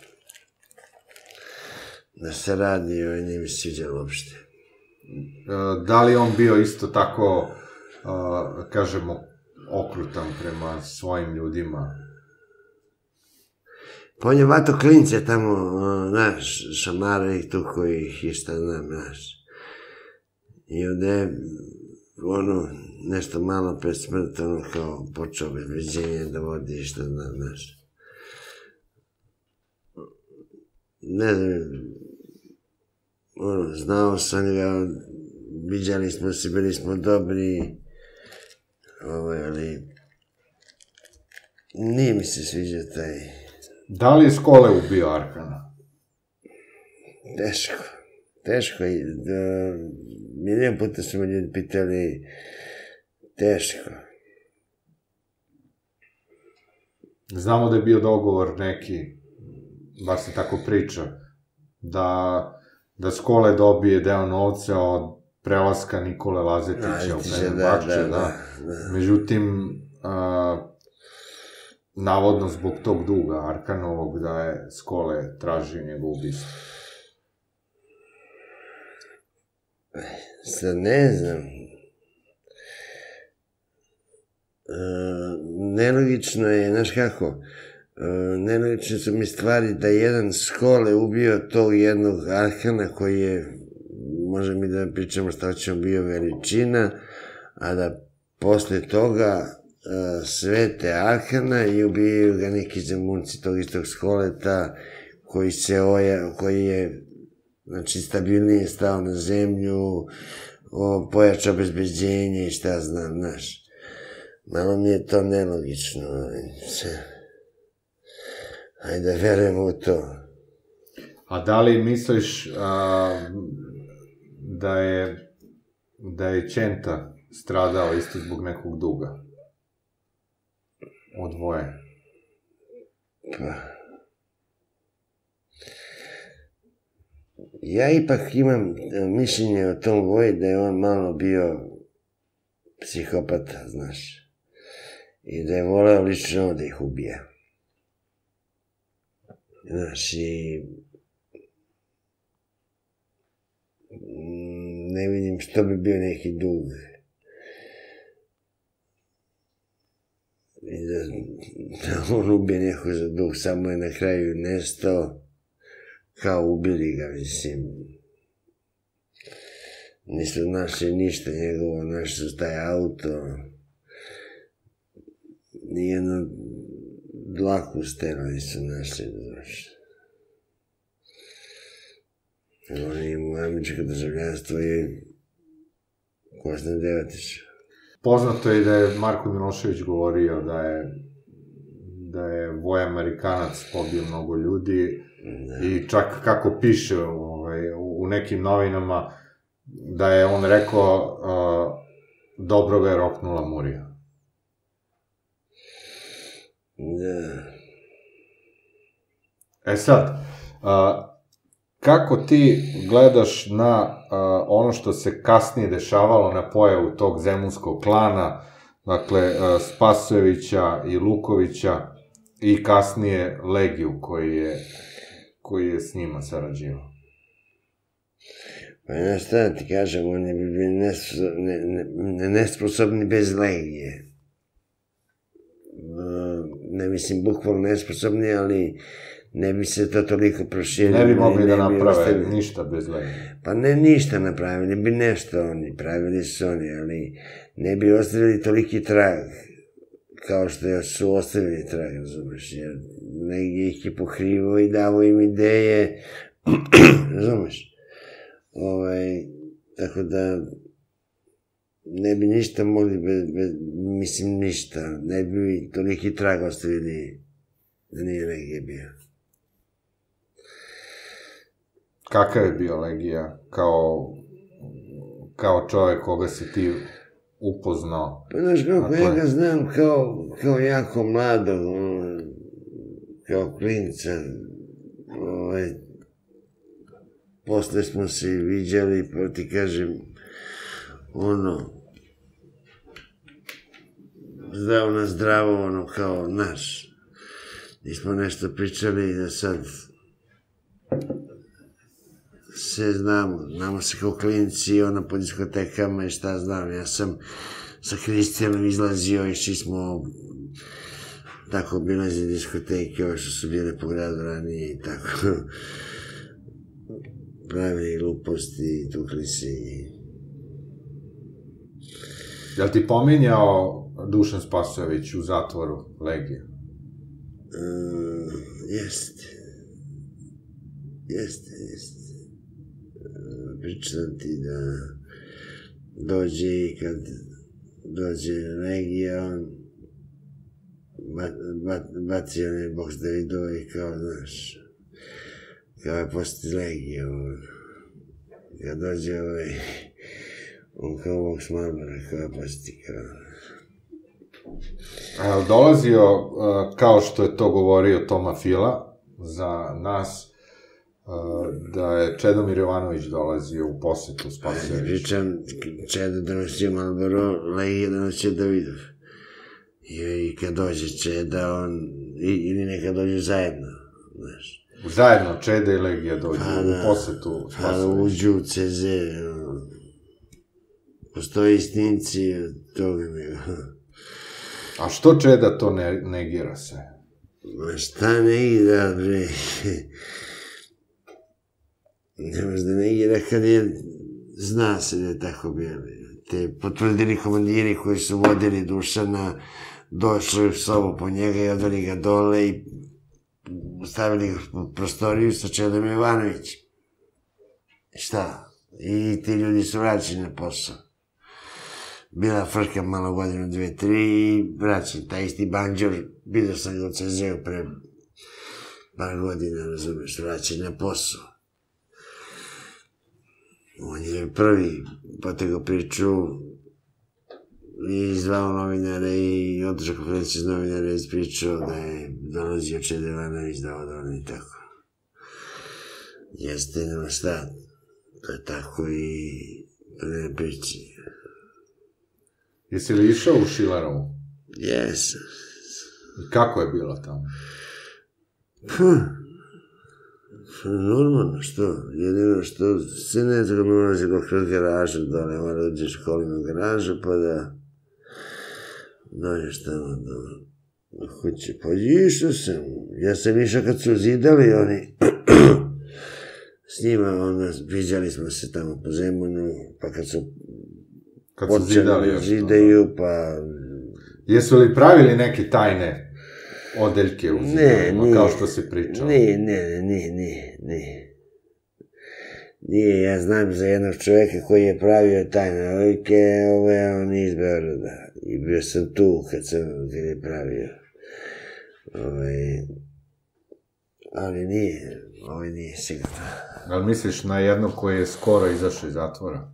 S3: da se radi, nije mi se sviđalo uopšte.
S2: Da li on bio isto tako, kažemo, okrutan prema svojim ljudima?
S3: Pa on je vato klince tamo, znaš, šamara ih tu kojih i šta znam, znaš. I onda je, nešto malo pred smrt, kao počeo obezbeđenje da vodi i šta znam, znaš. Ne znam, znao sam ga, viđali smo se, bili smo dobri, ali nije mi se sviđa taj...
S2: Da li je Skole ubio Arkana?
S3: Teško. Milijon puta su me ljudi pitali, teško.
S2: Znamo da je bio dogovor neki, bar se tako priča, da Skole dobije deo novca od prelaska Nikole Lazetića u Fenerbahče. Međutim, navodno zbog tog duga Arkanovog da je Skole tražio njegov ubistvo.
S3: Sad ne znam. Nelogično je, znaš kako, nelogično su mi stvari da jedan Skole ubio tog jednog Arkana koji je, može mi da pričamo šta ćemo, bio veličina, a da posle toga svete Arkana i ubijaju ga neki zemunci tog istog Skoleta koji je, znači, stabilnije stao na zemlju, pojačao obezbeđenje i šta znam, znaš. Malo mi je to nelogično, Ajde da verujemo u to.
S2: A da li misliš da je Ćenta stradao isto zbog nekog duga? Od Voje?
S3: Pa... Ja ipak imam mišljenje o tom Voji da je on malo bio psihopata, znaš. I da je voleo lično da ih ubije. Znaš, i... ne vidim što bi bio neki dug. I da on ubije neko za dug, samo je na kraju nestao, kao ubili ga, mislim. Nisu našli ništa njegovo, našli su taj auto. Nijednu dlaku stena nisu našli, znaš. On je imao američko državljanstvo i Kostan Devetić.
S2: Poznato je da je Marko Milošević govorio da je Voja Amerikanac pobio mnogo ljudi i čak kako piše u nekim novinama da je on rekao dobro ga je roknula Murija.
S3: Da.
S2: E sad, kako ti gledaš na ono što se kasnije dešavalo na pojavu tog zemunskog klana, dakle, Spasojevića i Lukovića i kasnije Legiju koji je s njima sarađivao?
S3: Pa ja šta ti kažem, oni bi bili nesposobni bez Legije. Ne mislim bukvalno nesposobni, ali ne bi se to toliko proširilo.
S2: Ne bi mogli da naprave ništa bez Legije.
S3: Pa ne ništa napravili, bi nešto oni, pravili su oni, ali ne bi ostavili toliki trag, kao što su ostavili trag, razumeš, jer Legije ih je pokrivao i davo im ideje, razumeš. Tako da ne bi ništa mogli, mislim ništa, ne bi toliki trag ostavili da nije Legije bio.
S2: Kakav je bio Legija kao čovek koga si ti upoznao?
S3: Pa znaš kako, ja ga znam kao jako mladog, kao klinca, posle smo se i viđali, pa ti kažem, zdravo na zdravo, kao naš. Nismo nešto pričali da sad se znamo se kao klinci, po diskotekama i šta znam, ja sam sa Hristijanom izlazio, išli smo tako obilazili diskoteke, ove što su bile po gradu ranije i tako pravili gluposti i tukli se i...
S2: Jel ti pominjao Dušan Spasojević u zatvoru Legije?
S3: Jeste. Pričam ti da dođe i kad dođe Legija, on baci onaj boks Davidova i kao, znaš, kao je posti Legije, kad dođe on kao boks Marmara, kao je posti, kao...
S2: A je li dolazio, kao što je to govorio Toma Fila, za nas, da je Čedomir Jovanović dolazio u posetu Spasojevića?
S3: Pričam, Čedo donosio Marlboro, Legija donosio Davidov. I kad dođe Čeda, on, ili neka dođe zajedno, znaš.
S2: Zajedno Čeda i Legija dođu u posetu Spasojevića?
S3: Pa uđu u CZ, postoji snimci od toga mi.
S2: A što Čeda to negira se?
S3: Ma šta negira, bre? Ne možda negira kad je, zna se da je tako bilo. Te potvrdili komandiri koji su vodili Dušana, došli u sobu po njega i odveli ga dole i stavili ga u prostoriju sa Čedom Jovanovićem. Šta? I ti ljudi su vraćeni na posao. Bila frka malo godinu, 2, 3 i vraćen. Taj isti Banđor, vidio sam ga u CZ-u pre par godina, razumeš, vraćanje na posao. On je prvi potegao priču i izvao novinare i održao konferenciju s novinare i ispričao da je dolazio Čeda Jovanović da odavno i tako. Jeste, nema šta, to je tako i ne priči.
S2: Jesi li išao u Šilerovu?
S3: Jesam.
S2: I kako je bilo tamo?
S3: Normalno, što? Jedino što se ne treba ulazi kroz garažu dole, mora uđeš kolima u garažu, pa da dođeš tamo do kuće. Pa išao sam. Ja sam išao kad su zidali oni s njima, onda viđali smo se tamo po Zemunu, pa kad su počeli da zidaju, pa...
S2: Jesu li pravili neke tajne odeljke u zidovima, kao što si pričao?
S3: Nije, ja znam za jednog čoveka koji je pravio tajne odeljke, on je iz Beograda. I bio sam tu kad je pravio. Ali nije sigurno.
S2: Ali misliš na jednog koji je skoro izašao iz zatvora?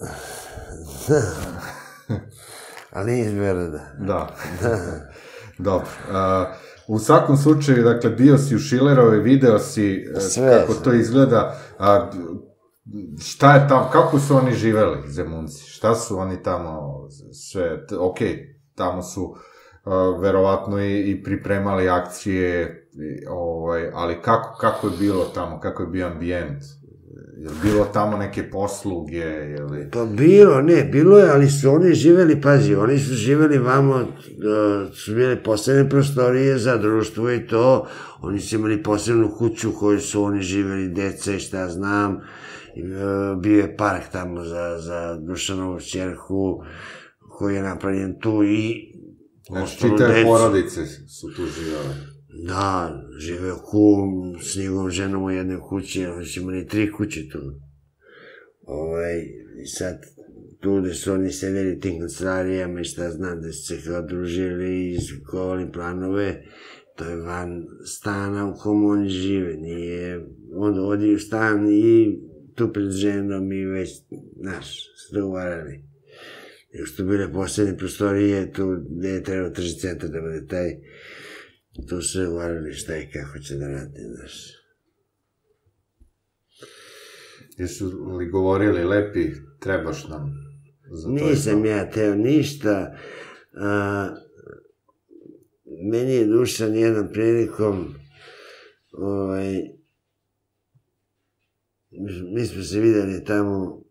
S3: Ali nije iz Beograda.
S2: Da. Dobro. U svakom slučaju, dakle, bio si u Šilerovoj, video si kako to izgleda. Šta je tamo, kako su oni živeli, Zemunci? Šta su oni tamo sve, okej, tamo su verovatno i pripremali akcije, ali kako je bilo tamo, kako je bio ambijent? Je li bilo tamo neke posluge, ili...
S3: Pa bilo je, ali su oni živeli, pazi, oni su živeli vamo, su bile posebne prostorije za društvo i to, oni su imali posebnu kuću u kojoj su oni živeli, deca i šta znam, bio je park tamo za Dušanovu ćerku, koji je napravljen tu i...
S2: Znači, čitave porodice su tu živele.
S3: Da, živeo kum s njegovom ženom u jednoj kući, oni su imali 3 kuće tu. I sad, tu gde su oni sedeli tim kancelarijama i šta znam, gde su se kao družili i izkovali planove, to je van stana u kom oni žive, nije, onda odi u stan i tu pred ženom i već, znaš, se dogovarali. Još tu bile poslednje prostorije, tu gde je trebao tržni centar da bude taj, tu se dogovarali šta i kako će da radi, znaš.
S2: Jesu li govorili lepi, trebaš nam za to?
S3: Nisam ja teo ništa. Meni je Dušan jednom prilikom, mi smo se videli tamo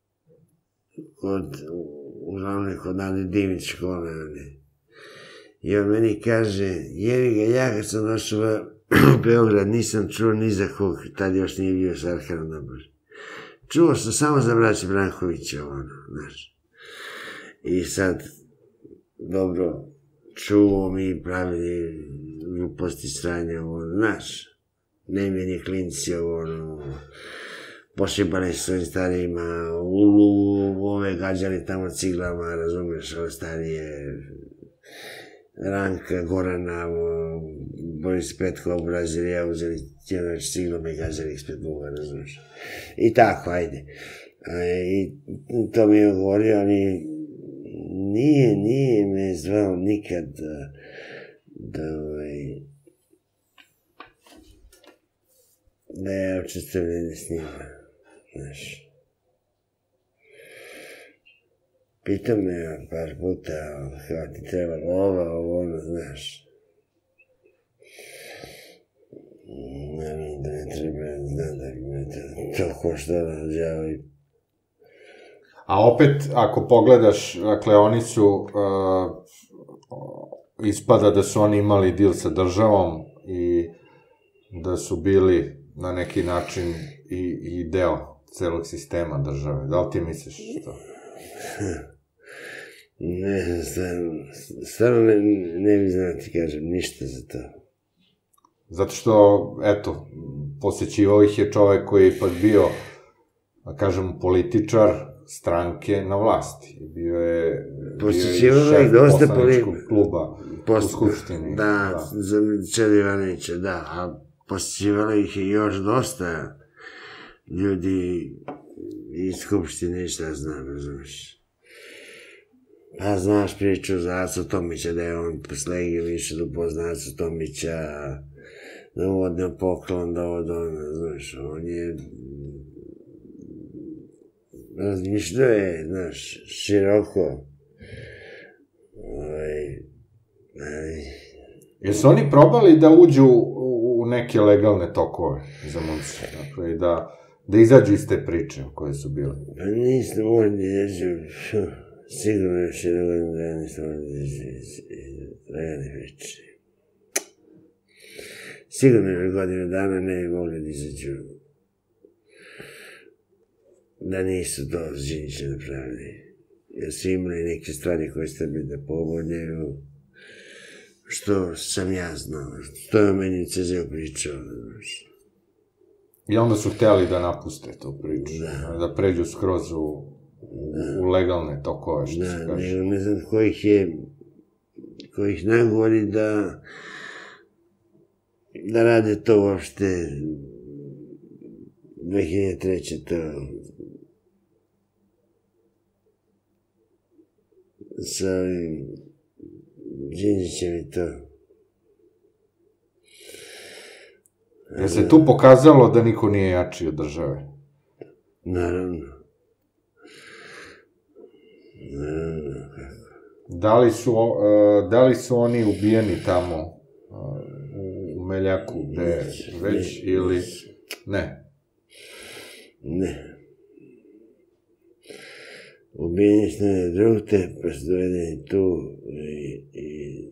S3: uglavnom kod Nade Dimić škole, i on meni kaže, jevi ga, ja kad sam došao u Beograd nisam čuo ni za kog, tad još nije bio s Arkanom Dobož. Čuo sam samo za braće Brankovića, znaš. I sad, dobro, čuo mi pravili gluposti sranja, znaš, nemljeni klinci, pošibali su svojim starijima, ove gađali tamo ciglama, razumiješ, ove starije, Ranka, Gorana, Boris Petkov, Brazilija, uzeli tjenoć ciglama i gađali ispred Boga, razumiješ. I tako, ajde. I to mi je govorio, ali nije me zvao nikad da je učestvovanje s njima, znaš. Pitao me par puta, kao ti treba lova, znaš. Naravno da ne treba, znam da me to košta rađao i...
S2: A opet, ako pogledaš, dakle, oni su, ispada da su oni imali deal sa državom i da su bili na neki način i deo celog sistema države. Da li ti misliš to?
S3: Ne, stvarno ne bi znao ti kažem ništa za to.
S2: Zato što, eto, posećivao ih je čovek koji je ipak bio, da kažem, političar stranke na vlasti. Bio je šef poslaničkog kluba u Skupštini.
S3: Da, za Čeda Jovanovića, da, a posjećivalo ih je još dosta ljudi iz Skupštine i šta znam, razumiješ. Pa znaš priču za Acu Tomića, da je on s Legijom išao da upozna Acu Tomića, da mu odneo poklon, da znaš, on je razmišljao je, znaš, široko.
S2: Jesu oni probali da uđu u neke legalne tokove za momci, dakle, i da izađu iz te priče koje su bile?
S3: Pa nisam možda izađu, sigurno još je dovoljno da ja nisam možda izađu iz legalne priče. Sigurno još godinu dana ne bi mogli da izađu da nisu to Žinića napravili. Jer su imali neke stvari koje ste mi da povodnjaju, što sam ja znao, što je o meni CZ pričao.
S2: I onda su htjeli da napuste tu priču, da pređu skroz u legalne tokove, što se kaže.
S3: Ne znam ko ih nagovori da rade to uopšte 2003. to sa ovim Đinđićem i to.
S2: Je se tu pokazalo da niko nije jači od države?
S3: Naravno.
S2: Da li su oni ubijeni tamo u Meljaku, gde već, ili... Ne.
S3: Ne. Ubijeni su ne drugte, pa su dovedeni tu i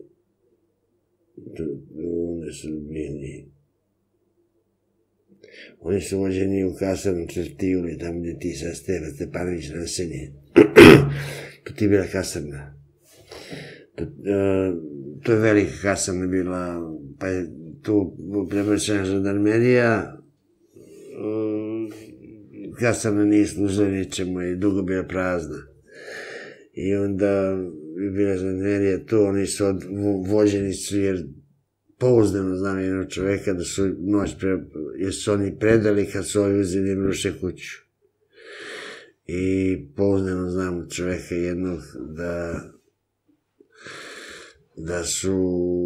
S3: onda su ubijeni. Oni su vođeni u kasarnu Čertivli, tamo gde ti sad Stepanović naselje. To ti je bila kasarna. To je velika kasarna bila, pa je tu prebačena žandarmerija. Kasarna nije služila ničemu, je dugo bila prazna. I onda je bila žandarmerija tu, oni su vođeni su, jer pouzdano znam jednog čoveka da su noć jer su oni predali kad su ovi uzeli im ruše kuću. I pouzdano znam čoveka jednog da su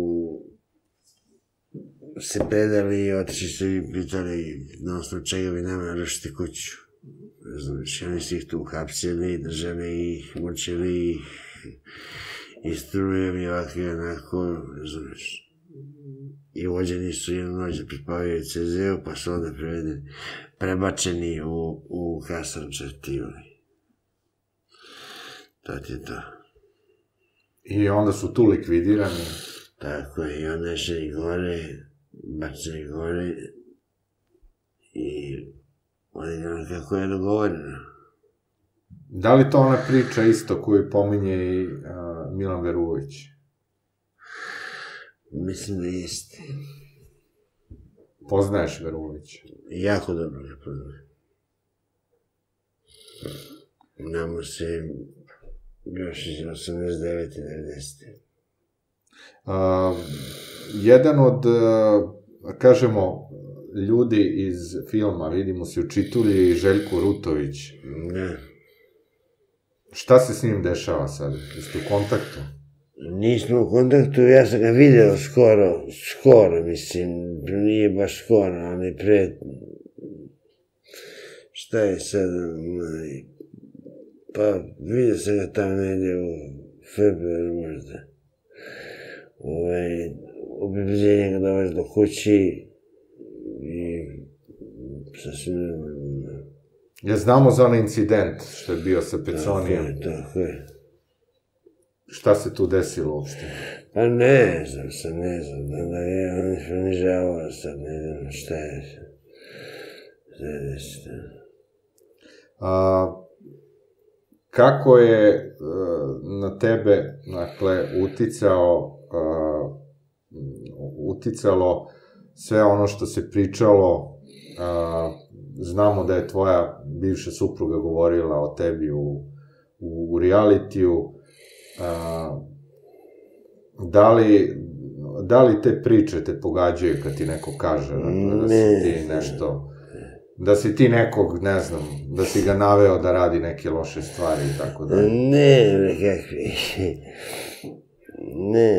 S3: se predali i otišli su i pitali na osnovu čega bi nama rušiti kuću. Znači, oni su ih tu uhapsili, držali ih, mučili ih i strujem i ovako i onako, znaš. I vođeni su jednu noć da pripavaju CZ-u, pa su onda prebačeni u kasarnu Čertivli. To ti je to.
S2: I onda su tu likvidirani?
S3: Tako je, i onda ješli gore, bačeni gore i odigrano kako je dogovoreno.
S2: Da li to ona priča isto koju pominje i Milan Veruvović?
S3: Mislim da jeste.
S2: Poznaješ Veruvovića?
S3: Jako dobro ga poznajem. Namo se još iz 89. 90.
S2: Jedan od, kažemo, ljudi iz filma, vidimo se u Čitulji i Željko Rutović.
S3: Ne.
S2: Šta se s njim dešava sad? Jeste u kontaktu?
S3: Nismo u kontaktu, ja sam ga video skoro, mislim, nije baš skoro, ali pre... Šta je sad, pa vidio sam ga tamo negdje u februaru možda. Obezbeđenje ga doveš do kući i sasvim normalno.
S2: Ja znamo za onaj incident što je bio sa Peconijem.
S3: Tako je.
S2: Šta se tu desilo uopšte?
S3: Pa ne znam, da je on ponižavao sad, ne znam šta je desilo.
S2: Kako je na tebe, dakle, uticalo sve ono što se pričalo? Znamo da je tvoja bivša supruga govorila o tebi u da li te priče te pogađaju kad ti neko kaže da si ti nešto, da si ti nekog, ne znam, da si ga naveo da radi neke loše stvari i tako dalje?
S3: Ne, nekakvi. Ne.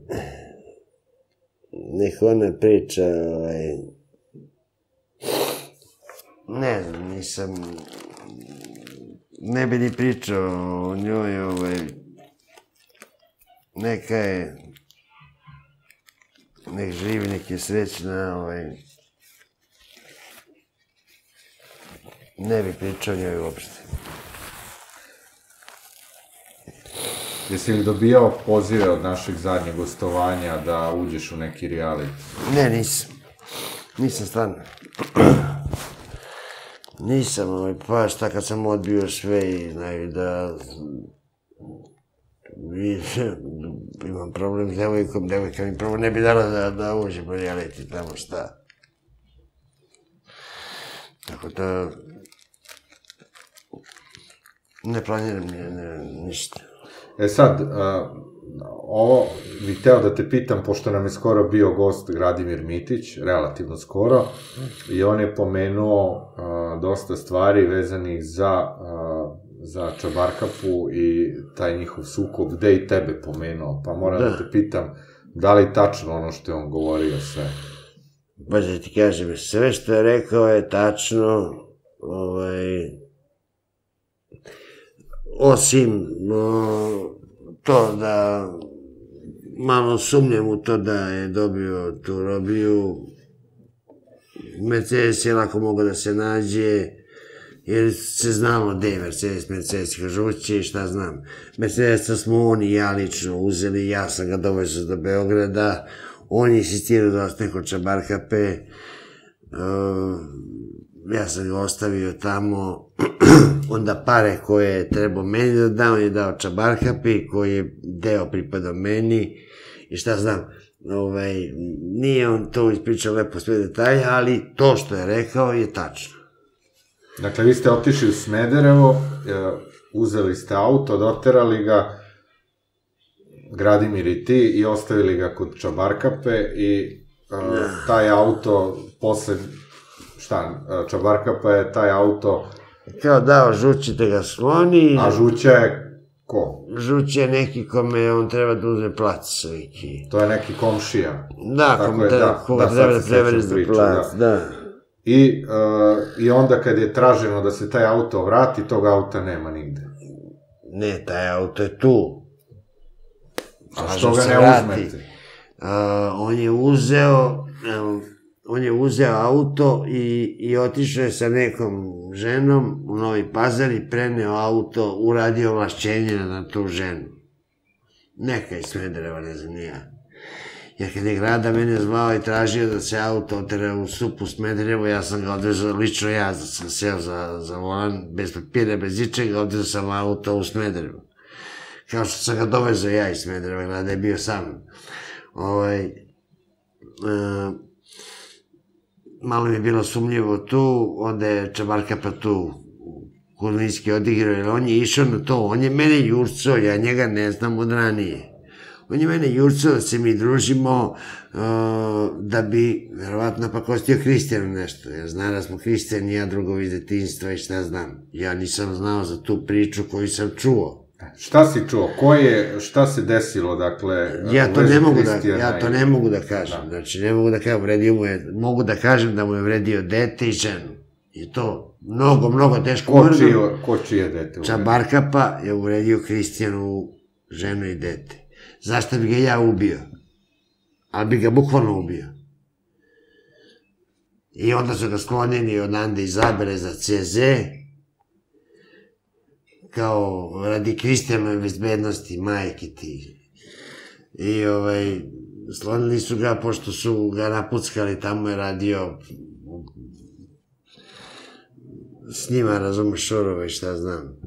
S3: Neko ona priča, ne znam, nisam, ne bi ni pričao o njoj, neka je, nek živi, nek je srećna, ne bi pričao o njoj uopšte.
S2: Jesi li dobijao pozive od našeg zadnjeg gostovanja da uđeš u neki reality?
S3: Ne, nisam. Nisam stvarno. Nisam, pa šta kad sam odbio sve i znaju da imam problem s devojkom, devojka mi prvo ne bi dala da uđem u reality tamo šta. Tako da ne planiram ništa.
S2: E sad, ovo bih hteo da te pitam, pošto nam je skoro bio gost Gradimir Mitić, relativno skoro, i on je pomenuo dosta stvari vezanih za Čabarkapu i taj njihov sukob, gde i tebe pomenuo, pa moram da te pitam, da li je tačno ono što je on govorio sve?
S3: Pa da ti kažem, sve što je rekao je tačno, osim to da malo sumnjam u to da je dobio tu robiju. Mercedes je lako mogao da se nađe, jer se znalo gde je Mercedes Kažući, šta znam. Mercedesa smo on i ja lično uzeli, ja sam ga dovezao do Beograda, on je insistirao da ostane kod Čabarkape, ja sam ga ostavio tamo, onda pare koje je trebao meni da dao, on je dao Čabarkapi, koji je deo pripadao meni, i šta znam, nije on to ispričao lepo sve detalje, ali to što je rekao je tačno.
S2: Dakle, vi ste otišli u Smederevo, uzeli ste auto, doterali ga, Gradimir i ti, i ostavili ga kod Čabarkape, i taj auto posle, šta, Čabarkapa je taj auto...
S3: Kao dao Žući da ga skloni...
S2: A Žuća je ko?
S3: Žuća je neki kome on treba da uzme plac.
S2: To je neki komšija.
S3: Da, koga treba da preveri za plac, da.
S2: I onda kad je traženo da se taj auto vrati, tog auta nema nigde.
S3: Ne, taj auto je tu.
S2: A što ga ne uzmete?
S3: On je uzeo auto i otišao je sa nekom ženom u Novi Pazar i preneo auto, uradio ovlašćenje na tu ženu. Neka iz Smedereva, ne znam ni ja. Jer kad je Grada mene zvao i tražio da se auto otera u SUP u Smederevo, ja sam ga odvezao, lično ja sam seo za volan, bez papira, bez ičega, odvezao sam auto u Smederevo. Kao što sam ga dovezao ja iz Smedereva, Grada je bio sam. Malo mi je bilo sumnjivo tu, onda je Čabarkapa tu Kurvinski odigrao, jer on je išao na to, on je mene jurcao, ja njega ne znam od ranije. On je mene jurcao da se mi družimo, da bi, verovatno, pa kostio Kristijanu nešto, jer zna da smo Kristijan i ja drugovi iz detinjstva i šta znam. Ja nisam znao za tu priču koju sam čuo.
S2: Šta si čuo? Šta se desilo, dakle...
S3: Ja to ne mogu da kažem, znači ne mogu da kažem, mogu da kažem da mu je vredio dete i ženu. I to mnogo teško.
S2: Ko čije dete?
S3: Čabarkapa je uvredio Kristijanu ženu i dete. Zašto bi ga ja ubio? Ali bi ga bukvalno ubio. I onda su ga sklonili odande izabere za CZ, kao radi Kristijanove bezbednosti, majke ti. I sklonili su ga, pošto su ga napuckali, tamo je radio s njima, razumeš, šurove i šta znam.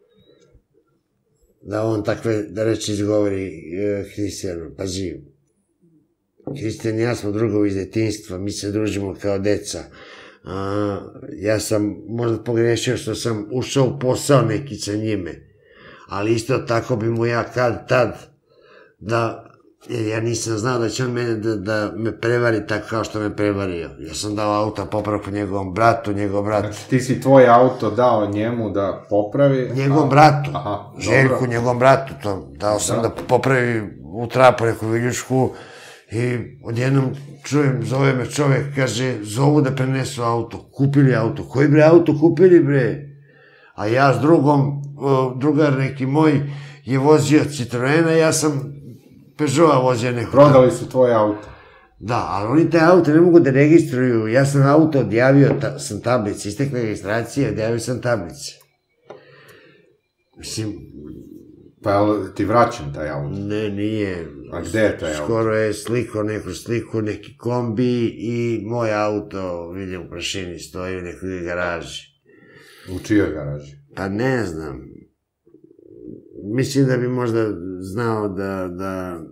S3: Da on takve reči izgovori Kristijanu, pazi. Kristijan i ja smo drugovi iz detinjstva, mi se družimo kao deca. Ja sam možda pogrešio što sam ušao u posao neki sa njime, ali isto tako bi mu ja kad tad da jer ja nisam znao da će on mene da me prevari tako kao što me prevario. Ja sam dao auto popravku njegovom bratu, njegov brat...
S2: Znači ti si tvoj auto dao njemu da popravi...
S3: Njegovom bratu, Željku, njegovom bratu, to dao sam da popravi u trapu neku viljušku i odjednom čujem, zove me čovek, kaže, zovu da prenesu auto, kupili auto, koji bre auto kupili bre? A ja s drugom, drugar neki moj je vozio Citroena, ja sam Peugeota vozio neko.
S2: Prodali su tvoj auto.
S3: Da, ali oni te auto ne mogu da registruju, ja sam auto odjavio, sam tablice, istekla registracija, odjavio sam tablice. Mislim...
S2: Pa je ti vraćan taj auto?
S3: Ne, nije.
S2: A gde je taj auto?
S3: Skoro je sliku, neki kombi i moj auto, vidim u prašini, stoji u nekoj garaži.
S2: U čijoj garaži?
S3: Pa ne znam. Mislim da bi možda znao da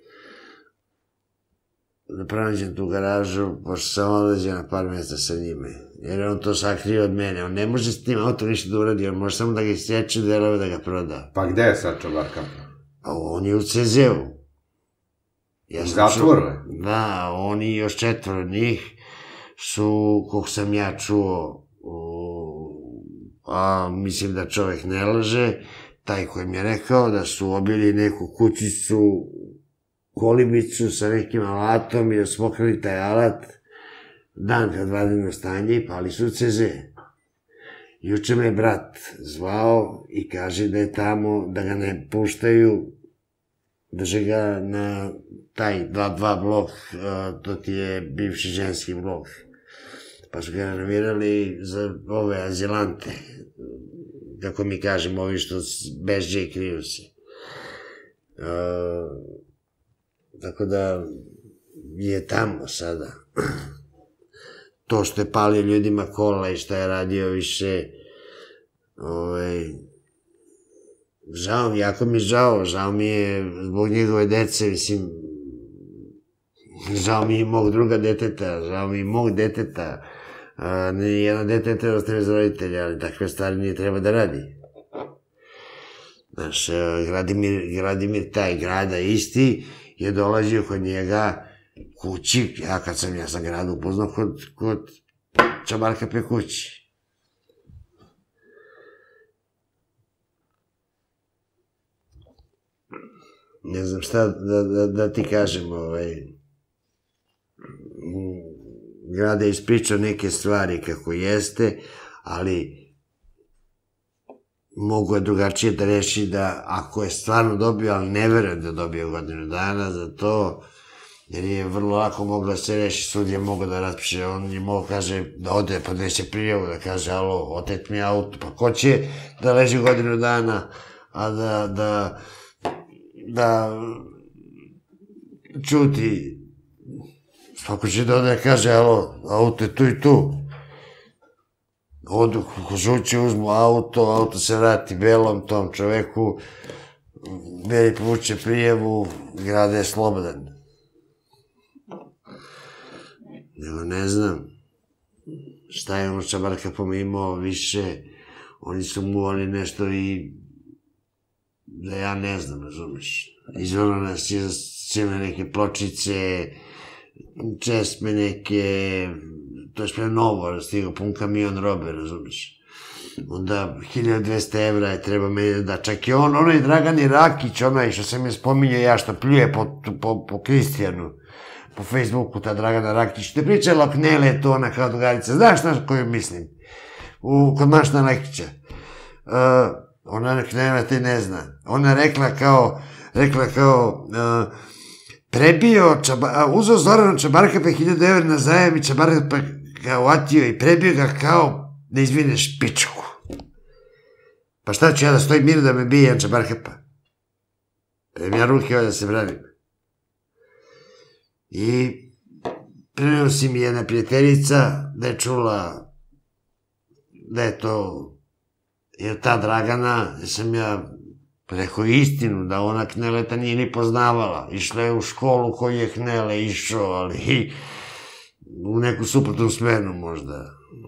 S3: pronađem tu garažu, pošto sam odlađen na par mjesta sa njime. Jer on to sakrio od mene. On ne može s tim autom ništa da uradi, on može samo da ga isječe delove da ga proda.
S2: Pa gde je sad Čabarka?
S3: Pa on je u CZ-u.
S2: U zatvoru je?
S3: Da, oni i još 4 njih su, koliko sam ja čuo, a mislim da čovek ne laže, taj koji mi je rekao da su obili neku kućicu, kolibicu sa nekim alatom i da su pokrali taj alat dan kad vanredno stanje i pali su CZ. Juče me brat zvao i kaže da je tamo, da ga ne puštaju, drže ga na taj 2-2 blok, to ti je bivši ženski blok. Pa su ga renovirali za ove azilante, kako mi kažemo, ovi što beže i kriju se. Tako da je tamo sada. To što je palio ljudima kola i što je radio više, žao mi, jako mi žao mi je zbog njegove dece, mislim, žao mi i mog druga deteta, žao mi i mog deteta, nijedno dete ne treba ostane za roditelja, ali takve stvari nije treba da radi. Znaš, Gradimir taj grada isti je dolazio kod njega kući, ja sam grad upoznao kod Čabarka pe kući. Ne znam šta da ti kažem, Grada je ispričao neke stvari kako jeste, ali mogu je drugačije da reši da ako je stvarno dobio, ali ne verujem da je dobio godinu dana za to, jer je vrlo lako moglo da se reši, sud je mogao da raspiše, on je mogao kaže da ode, podneće prijavu, da kaže alo, otet mi auto, pa ko će da leži godinu dana, a da čuti, svako će da ode da kaže alo, auto je tu i tu. Odu ko žuće, uzmu auto se vrati belom tom čoveku, beli povuče prijavu, grad je slobodan. Nego ne znam šta je ono Čabarka pomimao više, oni su muvali nešto i da ja ne znam, razumeš. Izvano nas je cijene neke pločice, česme neke, to je sve novo, stigao pun kamion robe, razumeš. Onda 1200 evra je treba meni da, čak i onaj Dragani Rakić, onaj što sam je spominjao ja, što pljuje po Kristijanu, po Facebooku, ta Dragana Rakić, te pričala Knele, to ona kao drugarica, znaš na koju mislim, kod Mašna Lekića. Ona Knele te ne zna. Ona rekla kao, prebio, uzeo Zoranu Čabarka pa 1000 evra na zajem i Čabarka pa ga uvatio i prebio ga kao da izvineš pičku. Pa šta ću ja da stojim mirno da me bije jedan Čabarka pa? Prem ja ruke da se branim. I prenosi mi jedna prijateljica da je čula da je to jer ta Dragana, jer sam ja rekao istinu, da ona Kneleta nije ni poznavala. Išla je u školu koju je Knele išao, ali u neku suprotnu smenu možda.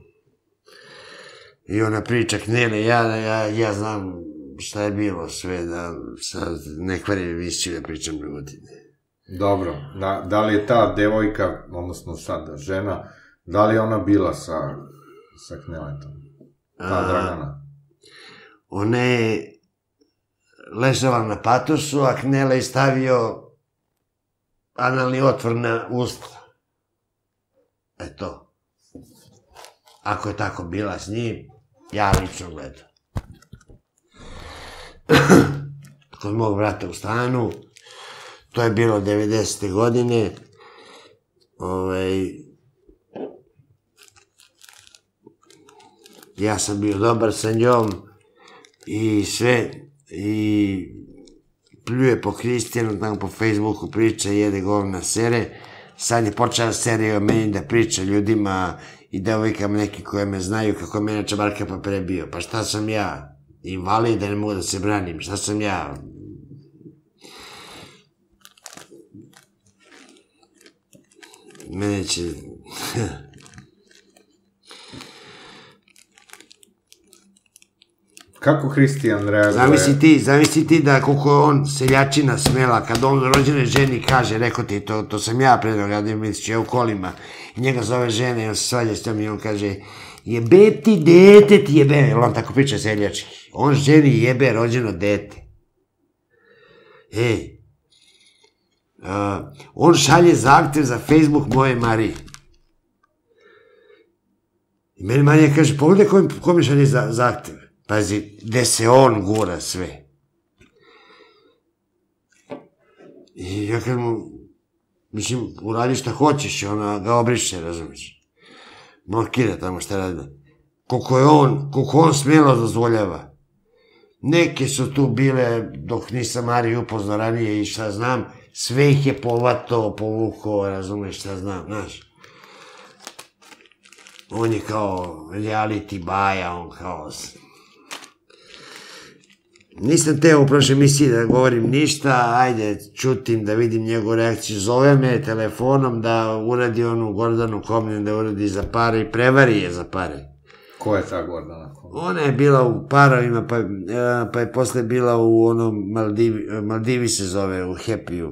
S3: I ona priča Knele, ja znam šta je bilo sve, da sad ne kvarim emisiju da pričam godine.
S2: Dobro, da li je ta devojka, odnosno sad žena, da li je ona bila sa Kneletom? Ta Dragana?
S3: Ona je ležala na patosu, a Knele je stavio analni otvor na usta. Eto. Ako je tako bila s njim, ja lično gledam. Kod mog brata u stanu, to je bilo 90. godine, ja sam bio dobar sa njom i sve, i pljuje po Kristijanu, tamo po Facebooku priča, jede govna sere. Sad je počela serija o meni da priča ljudima i devojkama neki koje me znaju kako je mene Čabarka pa prebio. Pa šta sam ja? Invalid, da ne mogu da se branim. Šta sam ja? Mene će...
S2: Kako Kristijan reaguje?
S3: Zamisli ti da koliko je on seljačina smela, kad on rođene ženi kaže, rekao ti, to sam ja prednog, Radim Milić, ja u kolima, i njega zove žena i on se svađa s tom i on kaže, jebe ti dete ti jebe, jer on tako priča seljački, on ženi jebe rođeno dete. Ej, on šalje zahtev za Facebook moje Marije. I meni Marija kaže, pogledaj kome šalje zahtev. Pazi, gde se on gura sve. I ja kad mu, mislim, uradi šta hoćeš i ona ga obriše, razumiješ. Blokira tamo šta radi. Koliko on smjelo dozvoljava. Neke su tu bile, dok nisam Mariju upoznao ranije i šta znam, sve ih je povato, povukao, razumiješ šta znam, znaš. On je kao reality baja, on kao... Nisam teo u prošle emisiji da govorim ništa, ajde, čutim da vidim njegovu reakciju, zove me telefonom da uradi onu Gordanu Komnen, da uradi za pare i prevari je za pare.
S2: Ko je ta Gordana Komnen?
S3: Ona je bila u parovima, pa je posle bila u onom Maldivi se zove, u Happy-u.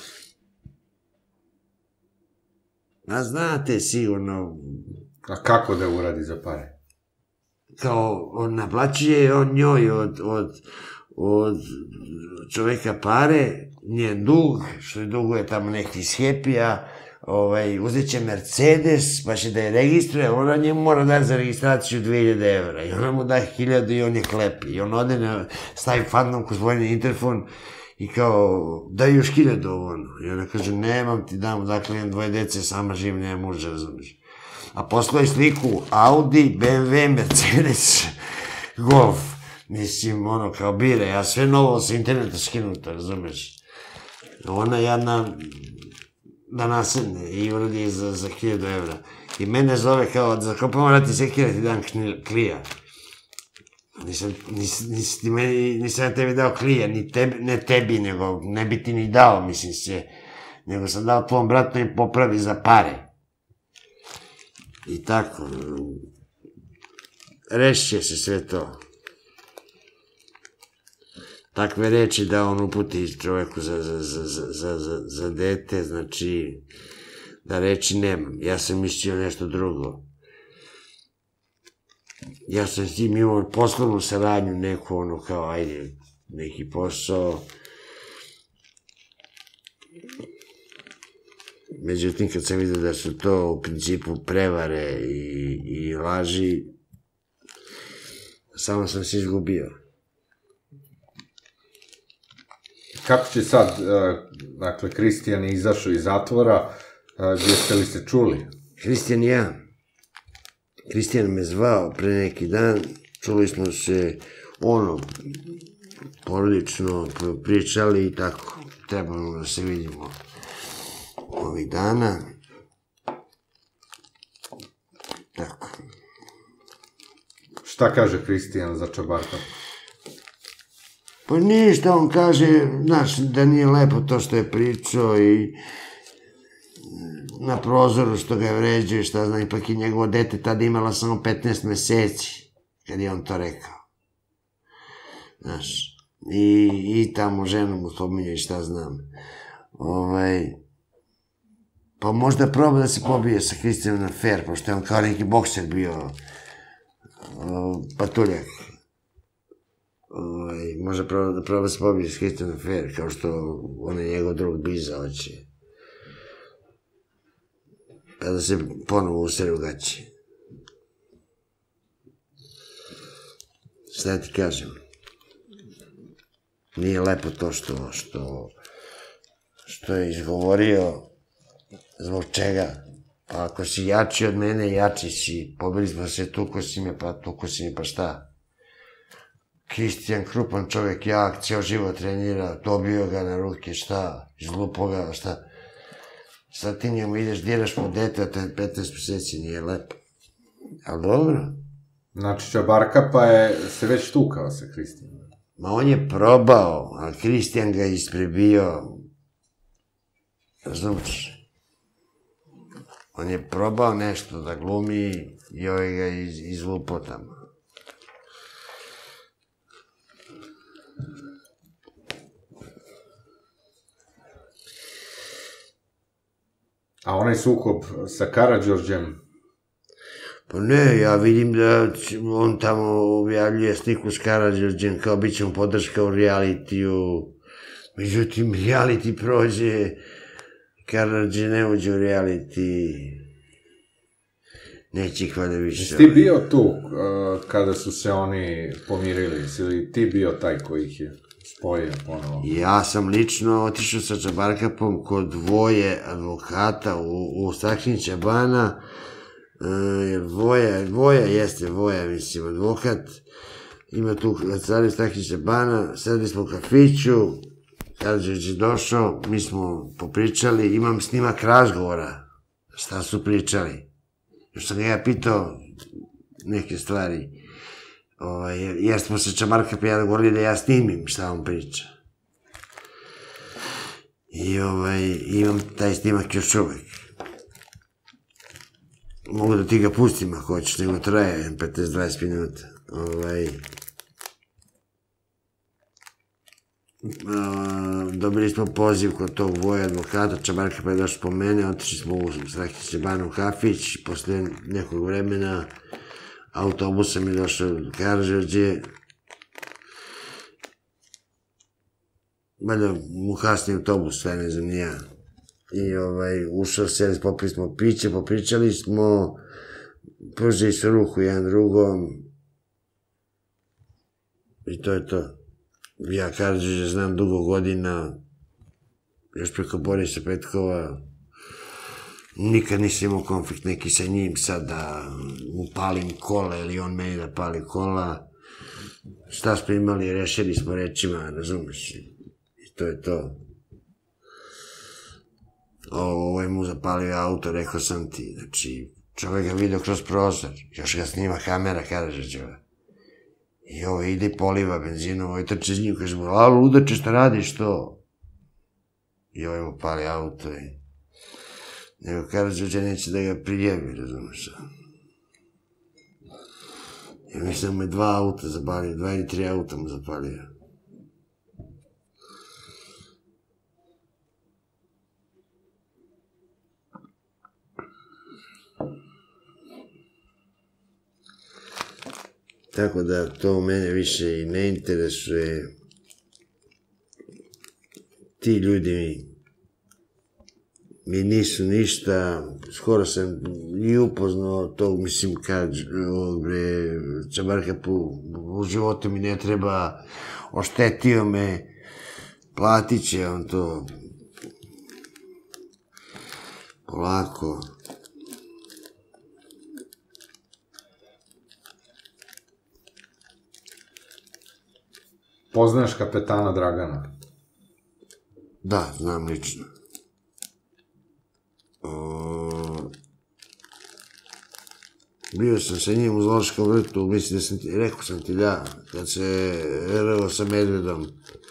S3: A znate sigurno...
S2: A kako da uradi za pare?
S3: Kao, on naplaćuje on njoj od čoveka pare, njen dug, što je duguje tamo neki iz Happy-a, uzet će Mercedes, pa će da je registruje, ona njemu mora dati za registraciju 2000 evra i ona mu daje 1000 i on je klepi. I on ode, stavi fantomku zvoni na interfon i kao, daj još 1000 ovo. I ona kaže, nemam ti dam, dakle imam 2 dece, sama živim, nema muža, razumiješ. A poslao je sliku Audi, BMW, Mercedes, Golf. Mislim, ono, kao bire, ja sve novo sa interneta skinuto, razumeš. Ona jadna da nasedne i uradi za 1000 evra. I mene zove kao, za kao pomorati sekira ti dan klija. Nisam ja tebi dao klija, ne tebi, nego ne bi ti ni dao, mislim se. Nego sam dao tvom bratu i popravi za pare. I tako, rešit će se sve to. Takve reči da on uputi čoveku za dete, znači da reči nemam. Ja sam mislio nešto drugo. Ja sam s tim imao poslovnu saradnju, neku ono kao, ajde, neki posao. Međutim, kad sam vidio da su to u principu prevare i laži, samo sam se izgubio.
S2: Kako će sad, dakle, Kristijan je izašao iz zatvora, jeste li se čuli?
S3: Kristijan i ja. Kristijan me zvao pre neki dan, čuli smo se, porodično pričali i tako. Trebamo da se vidimo ovih dana. Tako.
S2: Šta kaže Kristijan za Čabarka?
S3: Pa ništa, on kaže, znaš, da nije lepo to što je pričao i na prozoru što ga je vređao i šta znam, ipak i njegovo dete tada imala samo 15 meseci, kad je on to rekao. Znaš, i tamo ženu mu spominje i šta znam. Pa možda proba da se pobije sa Kristijanom na fair, pošto je on kao neki bokser bio patuljak. Možda proba da se pobije sa Kristijanom na fair, kao što on je njegov drug Biza hoće. Pa da se ponovo usere u gaći. Šta ti kažem? Nije lepo to što je izgovorio, zbog čega. Pa ako si jači od mene, jači si, pobili smo se, tuko si me, pa šta? Kristijan, krupan čovjek, jak, cijel život trenira, dobio ga na ruke, šta? Izlupo ga, šta? Sad ti njemu ideš, diraš mu dete, a to je 15 mjeseci, nije lepo. Ali dobro.
S2: Znači, Čabarka pa je se već tukao sa Kristijanom.
S3: Ma on je probao, a Kristijan ga isprebio. Razumiješ? On je probao nešto da glumi i ovaj ga izlupo tamo.
S2: A onaj sukob sa Karađorđem?
S3: Pa ne, ja vidim da on tamo objavljuje sliku s Karađorđem kao bit će mu podrška u realitiju. Međutim, reality prođe, Karađe ne uđe u reality. Neće ih valjda više.
S2: Jesi ti bio tu kada su se oni pomirili? Ili ti bio taj koji ih je spojio ponovo?
S3: Ja sam lično otišao sa Čabarkapom kod dvoje advokata u Staklinića bana. Voja, mislim, advokat. Ima tu stvari Staklinića bana. Sedeli smo u kafiću. Karađorđe je došao, mi smo popričali, imam snimak razgovora. Šta su pričali? Još sam ga ja pitao neke stvari. Jer smo se Čabarkap i ja dogovorili da ja snimim šta on priča. I imam taj snimak još uvek. Mogu da ti ga pustim ako hoćeš, nego traje 15-20 minuta. Dobili smo poziv kod tog Voja advokata, Čabarkap je došao po mene, otišli smo u Staklinića banu u kafić, posle nekog vremena autobusom je došao Karađorđe. Valjda mu kasni autobus, sve ne znam ni ja. I ušao, seli, popili smo piće, popričali smo, pružili su ruku jedan drugom. I to je to. Ja Karađorđe znam dugo godina, još preko Borisa Petkova. Nikad nisam imao konflikt neki sa njim, sad da mu palim kola ili on meni da pali kola. Šta smo imali, rešili smo rečima, razumeš? I to je to. Ovo je mu zapalio auto, rekao sam ti, znači, čovek ga vidio kroz prozor, još ga snima kamera Karađorđeva. I ovo ide i poliva benzinu, ovo trče s njim, kaže mu, a ludače, šta radiš to? I ovo mu pali auto i... Nego Karađorđe neće da ga prijavi, razumiješ? Ja mislim da mu je 2 auta zapalio, 2 ili 3 auta mu zapalio. Tako da to mene više i ne interesuje. Ti ljudi mi nisu ništa, skoro sam i upoznao tog, mislim, Čabarkapu, u životu mi ne treba, oštetio me, platit će on to polako.
S2: Poznaješ kapetana Dragana?
S3: Da, znam lično. Bio sam sa njim u Zološkom vrtu, mislim da sam ti, rekao sam ti da, kad se rao sa medvedom.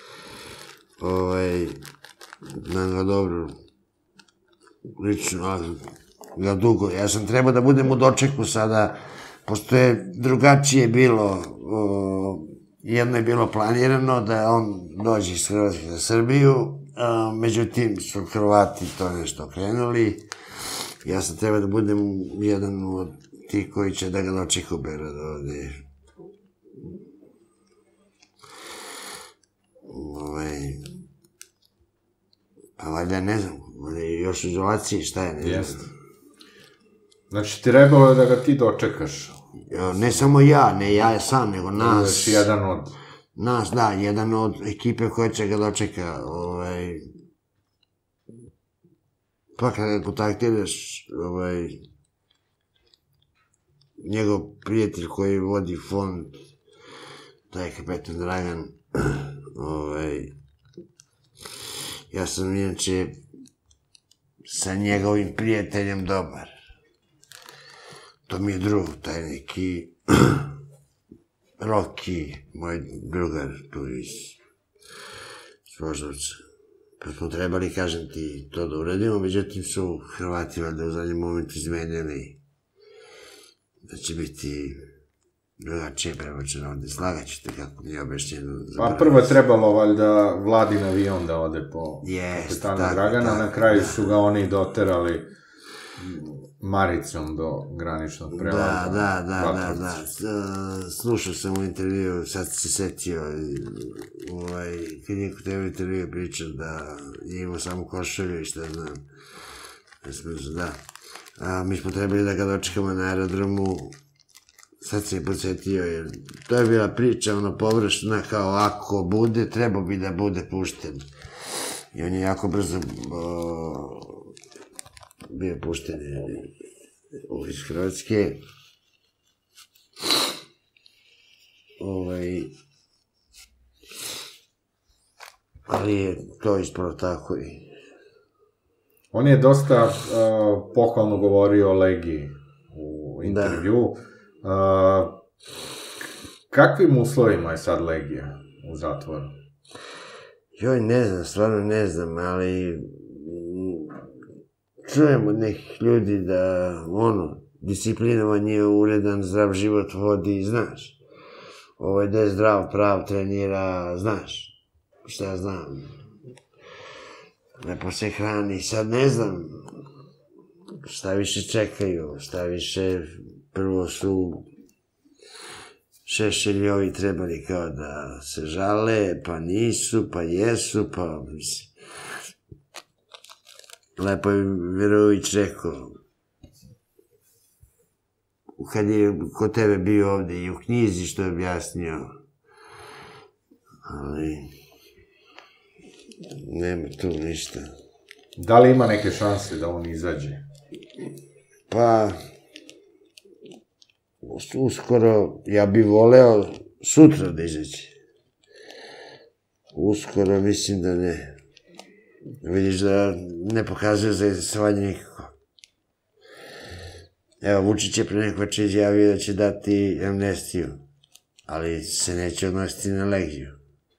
S3: Znam ga dobro, lično, ali ga dugo. Ja sam trebao da budem u dočeku sada, pošto je drugačije bilo, jedno je bilo planirano da on dođe iz Hrvatske za Srbiju, Međutim, su Hrvati to nešto krenuli. Ja sam treba da budem jedan od tih koji će da ga dočeka u Beogradu ovde. Pa valjda ne znam, još u izolaciji, šta je, ne znam.
S2: Znači, trebalo je da ga ti dočekaš.
S3: Ne samo ja, ne ja sam, nego nas.
S2: Jedan od...
S3: Nas, da, jedan od ekipe koja će ga dočeka. Pa kada ga kontaktiraš, njegov prijatelj koji vodi fond, taj kapetan Dragan, ja sam inače sa njegovim prijateljem dobar. To mi je drug, taj neki Roki, moj drugar tu iz Voždovca. Pa smo trebali, kažem ti, to da uradimo, međutim su Hrvati valjda u zadnjem momentu izmenjeni da će biti drugačije prebačeno ovde. Slagaću te kako mi je objašnjeno.
S2: Pa prvo je trebalo valjda Vladin avion da ode po kapetana Dragana, na kraju su ga oni doterali Maricom do graničnog prelaza.
S3: Da. Slušao sam u intervju, sad se setio, kad je kod tebe intervju pričao da je imao samo košulju i šta znam. Da. Mi smo trebali da ga dočekamo na aerodromu, sad se je podsjetio, jer to je bila priča, ono površna, kao ako bude, trebao bi da bude pušten. I on je jako brzo bio pušten iz Hrvatske. Ali je to ispalo tako i...
S2: On je dosta pohvalno govorio o Legiji u intervju. Kakvim uslovima je sad Legija u zatvoru?
S3: Joj, ne znam, stvarno ne znam, ali čujem od nekih ljudi da, disciplinovan je, uredan, zdrav život vodi, znaš. Da je zdrav, prav, trenira, znaš. Šta ja znam. Lepo se hrani, sad ne znam šta više čekaju, šta više, prvo su Šešelj i ovi trebali kao da se žale, pa nisu, pa jesu, pa mislim. Lepo je Verović rekao, kad je kod tebe bio ovde i u knjizi što je objasnio, ali nema tu ništa.
S2: Da li ima neke šanse da on izađe?
S3: Pa, uskoro, ja bih voleo sutra da izađe. Uskoro mislim da ne. Vidiš da ne pokazuje za izasovanje nikako. Evo, Vučić je pre neko večer izjavio da će dati amnestiju, ali se neće odnositi na Legiju.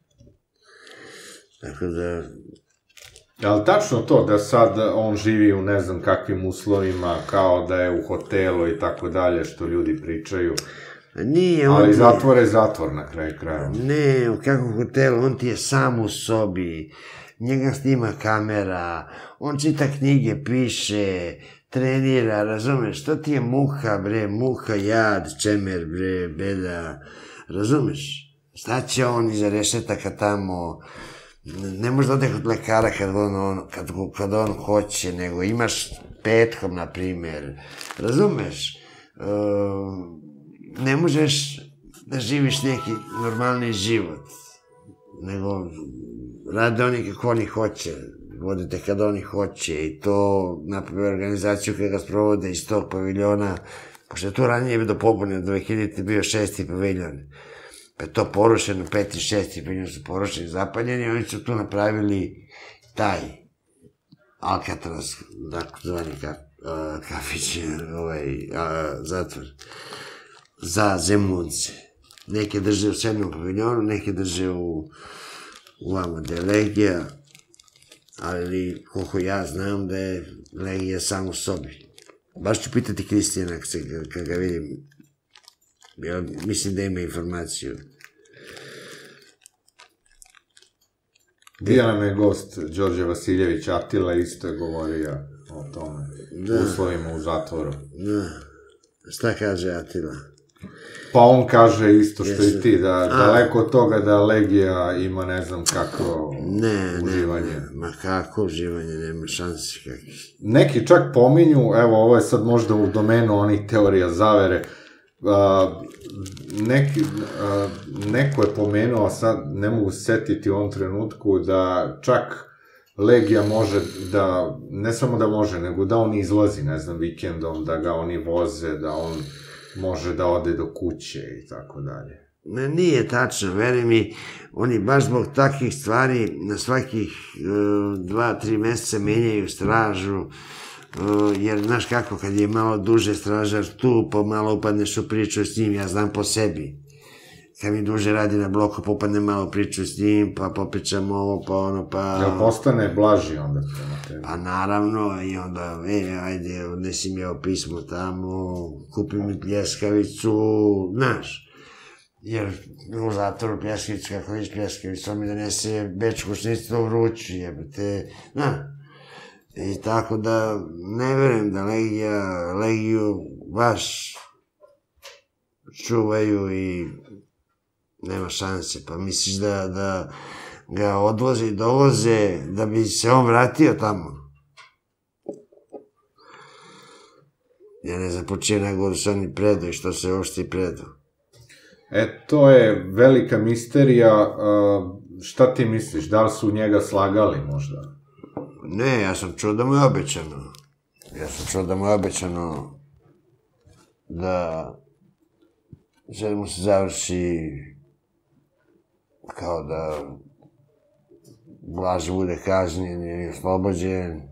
S3: Tako da...
S2: Je li tačno to da sad on živi u ne znam kakvim uslovima, kao da je u hotelu i tako dalje, što ljudi pričaju?
S3: Nije, on...
S2: Ali zatvor je zatvor na kraju kraja.
S3: Ne, u kakvom hotelu, on ti je sam u sobi, njega snima kamera, on čita knjige, piše, trenira, razumeš, to ti je muka, bre, muka, jad, čemer, bre, beda, razumeš? Šta će on iza rešetaka tamo, ne može da ode kod lekara kad on hoće, nego imaš petkom, na primer, razumeš? Ne možeš da živiš neki normalni život, nego rade oni kako oni hoće, vodite kad oni hoće i to napravi organizaciju kada ga sprovode iz tog paviljona, pošto je to ranije bilo pobune, od 2000 bio 6. paviljon, pa je to porušeno, 5. i 6. paviljon su porušeni, zapaljeni, oni su tu napravili taj Alcatraz, zvani kafić, zatvor, za Zemunce. Neke drže u 7. paviljonu, neke drže u vamo gde je Legija, ali koliko ja znam da je Legija sam u sobi. Baš ću pitati Kristijana kad ga vidim, mislim da ima informaciju.
S2: Bio nam je gost Đorđe Vasiljević, Atila isto je govorio o tome, uslovima u zatvoru.
S3: Da, šta kaže Atila?
S2: Pa on kaže isto što i ti, da daleko od toga da Legija ima ne znam kako uživanje.
S3: Ma kako uživanje, nema šansi kakvi.
S2: Neki čak pominju, evo ovo je sad možda u domenu onih teorija zavere, neko je pomenuo, sad ne mogu se setiti u ovom trenutku, da čak Legija može da, ne samo da može, nego da on izlazi, ne znam, vikendom, da ga oni voze, da on može da ode do kuće i tako dalje.
S3: Ne, nije tačno, veri mi, oni baš zbog takvih stvari na svakih 2-3 meseca menjaju stražu, jer znaš kako, kad je malo duže stražar tu, pa malo upadneš u priču s njim, ja znam po sebi. Kad mi duže radi na bloku, pa upadnem malo priču s njim, pa popričam ovo, pa ono, pa...
S2: Jel postane blaži onda prema tebi?
S3: Pa naravno, i onda, ajde, odnesi mi ovo pismo tamo, kupi mi pljeskavicu, znaš. Jer u zatvoru pljeskavicu, kako viš pljeskavicu, on mi donese bečku šnicu u vruću, jebate, znaš. I tako da, ne verujem da Legiju baš čuvaju i nema šanse. Pa misliš da ga odvoze i dovoze da bi se on vratio tamo? Ja ne znam po čije najgoru se oni predao i što se uopšte i predao.
S2: To je velika misterija. Šta ti misliš? Da li su njega slagali možda?
S3: Ne, ja sam čuo da mu je obećano. Da želi mu se završi kao da blaže bude kažnjen i oslobođen.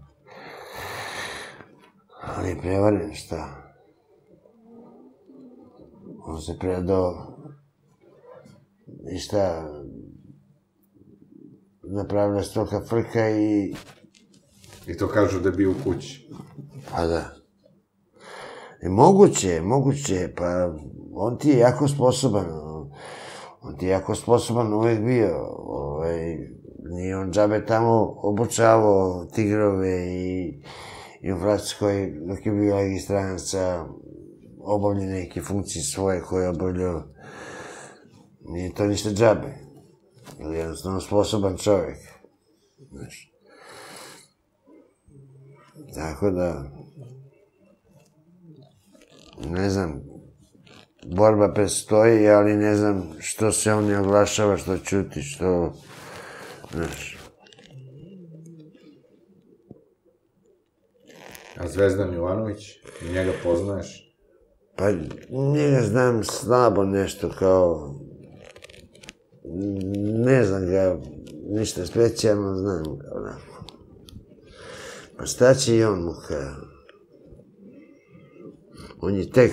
S3: Ali je prevaren, šta? On se predao i šta? Napravila stoka frka i...
S2: I to kažu da je bio u kući.
S3: Pa da. I moguće, pa on ti je jako sposoban, uvek bio. Nije on džabe tamo obučavao tigrove i u Francuskoj, dok je bio registranaca, obavlja neke funkcije svoje koje je obavljao. Nije to ništa džabe. Ili jednostavno sposoban čovjek. Znaš. Tako da, ne znam, borba prestoji, ali ne znam što se on ne oglašava, što ćuti, što, znaš.
S2: A Zvezdan Jovanović, njega poznaješ?
S3: Pa njega znam slabo nešto, kao, ne znam ga, ništa specijalno, znam ga, onako. Pa šta će i on mu kao? On je tek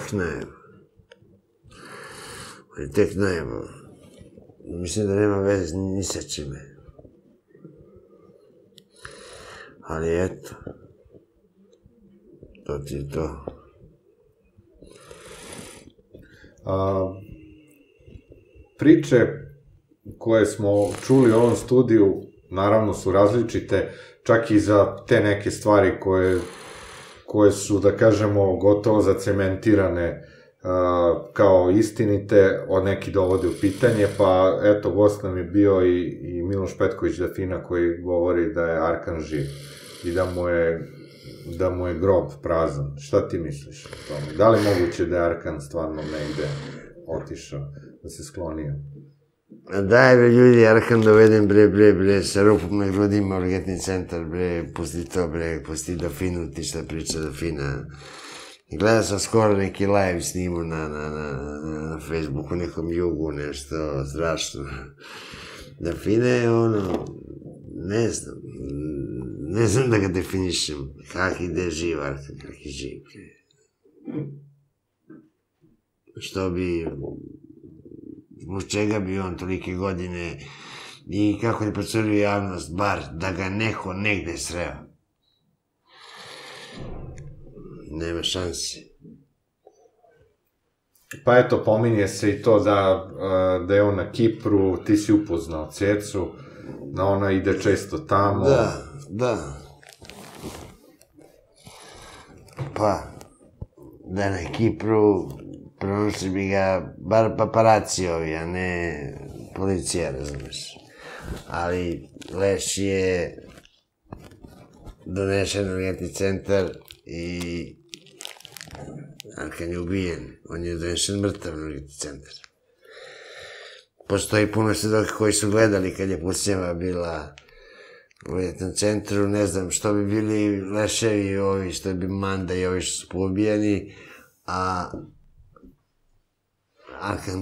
S3: najevo. Mislim da nema veze ni sa čime. Ali eto. To ti je to.
S2: Priče koje smo čuli u ovom studiju, naravno su različite, čak i za te neke stvari koje su, da kažemo, gotovo zacementirane kao istinite, od neki dovode u pitanje, pa eto, gost nam je bio i Miloš Petković Dafina koji govori da je Arkan živ i da mu je grob prazan. Šta ti misliš o tome? Da li moguće da je Arkan stvarno negde otišao, da se sklonio?
S3: Daj bre ljudi, Arkan doveden bre, sa rupom na grudima, urgentni centar bre, pusti to bre, pusti Dafinu, ti šta priča Dafina. Gledao sam skoro neki live snimu na Facebooku, nekom jugu, nešto strašno. Dafina je ono, ne znam da ga definišem, kak ide živ Arkan, kak je živ. Što bi... Zbog čega bi on tolike godine i kako je procurio javnost, bar da ga neko negde sreo. Nema šanse.
S2: Pa eto, pominje se i to da je on na Kipru, ti si upoznao Cecu, ona ide često tamo.
S3: Da. Pa, da na Kipru pronašli bi ga bar paparaci ovi, a ne policija, razumeš. Ali Leš je donešen u urgentni centar i Arkan je ubijen, on je donešen mrtav u urgentni centar. Postoji puno svedoka koji su gledali kad je Pucnjava bila u urgentnom centru, ne znam što bi bili Leševi ovi, što bi Manda i ovi što su poubijani, a Arkan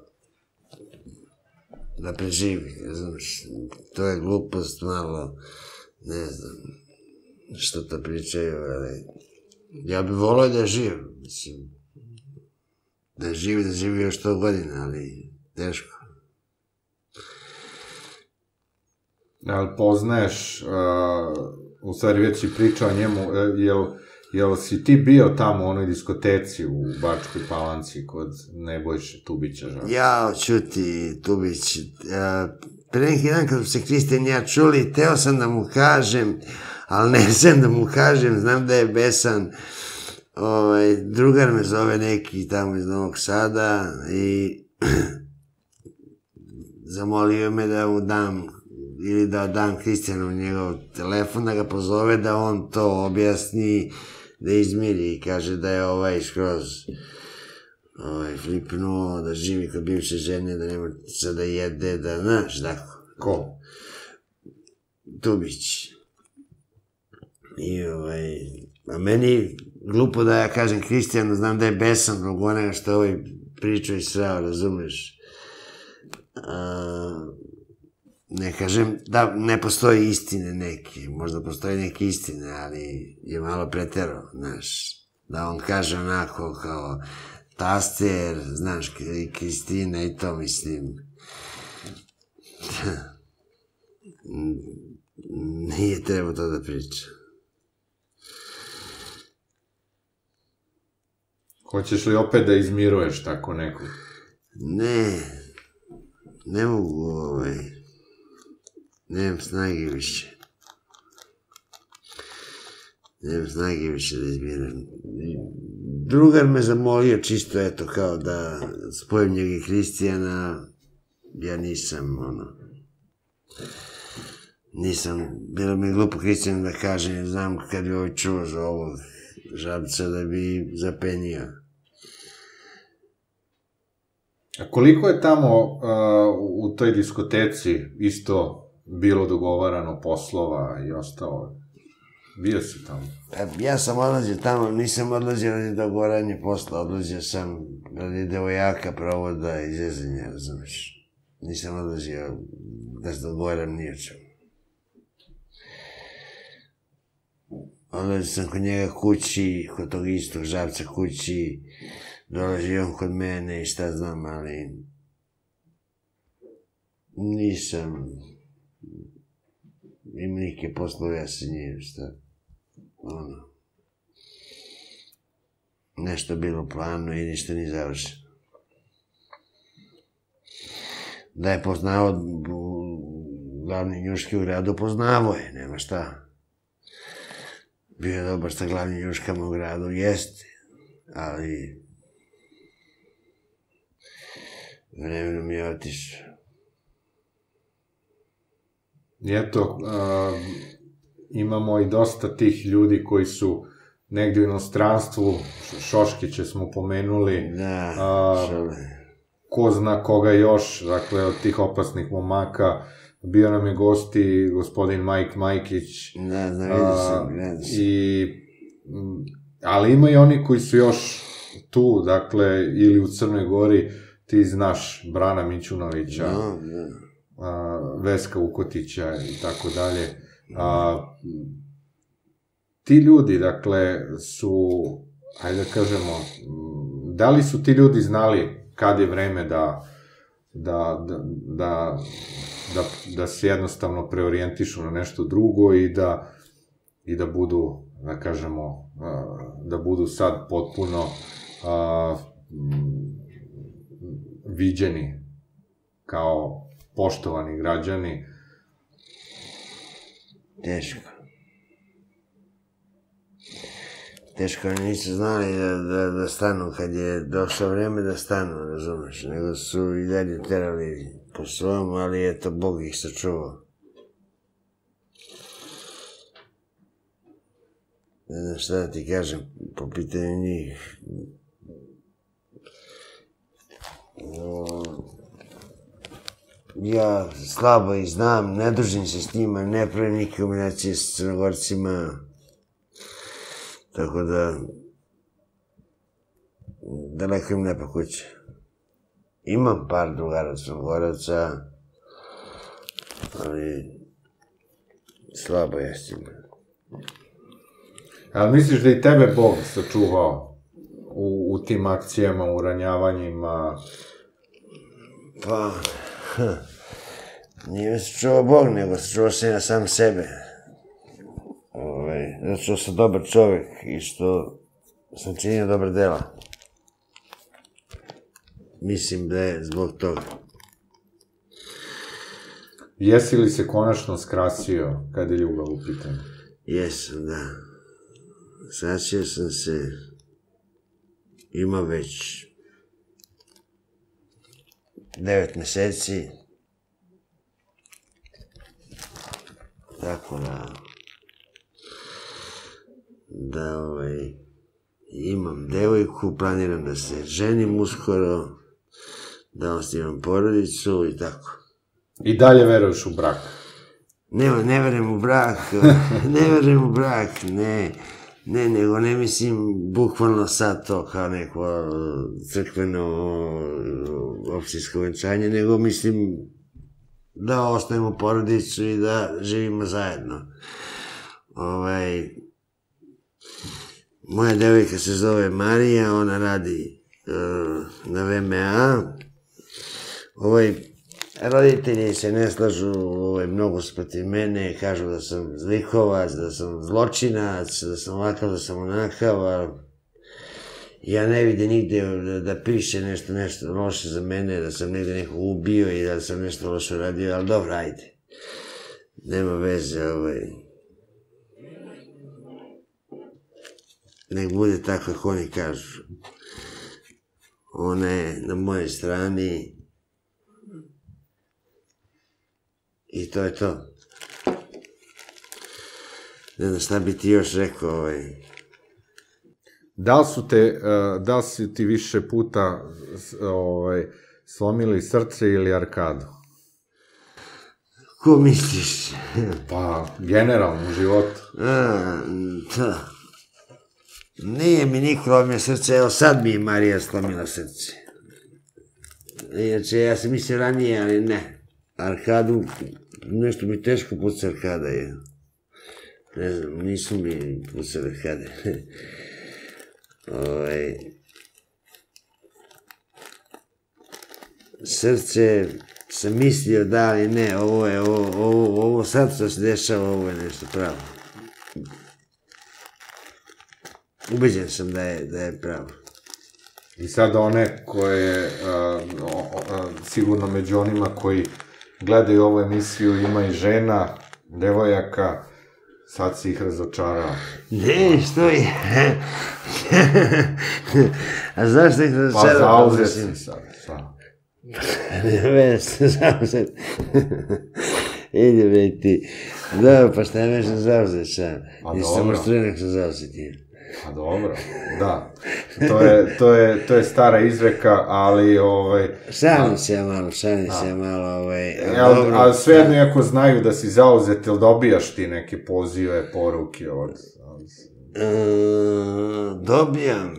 S3: da preživi, znaš, to je glupost malo, ne znam što to pričaju, ali ja bih volao da živ, mislim, da živi još 100 godina, ali teško.
S2: Ali poznaješ, u stvari već si pričao o njemu, jel si ti bio tamo u onoj diskoteci u Bačkoj Palanci kod Nebojše Tubića?
S3: Ja, čuti, Tubić, pre neki dan kad se Kristijan i ja čuli, teo sam da mu kažem, ali ne znam da mu kažem, znam da je besan. Drugar me zove neki tamo iz Novog Sada i zamolio me da mu dam ili da dam Kristijanu njegov telefon, da ga pozove, da on to objasni, da izmiri i kaže da je skroz flipnuo, da živi kod bivše žene, da nema sad da jede, da, znaš, tako.
S2: Ko?
S3: Tubić. I a meni glupo da ja kažem Kristijanu, znam da je besan zbog onega što pričao i srao, razumeš? Ne kažem da ne postoji istine neke, možda postoji neke istine, ali je malo preterao, znaš, da on kaže onako kao taster, znaš, i Kristina i to, mislim, nije trebao to da priča.
S2: Hoćeš li opet da izmiruješ tako nekog?
S3: Ne mogu, nemam snage više. Nemam snage više da izmirujem. Drugar me zamolio čisto, eto, kao da spojim njega i Kristijana, ja nisam, bilo mi je glupo Kristijanu da kažem, znam kad bi čuo za ovog Žabca da bi zapenio.
S2: A koliko je tamo u toj diskoteci isto bilo dogovarano poslova i ostalo? Bio si tamo?
S3: Ja sam odlazio tamo, nisam odlazio radi dogovaranja posla, odlazio sam radi devojaka, provoda i zezanja, razumeš. Nisam odlazio da se dogovaram ni o čemu. Odlazio sam kod njega kući, kod tog istog Žabca kući, dolazio on kod mene i šta znam, ali nisam imao neke poslove, ja se njim, šta, nešto bilo u planu i ništa ni završeno. Da je poznao glavni njuški u gradu, poznavo je, nema šta. Bio je dobar sa glavnim njuškama u gradu, jeste, ali vremenom je otišao.
S2: I eto, imamo i dosta tih ljudi koji su negdje u inostranstvu, Šoškiće smo pomenuli, ko zna koga još, dakle, od tih opasnih momaka. Bio nam je gosti gospodin Mike Majkić.
S3: Da, vidio sam.
S2: Ali ima i oni koji su još tu, dakle, ili u Crnoj Gori, ti znaš Brana Mićunovića, Veska Ukotića i tako dalje. Ti ljudi, dakle, su, hajde da kažemo, da li su ti ljudi znali kad je vreme da se jednostavno preorijentišu na nešto drugo i da budu, da kažemo, da budu sad potpuno viđeni kao poštovani građani,
S3: Teško. Teško, oni nisu znali da stanu kad je došlo vreme da stanu, razumeš, nego su i dalje terali po svom, ali eto, Bog ih sačuvao. Ne znam šta da ti kažem po pitanju njih. Ja slabo ih znam, ne družim se s njima, ne pravim neke kombinacije s Crnogorcima, tako da daleko im ne pa kuće. Imam par drugara Crnogoraca, ali slabo je s njima.
S2: Ali misliš da i tebe Bog sačuvao u tim akcijama, u ranjavanjima?
S3: Pa, nije me sačuvao Bog, nego sačuvao sam ja sam sebe. Zato što sam dobar čovek i što sam činio dobar dela. Mislim da je zbog toga.
S2: Jesi li se konačno skrasio kada je ljubav u pitanju?
S3: Jesam, da. Skrasio sam se, ima već 9 meseci. Tako da imam devojku, planiram da se ženim uskoro, da osnivam porodicu i tako.
S2: I dalje veruješ u brak?
S3: Ne verujem u brak, ne verujem u brak, ne, nego ne mislim bukvalno sad to kao neko crkveno opcijsko venčanje, nego mislim da osnovimo porodicu i da živimo zajedno. Moja devojka se zove Marija, ona radi na VMA. Roditelji se ne slažu mnogo protiv mene, kažu da sam zlikovac, da sam zločinac, da sam ovakav, da sam onakav, ali ja ne vidim nigde da piše nešto loše za mene, da sam negde nekog ubio i da sam nešto loše radio, ali dobro, ajde. Nema veze, nek bude tako kako oni kažu. Ona je na mojoj strani i to je to. Ne znam šta bi ti još rekao.
S2: Da li su ti više puta slomili srce ili arkadu?
S3: Ko misliš?
S2: Pa, generalno u životu.
S3: Da. Nije mi niko lomio srce, evo sad mi je Marija slomila srce. Inače, ja sam mislio ranije, ali ne. Arkadu, nešto mi teško puca arkada je. Ne znam, nisu mi pucali arkade. Srce sam mislio da, ali ne, ovo sad što se dešava, ovo je nešto pravo. Ubeđen sam da je pravo.
S2: I sad one koje, sigurno među onima koji gledaju ovu emisiju, ima i žena, devojaka, sad si ih razočarao.
S3: Ne, što je? A zašto ih razočarao?
S2: Pa zauzet si sad.
S3: Ne, zauzet. Idi bre ti. Da, pa šta je nešto zauzet sad? Nisi samo štrenak sa zauzetim.
S2: Pa dobro, da. To je stara izreka, ali...
S3: Šalim se ja malo,
S2: Ali svejedno, iako znaju da si zauzet, ili dobijaš ti neke pozive, poruke od...
S3: Dobijam,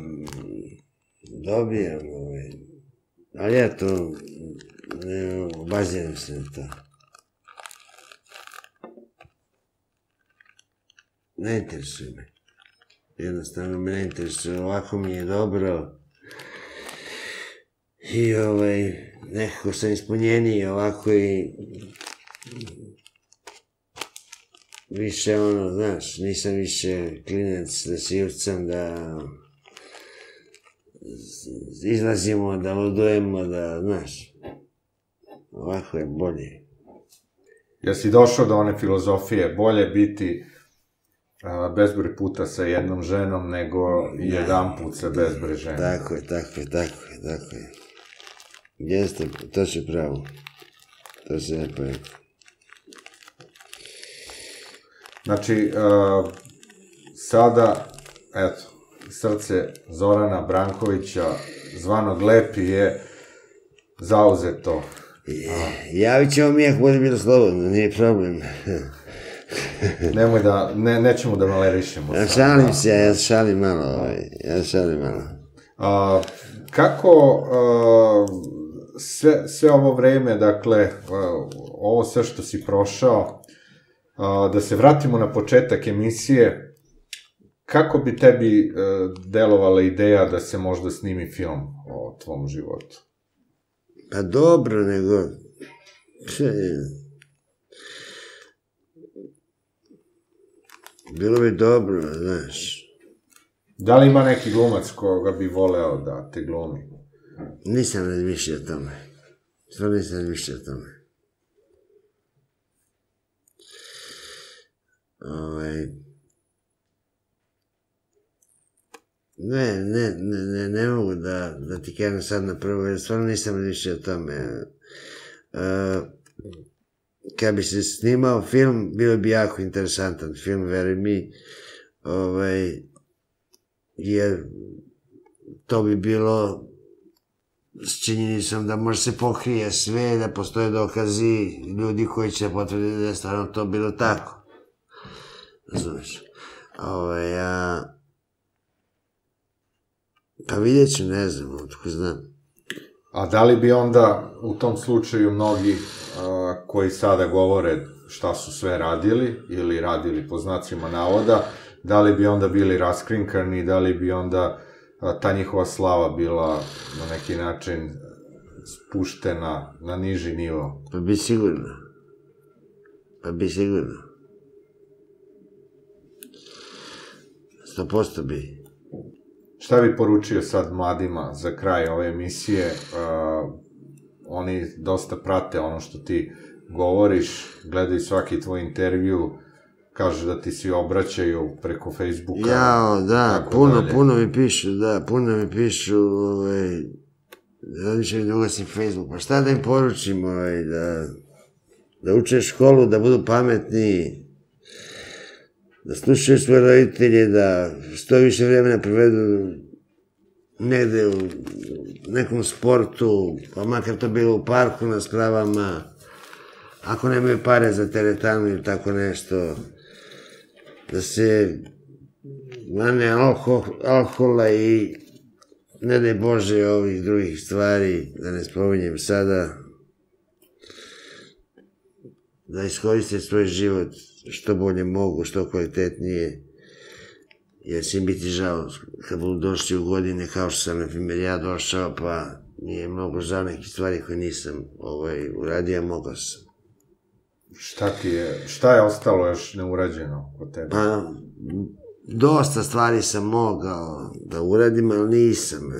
S3: ali ja to ne obaziram se na to. Ne interesuje me. Jednostavno me ne interesuje, ovako mi je dobro i nekako sam ispunjeniji ovako i više znaš, nisam više klinac da se jurcam, da izlazimo, da ludujemo, da, znaš, ovako je bolje.
S2: Jesi došao do one filozofije, bolje biti bezbroj puta sa jednom ženom nego jedan put sa bezbroj žena?
S3: Tako je. Jeste, to će pravo. To se lepo rekao.
S2: Znači, sada, eto, srce Zorana Brankovića, zvanog Lepi, je zauzeto.
S3: Javit ćemo mi ako bude bilo slobodno, nije problem.
S2: Nemoj da, nećemo da malerišemo.
S3: Ja šalim se, ja šalim malo.
S2: Kako sve ovo vreme, dakle, ovo sve što si prošao, da se vratimo na početak emisije, kako bi tebi delovala ideja da se možda snimi film o tvom životu?
S3: Pa dobro, nego... Bilo bi dobro, znaš.
S2: Da li ima neki glumac koga bi voleo da te glumi?
S3: Nisam razmišljao o tome. Stvarno nisam razmišljao o tome. Ne mogu da ti kažem sad na prvo, jer stvarno nisam razmišljao o tome. Kad bi se snimao film, bilo bi jako interesantan film, veruj mi, jer to bi bilo s činjenicom da može se pokrije sve, da postoje dokazi ljudi koji će potvrditi da je stvarno to bilo tako. Razumeš? Pa vidjet ću, ne znam, otko znam.
S2: A da li bi onda u tom slučaju mnogi koji sada govore šta su sve radili ili radili po znacima navoda, da li bi onda bili raskrinkani, da li bi onda ta njihova slava bila na neki način spuštena na niži nivo?
S3: Pa bi sigurno. 100% bi.
S2: Šta bi poručio sad mladima za kraj ove emisije? Oni dosta prate ono što ti govoriš, gledaju svaki tvoj intervju, kažu da ti svi obraćaju preko Facebooka.
S3: Jao, da, puno mi pišu, više mi da ugasim Facebook, pa šta da im poručim, da uče školu, da budu pametni, da slušaju svoje roditelje, da što više vremena provedu negde u nekom sportu, pa makar to bilo u parku na splavama, ako nemaju pare za teretanu ili tako nešto, da se mane alkohola i ne daj Bože ovih drugih stvari, da ne spominjem sada, da iskoriste svoj život što bolje mogu, što kvalitetnije, jer će im biti žao kad budu došli u godine kao što sam, na primjer, ja došao, pa mi je mnogo žao nekih stvari koje nisam uradio, mogao sam.
S2: Šta je ostalo još neurađeno kod tebe?
S3: Pa, dosta stvari sam mogao da uradim, ali nisam.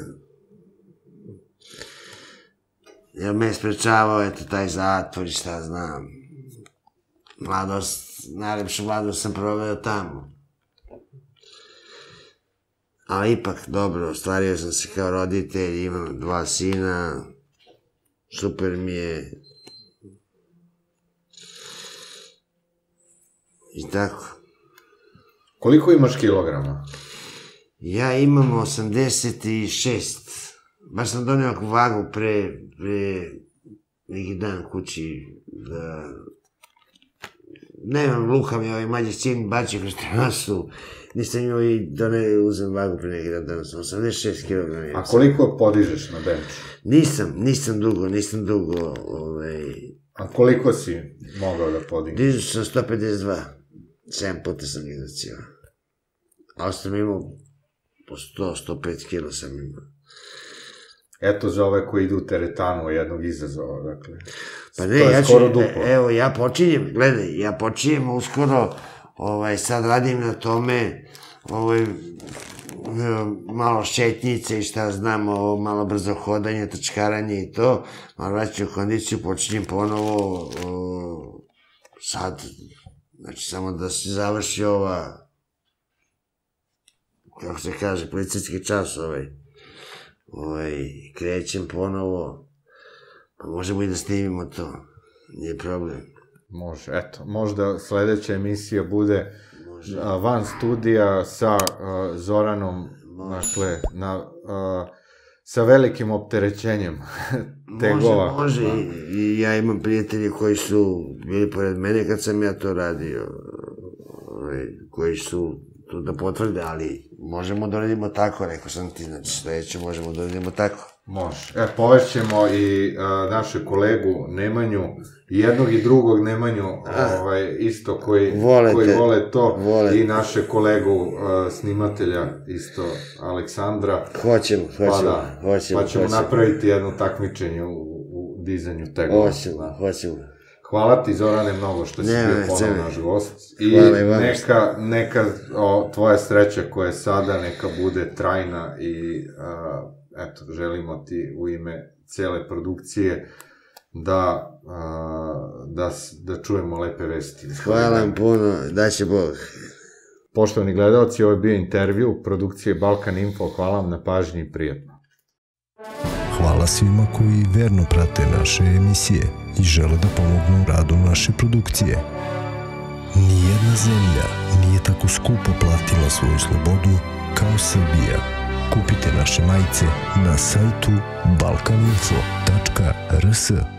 S3: Jer me je sprečavao, eto, taj zatvor i šta znam. Najlepšu mladost sam proveo tamo. Ali ipak, dobro, ostvario sam se kao roditelj, imam 2 sina, super mi je. I tako.
S2: Koliko imaš kilograma?
S3: Ja imam 86. Baš sam donio ovakvu vagu pre neki dan kući da... Nemam, Luka mi ovaj mlađi sin bačio kroz termasu, nisam imao i da ne uzem vagu pre neki dan, danas sam 86 kg.
S2: A koliko podižeš na benču?
S3: Nisam dugo.
S2: A koliko si mogao da podigneš?
S3: Dižu sam 152, 7 puta sam izdacio. Ali sam imao po 100-105 kg sam imao.
S2: Eto za ove koji idu u teretanu jednog izazova, dakle.
S3: Pa ne, ja ću, evo, ja počinjem uskoro, sad radim na tome, malo šetnjice i šta znam, malo brzo hodanje, trčkaranje i to, malo vraćam u kondiciju, počinjem ponovo sad, znači samo da se završi ova, kako se kaže, policijski čas krećem ponovo, pa možemo i da snimimo to, nije problem.
S2: Može, eto, možda sledeća emisija bude van studija sa Zoranom, dakle, sa velikim opterećenjem tegova.
S3: Može, i ja imam prijatelji koji su bili pored mene kad sam ja to radio, koji su tu da potvrde, ali možemo da uradimo tako, rekao sam ti, znači sledeće možemo da uradimo tako.
S2: Može. Povešćemo i naše kolegu Nemanju, jednog i drugog Nemanju, isto koji vole to, i naše kolegu snimatelja, isto Aleksandra.
S3: Hoćemo.
S2: Pa ćemo napraviti jedno takmičenje u dizanju tegova.
S3: Hoćemo.
S2: Hvala ti, Zorane, mnogo što si bio ponovno naš gost. I neka tvoja sreća koja je sada, neka bude trajna i eto, želimo ti u ime cele produkcije da čujemo lepe vesti.
S3: Hvala vam puno, daće Bog.
S2: Poštovani gledalci, ovo je bio intervju produkcije Balkan Info. Hvala vam na pažnji i prijatno.
S1: Hvala svima koji verno prate naše emisije i žele da pomognu u radu naše produkcije. Nijedna zemlja nije tako skupo platila svoju slobodu kao Srbija. Kupite naše majice na sajtu balkaninfo.rs.